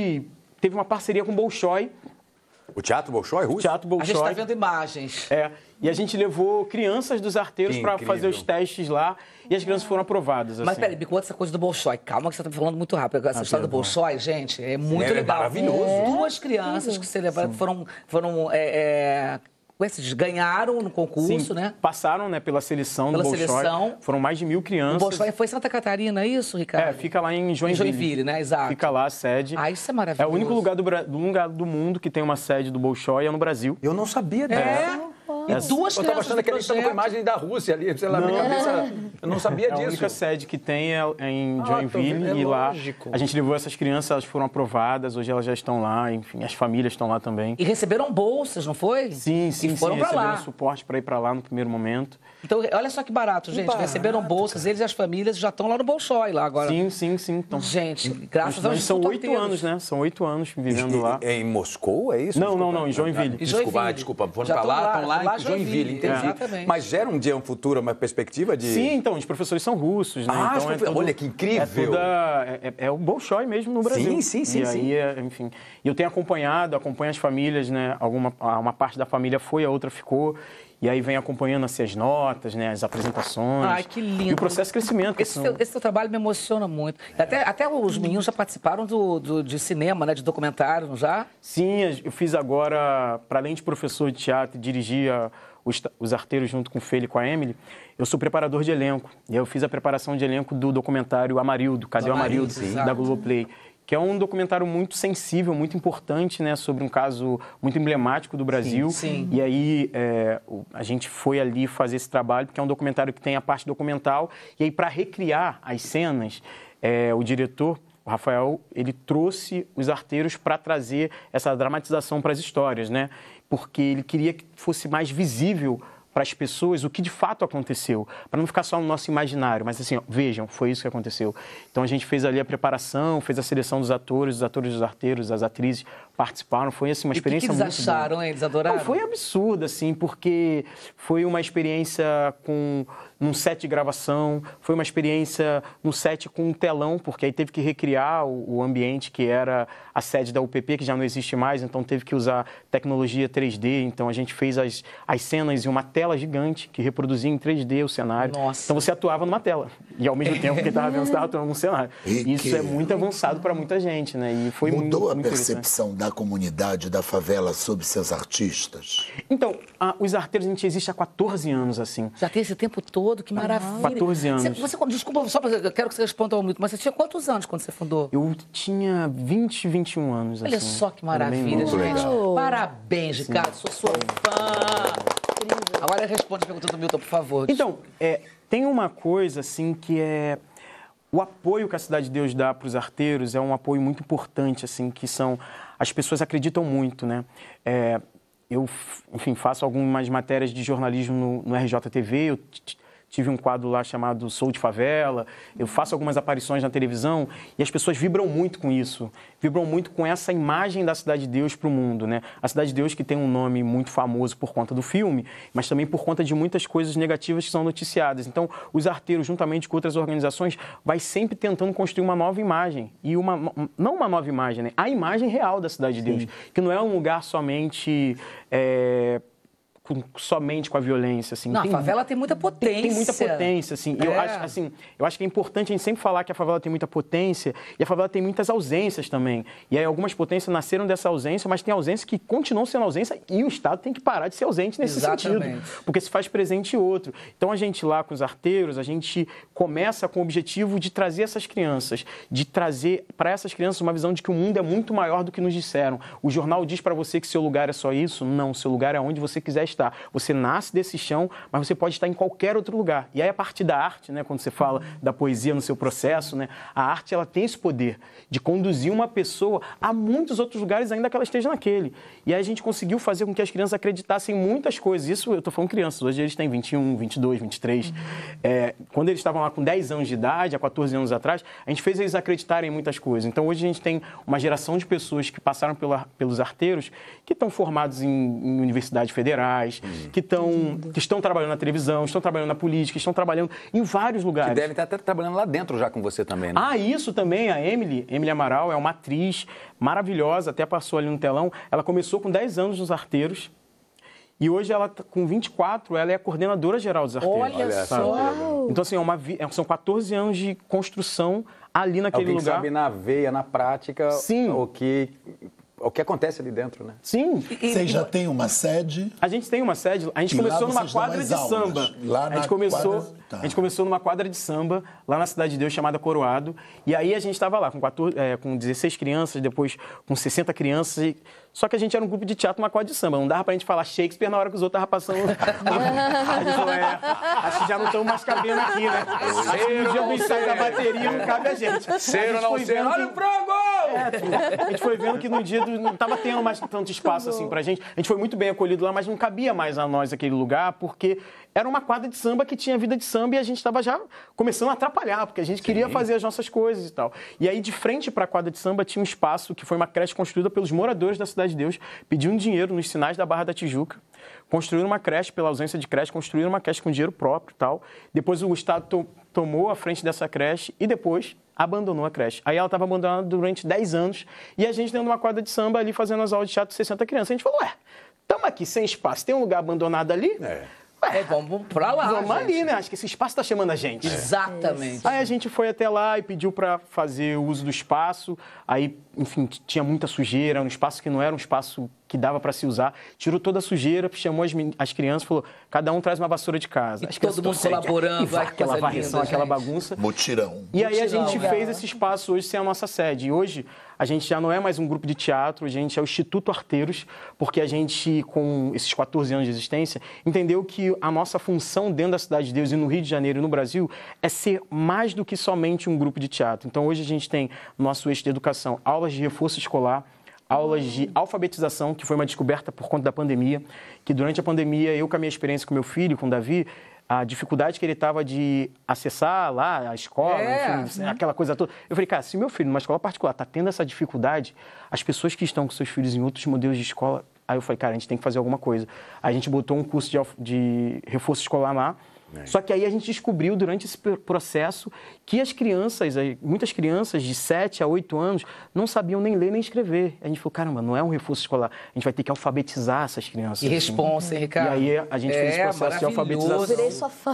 teve uma parceria com o Bolshoi. O Teatro Bolshoi, russo? Teatro Bolshoi. A gente está vendo imagens. E a gente levou crianças dos arteiros para fazer os testes lá e as crianças foram aprovadas. Mas peraí, me conta essa coisa do Bolshoi. Calma que você está falando muito rápido. Essa história do Bolshoi, gente, é muito legal. Maravilhoso. 2 crianças que celebraram, ganharam no concurso, né? Passaram, né, pela seleção do Bolshoi. Foram mais de 1000 crianças. O Bolshoi foi em Santa Catarina, é isso, Ricardo? Fica lá em Joinville. Em Joinville, né? Exato. Fica lá a sede. Isso é maravilhoso. É o único lugar do mundo que tem uma sede do Bolshoi, é no Brasil. Eu não sabia disso. E 2 crianças. Eu estava achando que a gente estava com a imagem da Rússia ali, sei lá, na minha cabeça. Eu não sabia disso. A única sede que tem é em Joinville e lá a gente levou essas crianças, elas foram aprovadas, hoje elas já estão lá, enfim, as famílias estão lá também. E receberam bolsas, não foi? Sim, e foram pra receberam lá. suporte para ir para lá no primeiro momento. Então, olha só que barato, gente. Receberam bolsas, eles e as famílias já estão lá no Bolshoi lá agora. Sim. Então, gente, graças a Deus. São 8 anos, né? São 8 anos vivendo lá. É em Moscou, é isso? Não, em Joinville. Desculpa, foram para lá, estão lá em Joinville, entendi. Exatamente. Mas gera um dia, um futuro, uma perspectiva de... Sim, então, os professores são russos, né? Então, olha que incrível! É o Bolshoi mesmo no Brasil. Sim. E aí, enfim, eu tenho acompanho as famílias, né? Uma parte da família foi, a outra ficou. E aí vem acompanhando assim, as notas, né, as apresentações. Ai, que lindo. E o processo de crescimento. Esse seu trabalho me emociona muito. Até os meninos já participaram de cinema, né, de documentário, não já? Sim, eu fiz agora, para além de professor de teatro, dirigia os arteiros junto com o Feli e com a Emily, eu sou preparador de elenco. E eu fiz a preparação de elenco do documentário Amarildo, Cadê o Amarildo, da Globoplay. Que é um documentário muito sensível, muito importante, né, sobre um caso muito emblemático do Brasil. Sim. E aí a gente foi ali fazer esse trabalho, porque é um documentário que tem a parte documental. E aí, para recriar as cenas, o diretor, o Rafael, ele trouxe os arteiros para trazer essa dramatização para as histórias, né? Porque ele queria que fosse mais visível para as pessoas o que de fato aconteceu, para não ficar só no nosso imaginário, mas assim, ó, vejam, foi isso que aconteceu. Então a gente fez ali a preparação, fez a seleção dos atores, dos arteiros, as atrizes participaram, foi assim uma experiência muito boa. O que eles acharam, hein? Eles adoraram? Não, foi absurdo, assim, porque foi uma experiência num set de gravação, foi uma experiência no set com um telão, porque aí teve que recriar o ambiente que era a sede da UPP, que já não existe mais, então teve que usar tecnologia 3D, então a gente fez as cenas em uma tela gigante que reproduzia em 3D o cenário. Nossa. Então você atuava numa tela, e ao mesmo tempo que estava vendo, você estava atuando num cenário. Isso é muito avançado para muita gente, né? E foi Mudou muito a percepção da comunidade da favela sobre seus artistas? Então, os arteiros, a gente existe há 14 anos, assim. Já tem esse tempo todo, que maravilha. 14 anos. Desculpa, só para eu quero que você responda ao mito, mas você tinha quantos anos quando você fundou? Eu tinha 20, 21 anos. Olha assim. só que maravilha, gente. Parabéns, Ricardo, sou sua fã. Agora responde a pergunta do Milton, por favor. Então, tem uma coisa, assim, que é... O apoio que a Cidade de Deus dá para os arteiros é um apoio muito importante, assim, que são... As pessoas acreditam muito, né? Eu, enfim, faço algumas matérias de jornalismo no RJTV, eu tive um quadro lá chamado Sou de Favela, eu faço algumas aparições na televisão e as pessoas vibram muito com isso, vibram muito com essa imagem da Cidade de Deus para o mundo, né? A Cidade de Deus que tem um nome muito famoso por conta do filme, mas também por conta de muitas coisas negativas que são noticiadas. Então, os arteiros, juntamente com outras organizações, vai sempre tentando construir uma nova imagem, e não uma nova imagem, né? A imagem real da Cidade de Deus, que não é um lugar somente... somente com a violência, assim. Não, a favela tem muita potência. Tem muita potência, assim. Eu acho que é importante a gente sempre falar que a favela tem muita potência e a favela tem muitas ausências também. E aí algumas potências nasceram dessa ausência, mas tem ausência que continuam sendo ausência e o Estado tem que parar de ser ausente nesse sentido, porque se faz presente outro. Então a gente lá com os arteiros, a gente começa com o objetivo de trazer essas crianças, de trazer para essas crianças uma visão de que o mundo é muito maior do que nos disseram. O jornal diz para você que seu lugar é só isso? Não, seu lugar é onde você quiser estar. Você nasce desse chão, mas você pode estar em qualquer outro lugar. E aí, a partir da arte, né, quando você fala da poesia no seu processo, né, a arte ela tem esse poder de conduzir uma pessoa a muitos outros lugares, ainda que ela esteja naquele. E aí a gente conseguiu fazer com que as crianças acreditassem em muitas coisas. Isso eu estou falando crianças, hoje eles têm 21, 22, 23. Quando eles estavam lá com 10 anos de idade, há 14 anos atrás, a gente fez eles acreditarem em muitas coisas. Então, hoje a gente tem uma geração de pessoas que passaram pelos arteiros, que estão formados em universidades federais, que estão trabalhando na televisão, estão trabalhando na política, estão trabalhando em vários lugares. Que devem estar até trabalhando lá dentro já com você também, né? Isso também, a Emily Amaral é uma atriz maravilhosa, até passou ali no telão. Ela começou com 10 anos nos arteiros e hoje ela, com 24, ela é a coordenadora geral dos arteiros. Olha só! Então, assim, são 14 anos de construção ali naquele Alguém lugar. Sabe na veia, na prática, Sim. O que acontece ali dentro, né? Sim. Vocês já têm uma sede? A gente tem uma sede. A gente começou numa quadra de samba. A gente começou numa quadra de samba, lá na Cidade de Deus, chamada Coroado. E aí a gente estava lá com 16 crianças, depois com 60 crianças. Só que a gente era um grupo de teatro numa quadra de samba. Não dava pra gente falar Shakespeare na hora que os outros estavam passando. A gente falou, acho que já não estamos mais cabendo aqui, né? Acho que no dia do ensaio da bateria não cabe a gente. Ser ou não ser, olha o frango! A gente foi vendo que no dia não estava tendo mais tanto espaço assim pra gente. A gente foi muito bem acolhido lá, mas não cabia mais a nós aquele lugar, porque era uma quadra de samba que tinha vida de samba e a gente estava já começando a atrapalhar, porque a gente queria fazer as nossas coisas e tal. E aí, de frente para a quadra de samba, tinha um espaço que foi uma creche construída pelos moradores da Cidade de Deus, pedindo dinheiro nos sinais da Barra da Tijuca, construíram uma creche, pela ausência de creche, construíram uma creche com dinheiro próprio e tal. Depois o Estado tomou a frente dessa creche e depois abandonou a creche. Aí ela estava abandonada durante 10 anos e a gente dentro de uma quadra de samba ali fazendo as aulas de teatro de 60 crianças. A gente falou, estamos aqui sem espaço, tem um lugar abandonado ali? Vamos pra lá, vamos ali, né? Acho que esse espaço está chamando a gente. Exatamente. Aí a gente foi até lá e pediu para fazer o uso do espaço. Aí, enfim, tinha muita sujeira, um espaço que não era um espaço que dava para se usar. Tirou toda a sujeira, chamou as crianças, falou, cada um traz uma vassoura de casa. E todo mundo colaborando. Aquela varrição, aquela bagunça. Mutirão. E aí a gente fez esse espaço hoje ser a nossa sede. E hoje a gente já não é mais um grupo de teatro, a gente é o Instituto Arteiros, porque a gente, com esses 14 anos de existência, entendeu que a nossa função dentro da Cidade de Deus e no Rio de Janeiro e no Brasil é ser mais do que somente um grupo de teatro. Então hoje a gente tem no nosso eixo de educação aulas de reforço escolar, aulas de alfabetização, que foi uma descoberta por conta da pandemia, que durante a pandemia, eu com a minha experiência com meu filho, com o Davi, a dificuldade que ele estava de acessar lá a escola, enfim, aquela coisa toda. Eu falei, cara, se meu filho numa escola particular está tendo essa dificuldade, as pessoas que estão com seus filhos em outros modelos de escola, aí eu falei, cara, a gente tem que fazer alguma coisa. Aí a gente botou um curso de reforço escolar lá. Só que aí a gente descobriu durante esse processo que as crianças, muitas crianças de 7 a 8 anos, não sabiam nem ler nem escrever. A gente falou, caramba, não é um reforço escolar, a gente vai ter que alfabetizar essas crianças. E responsa, hein, Ricardo? E aí a gente fez esse processo de alfabetização. Eu virei sua fã.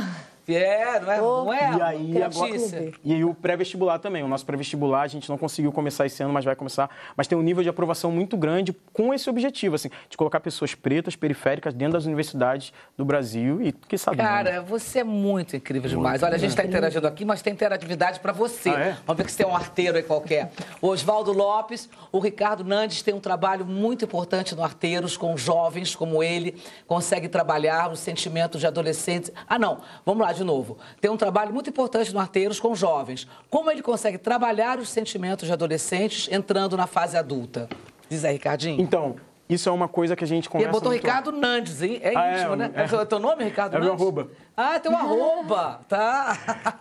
Não é? E aí, agora, e aí o pré-vestibular também. O nosso pré-vestibular a gente não conseguiu começar esse ano, mas vai começar. Mas tem um nível de aprovação muito grande com esse objetivo, assim, de colocar pessoas pretas, periféricas, dentro das universidades do Brasil e que sabe. Cara, você é muito incrível demais. Olha, a gente está interagindo aqui, mas tem interatividade para você. Vamos ver que você tem um arteiro aí qualquer. O Oswaldo Lopes, o Ricardo Nandes tem um trabalho muito importante no Arteiros, com jovens como ele, consegue trabalhar os sentimentos de adolescentes. Não, vamos lá de novo. Tem um trabalho muito importante no Arteiros com jovens. Como ele consegue trabalhar os sentimentos de adolescentes entrando na fase adulta? Diz aí, Ricardinho. Então, isso é uma coisa que a gente conversa. E botou muito Ricardo Nandes, hein? É íntimo, né? É teu nome, Ricardo Nandes? É meu arroba. Tem um arroba, tá?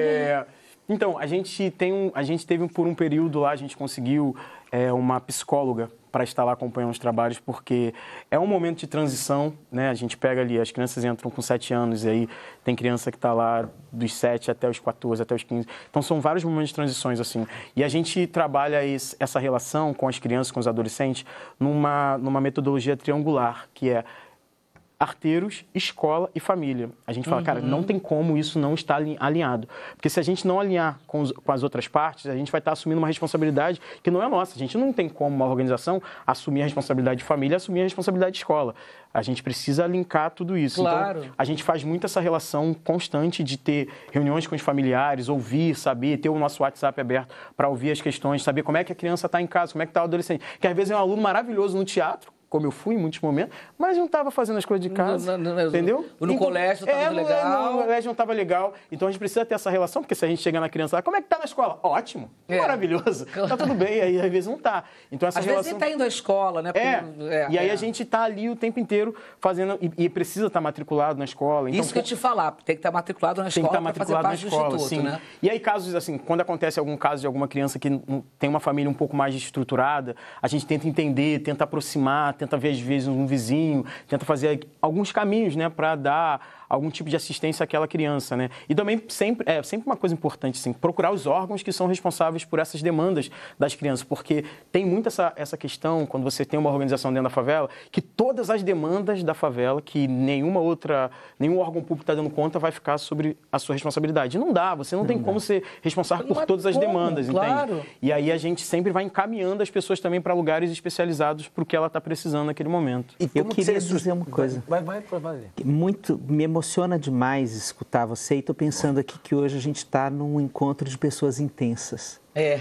Então, a gente teve por um período lá, a gente conseguiu uma psicóloga para estar lá acompanhando os trabalhos, porque é um momento de transição, né? A gente pega ali, as crianças entram com 7 anos e aí tem criança que está lá dos 7 até os 14, até os 15. Então, são vários momentos de transições, assim. E a gente trabalha essa relação com as crianças, com os adolescentes, numa metodologia triangular, que é Arteiros, escola e família. A gente fala, cara, não tem como isso não estar alinhado. Porque se a gente não alinhar com as outras partes, a gente vai estar assumindo uma responsabilidade que não é nossa. A gente não tem como uma organização assumir a responsabilidade de família e assumir a responsabilidade de escola. A gente precisa linkar tudo isso. Claro. Então, a gente faz muito essa relação constante de ter reuniões com os familiares, ouvir, saber, ter o nosso WhatsApp aberto para ouvir as questões, saber como é que a criança está em casa, como é que está o adolescente. Que às vezes é um aluno maravilhoso no teatro, como eu fui em muitos momentos, mas não estava fazendo as coisas de casa, entendeu? No colégio estava legal. No colégio não estava legal. Então, a gente precisa ter essa relação, porque se a gente chegar na criança lá, como é que está na escola? Ótimo, maravilhoso, tá tudo bem, aí às vezes não está. Então, essa às relação... vezes nem está indo à escola, né? E aí a gente está ali o tempo inteiro fazendo, e precisa estar matriculado na escola. Então, isso que eu te falar, tem que estar matriculado na escola para fazer parte do instituto, sim. Né? E aí, casos assim, quando acontece algum caso de alguma criança que tem uma família um pouco mais estruturada, a gente tenta entender, tenta aproximar, tenta ver às vezes um vizinho, tenta fazer alguns caminhos, né, para dar algum tipo de assistência àquela criança, né? E também sempre uma coisa importante, assim, procurar os órgãos que são responsáveis por essas demandas das crianças, porque tem muito essa questão, quando você tem uma organização dentro da favela, que todas as demandas da favela, que nenhum órgão público está dando conta, vai ficar sobre a sua responsabilidade. Não dá, você não tem como ser responsável por todas as demandas, entende? E aí a gente sempre vai encaminhando as pessoas também para lugares especializados para o que ela está precisando naquele momento. Eu queria dizer uma coisa. Vai. Muito me emociona demais escutar você e estou pensando aqui que hoje a gente está num encontro de pessoas intensas.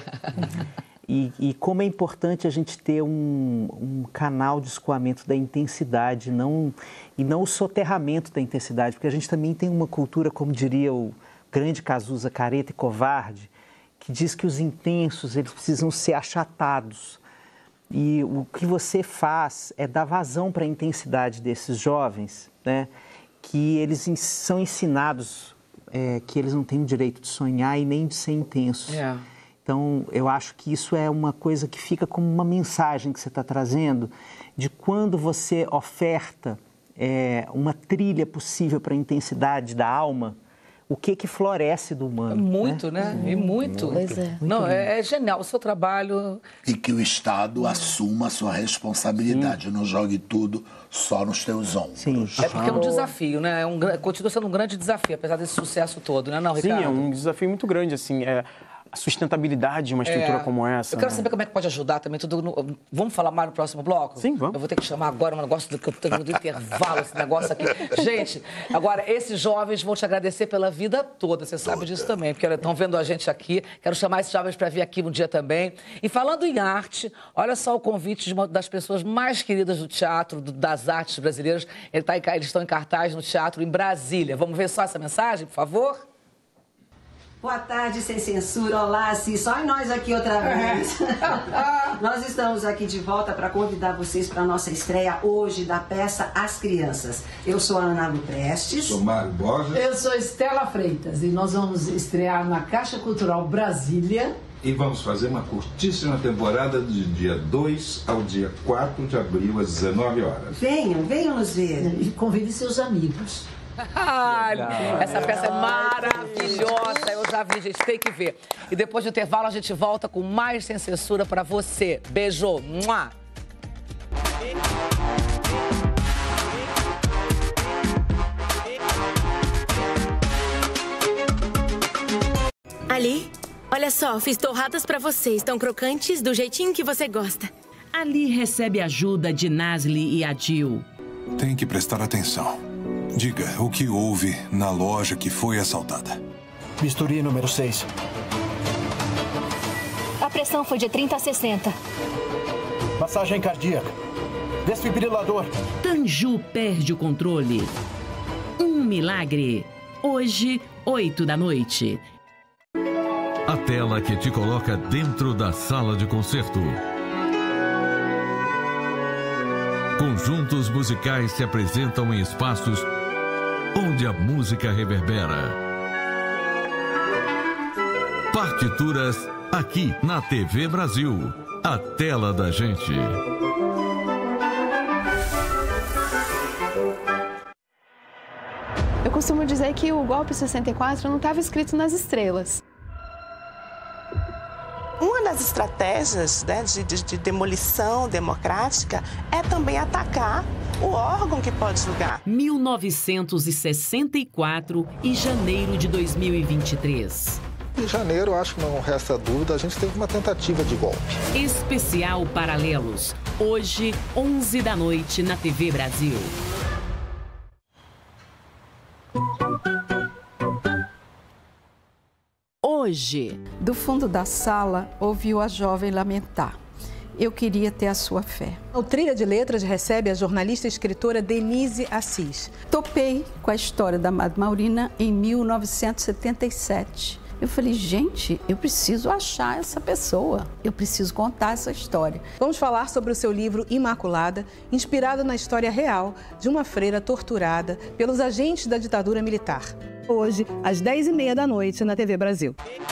E como é importante a gente ter um canal de escoamento da intensidade, e não o soterramento da intensidade, porque a gente também tem uma cultura, como diria o grande Cazuza, careta e covarde, que diz que os intensos eles precisam ser achatados. E o que você faz é dar vazão para a intensidade desses jovens, né? Que eles são ensinados que eles não têm o direito de sonhar e nem de ser intensos. Então, eu acho que isso é uma coisa que fica como uma mensagem que você está trazendo de quando você oferta uma trilha possível para a intensidade da alma, o que floresce do humano. Muito, né? E muito. Não, é genial o seu trabalho. E que o Estado assuma a sua responsabilidade, não jogue tudo só nos teus ombros. É porque é um desafio, né? Continua sendo um grande desafio, apesar desse sucesso todo, né, não, Ricardo? Sim, é um desafio muito grande, assim, a sustentabilidade de uma estrutura como essa. Eu quero saber como é que pode ajudar também tudo. Vamos falar mais no próximo bloco? Sim, vamos. Eu vou ter que chamar agora um negócio que eu tenho do intervalo, esse negócio aqui. Gente, agora, esses jovens vão te agradecer pela vida toda, você sabe disso também, porque estão vendo a gente aqui. Quero chamar esses jovens para vir aqui um dia também. E falando em arte, olha só o convite de uma das pessoas mais queridas do teatro, das artes brasileiras. Eles estão em cartaz no teatro em Brasília. Vamos ver só essa mensagem, por favor? Boa tarde, Sem Censura. Olá, Cis. Só nós aqui outra vez. Nós estamos aqui de volta para convidar vocês para a nossa estreia hoje da peça As Crianças. Eu sou a Ana Lu Prestes. Sou Mário Borges. Eu sou Estela Freitas e nós vamos estrear na Caixa Cultural Brasília. E vamos fazer uma curtíssima temporada de dia 2 ao dia 4 de abril, às 19 horas. Venham nos ver. E convide seus amigos. Essa peça é maravilhosa, eu já vi, gente, tem que ver. E depois do intervalo a gente volta com mais Sem Censura pra você. Beijo! Mua. Ali, olha só, fiz torradas pra você. Estão crocantes do jeitinho que você gosta. Ali recebe ajuda de Nasli e Adil. Tem que prestar atenção. Diga o que houve na loja que foi assaltada. Bisturi número 6. A pressão foi de 30 a 60. Massagem cardíaca. Desfibrilador. Tanju perde o controle. Um milagre. Hoje, 8 da noite. A tela que te coloca dentro da sala de concerto. Conjuntos musicais se apresentam em espaços onde a música reverbera. Partituras aqui na TV Brasil, a tela da gente. Eu costumo dizer que o golpe 64 não estava escrito nas estrelas. Uma das estratégias, né, de demolição democrática é também atacar o órgão que pode julgar. 1964 e janeiro de 2023. Em janeiro, acho que não resta dúvida, a gente teve uma tentativa de golpe. Especial Paralelos. Hoje, 11 da noite na TV Brasil. Hoje, do fundo da sala, ouviu a jovem lamentar. Eu queria ter a sua fé. O Trilha de Letras recebe a jornalista e escritora Denise Assis. Topei com a história da Madre Maurina em 1977. Eu falei, gente, eu preciso achar essa pessoa. Eu preciso contar essa história. Vamos falar sobre o seu livro Imaculada, inspirado na história real de uma freira torturada pelos agentes da ditadura militar. Hoje, às 10h30 da noite, na TV Brasil.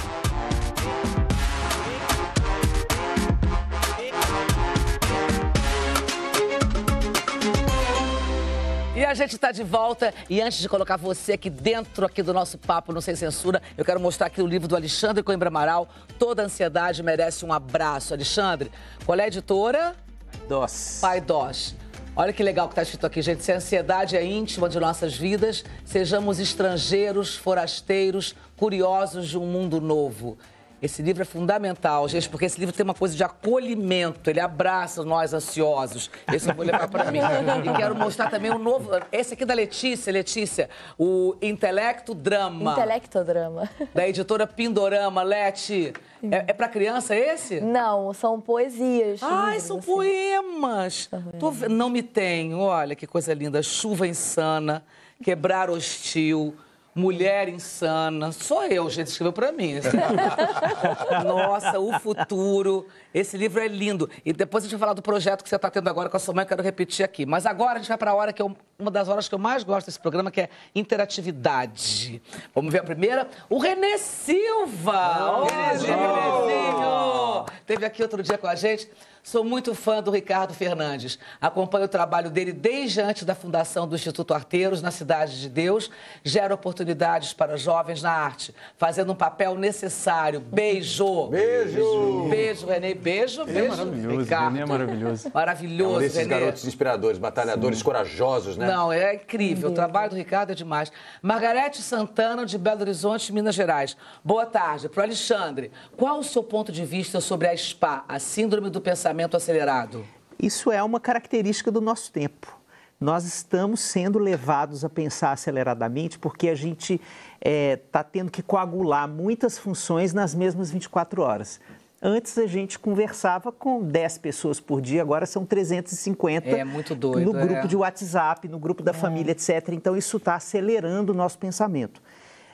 E a gente está de volta e antes de colocar você aqui dentro do nosso papo no Sem Censura, eu quero mostrar aqui o livro do Alexandre Coimbra Amaral, Toda Ansiedade Merece um Abraço. Alexandre, qual é a editora? DOS. Pai DOS. Olha que legal que está escrito aqui, gente. Se a ansiedade é íntima de nossas vidas, sejamos estrangeiros, forasteiros, curiosos de um mundo novo. Esse livro é fundamental, gente, porque esse livro tem uma coisa de acolhimento. Ele abraça nós ansiosos. Esse eu vou levar para mim. E quero mostrar também o novo... Esse aqui da Letícia, o Intelecto Drama. Intelecto Drama. Da editora Pindorama. Leti, é para criança esse? Não, são poesias. Ai, são assim. Poemas. Não me tenho. Olha que coisa linda. Chuva Insana, Quebrar Hostil... Mulher Insana. Sou eu, gente, escreveu pra mim. Nossa, o futuro. Esse livro é lindo. E depois a gente vai falar do projeto que você está tendo agora com a sua mãe, eu quero repetir aqui. Mas agora a gente vai para a hora que é uma das horas que eu mais gosto desse programa, que é interatividade. Vamos ver a primeira? O Renê Silva! Renézinho! Teve aqui outro dia com a gente. Sou muito fã do Ricardo Fernandes. Acompanho o trabalho dele desde antes da fundação do Instituto Arteiros, na Cidade de Deus. Gera oportunidades para jovens na arte, fazendo um papel necessário. Beijo! Beijo! Beijo, Renê. Beijo, beijo. Maravilhoso, Ricardo. Renê é maravilhoso. Maravilhoso, Desses Renê. garotos inspiradores, batalhadores, corajosos, né? Não, é incrível. O trabalho do Ricardo é demais. Margarete Santana, de Belo Horizonte, Minas Gerais. Boa tarde. Para o Alexandre, qual o seu ponto de vista sobre a SPA, a Síndrome do Pensamento Acelerado? Isso é uma característica do nosso tempo. Nós estamos sendo levados a pensar aceleradamente porque a gente está tendo que coagular muitas funções nas mesmas 24 horas. Antes a gente conversava com 10 pessoas por dia, agora são 350. É muito doido. No grupo de WhatsApp, no grupo da família, etc. Então isso está acelerando o nosso pensamento.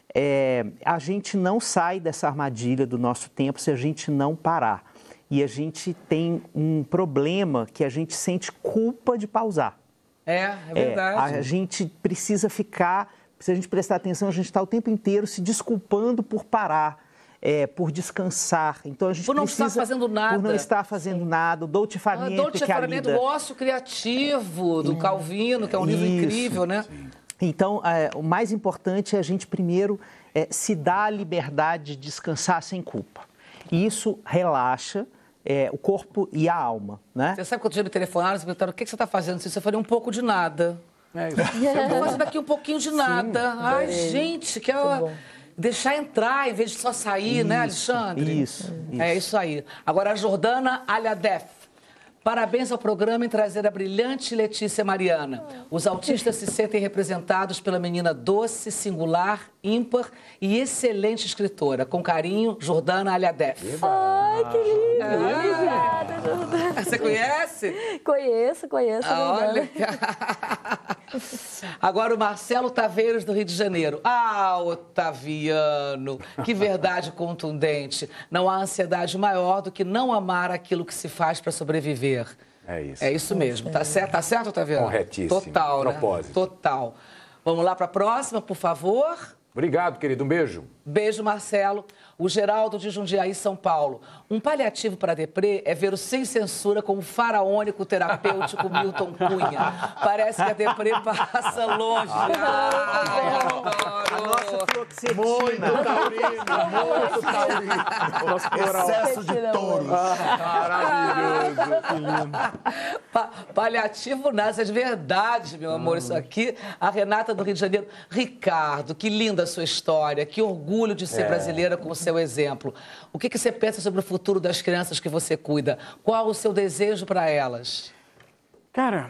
a gente não sai dessa armadilha do nosso tempo se a gente não parar. E a gente tem um problema que a gente sente culpa de pausar. É verdade. A gente precisa ficar, se a gente prestar atenção, a gente está o tempo inteiro se desculpando por parar. Por descansar. Então a gente por não precisa, estar fazendo nada. Por não estar fazendo nada. O Dolce Far Niente, que é a Lida... o ócio criativo do Calvino, que é um livro incrível, né? Então, o mais importante é a gente primeiro se dar a liberdade de descansar sem culpa. E isso relaxa o corpo e a alma, né? Você sabe quando eu me telefonaram, você perguntaram, o que você está fazendo? Eu falei, um pouco de nada. Eu estou fazendo aqui um pouquinho de nada. Ai, gente, que deixar entrar em vez de só sair, né, Alexandre? Isso. É isso aí. Agora, a Jordana Aliadef. Parabéns ao programa em trazer a brilhante Letícia Mariana. Os autistas se sentem representados pela menina doce, singular, ímpar e excelente escritora. Com carinho, Jordana Aliadef. Ai, que lindo. Obrigada, Jordana. Você conhece? Conheço. Olha. Agora o Marcelo Taveiros, do Rio de Janeiro. Otaviano, que verdade contundente. Não há ansiedade maior do que não amar aquilo que se faz para sobreviver. É isso. É isso mesmo. Tá certo, Otaviano? Corretíssimo. Total, né? Propósito. Total. Vamos lá para a próxima, por favor. Obrigado, querido. Um beijo. Beijo, Marcelo. O Geraldo de Jundiaí, São Paulo. Um paliativo para deprê é ver o Sem Censura com o faraônico terapêutico Milton Cunha. Parece que a deprê passa longe. A nossa fluoxetina. Muito taurino. Excesso de touros. Maravilhoso. Que lindo. Paliativo nada, é de verdade, meu amor. Isso aqui, a Renata do Rio de Janeiro. Ricardo, que linda a sua história. Que orgulho de ser brasileira com o seu exemplo. O que você pensa sobre o futuro das crianças que você cuida? Qual o seu desejo para elas? Cara,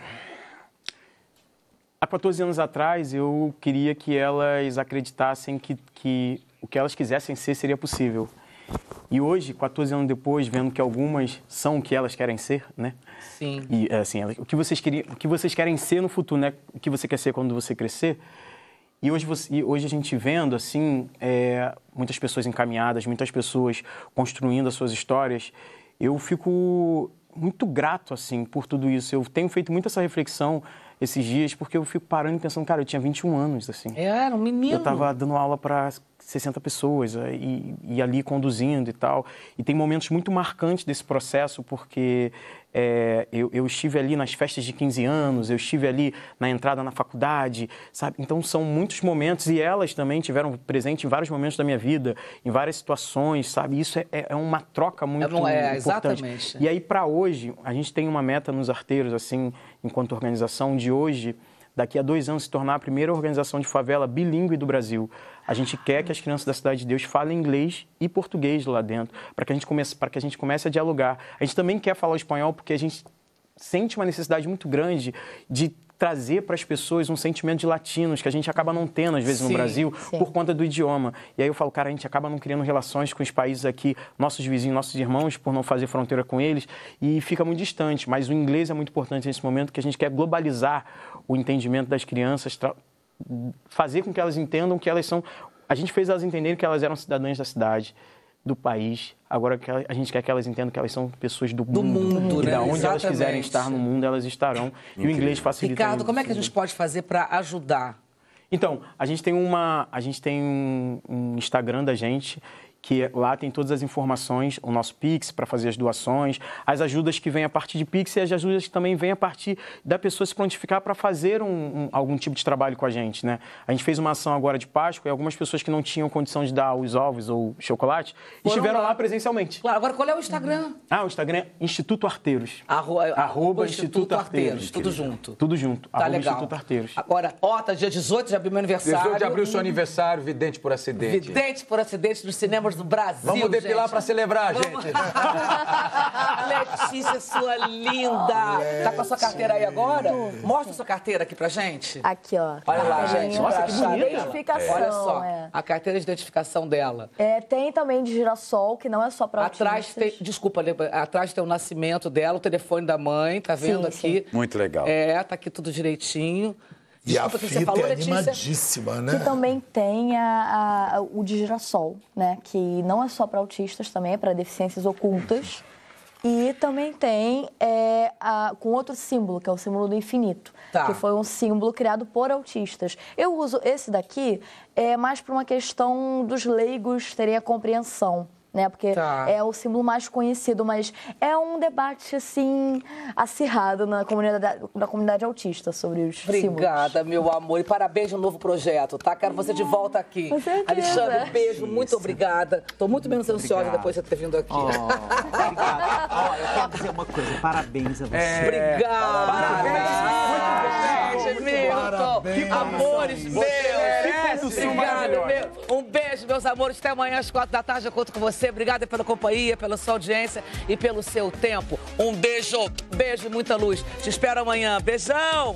há 14 anos atrás eu queria que elas acreditassem que o que elas quisessem ser seria possível. E hoje, 14 anos depois, vendo que algumas são o que elas querem ser, né? Sim. E assim, o que vocês querem ser no futuro, né? O que você quer ser quando você crescer. E hoje a gente vendo, assim, muitas pessoas encaminhadas, muitas pessoas construindo as suas histórias, eu fico muito grato, assim, por tudo isso. Eu tenho feito muito essa reflexão esses dias, porque eu fico parando e pensando, cara, eu tinha 21 anos, assim. Era um menino. Eu estava dando aula para 60 pessoas e ali conduzindo e tal. E tem momentos muito marcantes desse processo, porque eu estive ali nas festas de 15 anos, eu estive ali na entrada na faculdade, sabe? Então, são muitos momentos e elas também tiveram presente em vários momentos da minha vida, em várias situações, sabe? Isso é uma troca muito importante. Exatamente. E aí, para hoje, a gente tem uma meta nos Arteiros, assim, enquanto organização de hoje, daqui a 2 anos se tornar a primeira organização de favela bilíngue do Brasil. A gente quer que as crianças da Cidade de Deus falem inglês e português lá dentro, para que a gente comece a dialogar. A gente também quer falar o espanhol porque a gente sente uma necessidade muito grande de trazer para as pessoas um sentimento de latinos que a gente acaba não tendo, às vezes, no Brasil, por conta do idioma. E aí eu falo, cara, a gente acaba não criando relações com os países aqui, nossos vizinhos, nossos irmãos, por não fazer fronteira com eles, e fica muito distante. Mas o inglês é muito importante nesse momento, que a gente quer globalizar o entendimento das crianças, fazer com que elas entendam que elas são... A gente fez elas entenderem que elas eram cidadãs da cidade, do país. Agora a gente quer que elas entendam que elas são pessoas do mundo, né? E da onde elas quiserem estar no mundo, elas estarão. E o inglês facilita. Ricardo, como é que a gente pode fazer para ajudar? Então, a gente tem um Instagram da gente, que lá tem todas as informações, o nosso Pix para fazer as doações, as ajudas que vêm a partir de Pix e as ajudas que também vêm a partir da pessoa se prontificar para fazer algum tipo de trabalho com a gente, né? A gente fez uma ação agora de Páscoa e algumas pessoas que não tinham condição de dar os ovos ou chocolate estiveram lá presencialmente. Claro, agora qual é o Instagram? O Instagram é Instituto Arteiros. Arroba Instituto Arteiros. Tudo junto. Tudo junto. Tá legal. Instituto Arteiros. Agora, tá dia 18 de abrir meu aniversário. 18 de abril, seu aniversário, Vidente por Acidente. Vidente por Acidente dos cinemas do Brasil. Vamos depilar para celebrar, gente. Letícia, sua linda. Tá com a sua carteira aí agora? Mostra a sua carteira aqui pra gente. Aqui, ó. Olha lá, gente. Nossa, que bonita. Identificação. Olha só, a carteira de identificação dela. Tem também de girassol, que não é só para atrás tem, desculpa, atrás tem o nascimento dela, o telefone da mãe, tá vendo aqui? Muito legal. Tá aqui tudo direitinho. E a fita é animadíssima, né? Que também tem o de girassol, né? Que não é só para autistas, também é para deficiências ocultas. E também tem com outro símbolo, que é o símbolo do infinito, que foi um símbolo criado por autistas. Eu uso esse daqui mais para uma questão dos leigos terem a compreensão, né? Porque é o símbolo mais conhecido, mas é um debate, assim, acirrado na comunidade autista sobre os símbolos. Obrigada, meu amor, e parabéns no novo projeto, tá? Quero você de volta aqui. Alexandre, beijo, muito obrigada. Tô muito menos ansiosa depois de você ter vindo aqui. Obrigada. Eu quero dizer uma coisa, parabéns a você. Obrigada. Parabéns, Milton. Amores meus. Obrigada, um beijo, meus amores. Até amanhã às 4 da tarde eu conto com você. Obrigada pela companhia, pela sua audiência e pelo seu tempo. Um beijo, beijo e muita luz. Te espero amanhã. Beijão!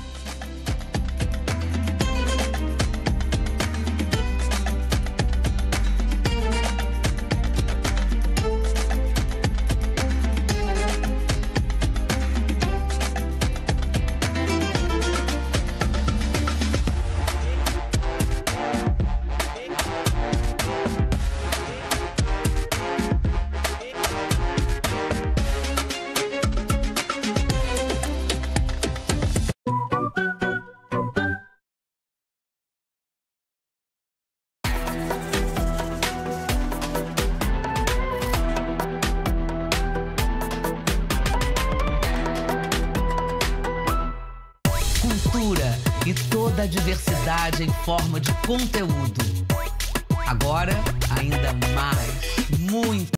E toda a diversidade em forma de conteúdo. Agora, ainda mais, muito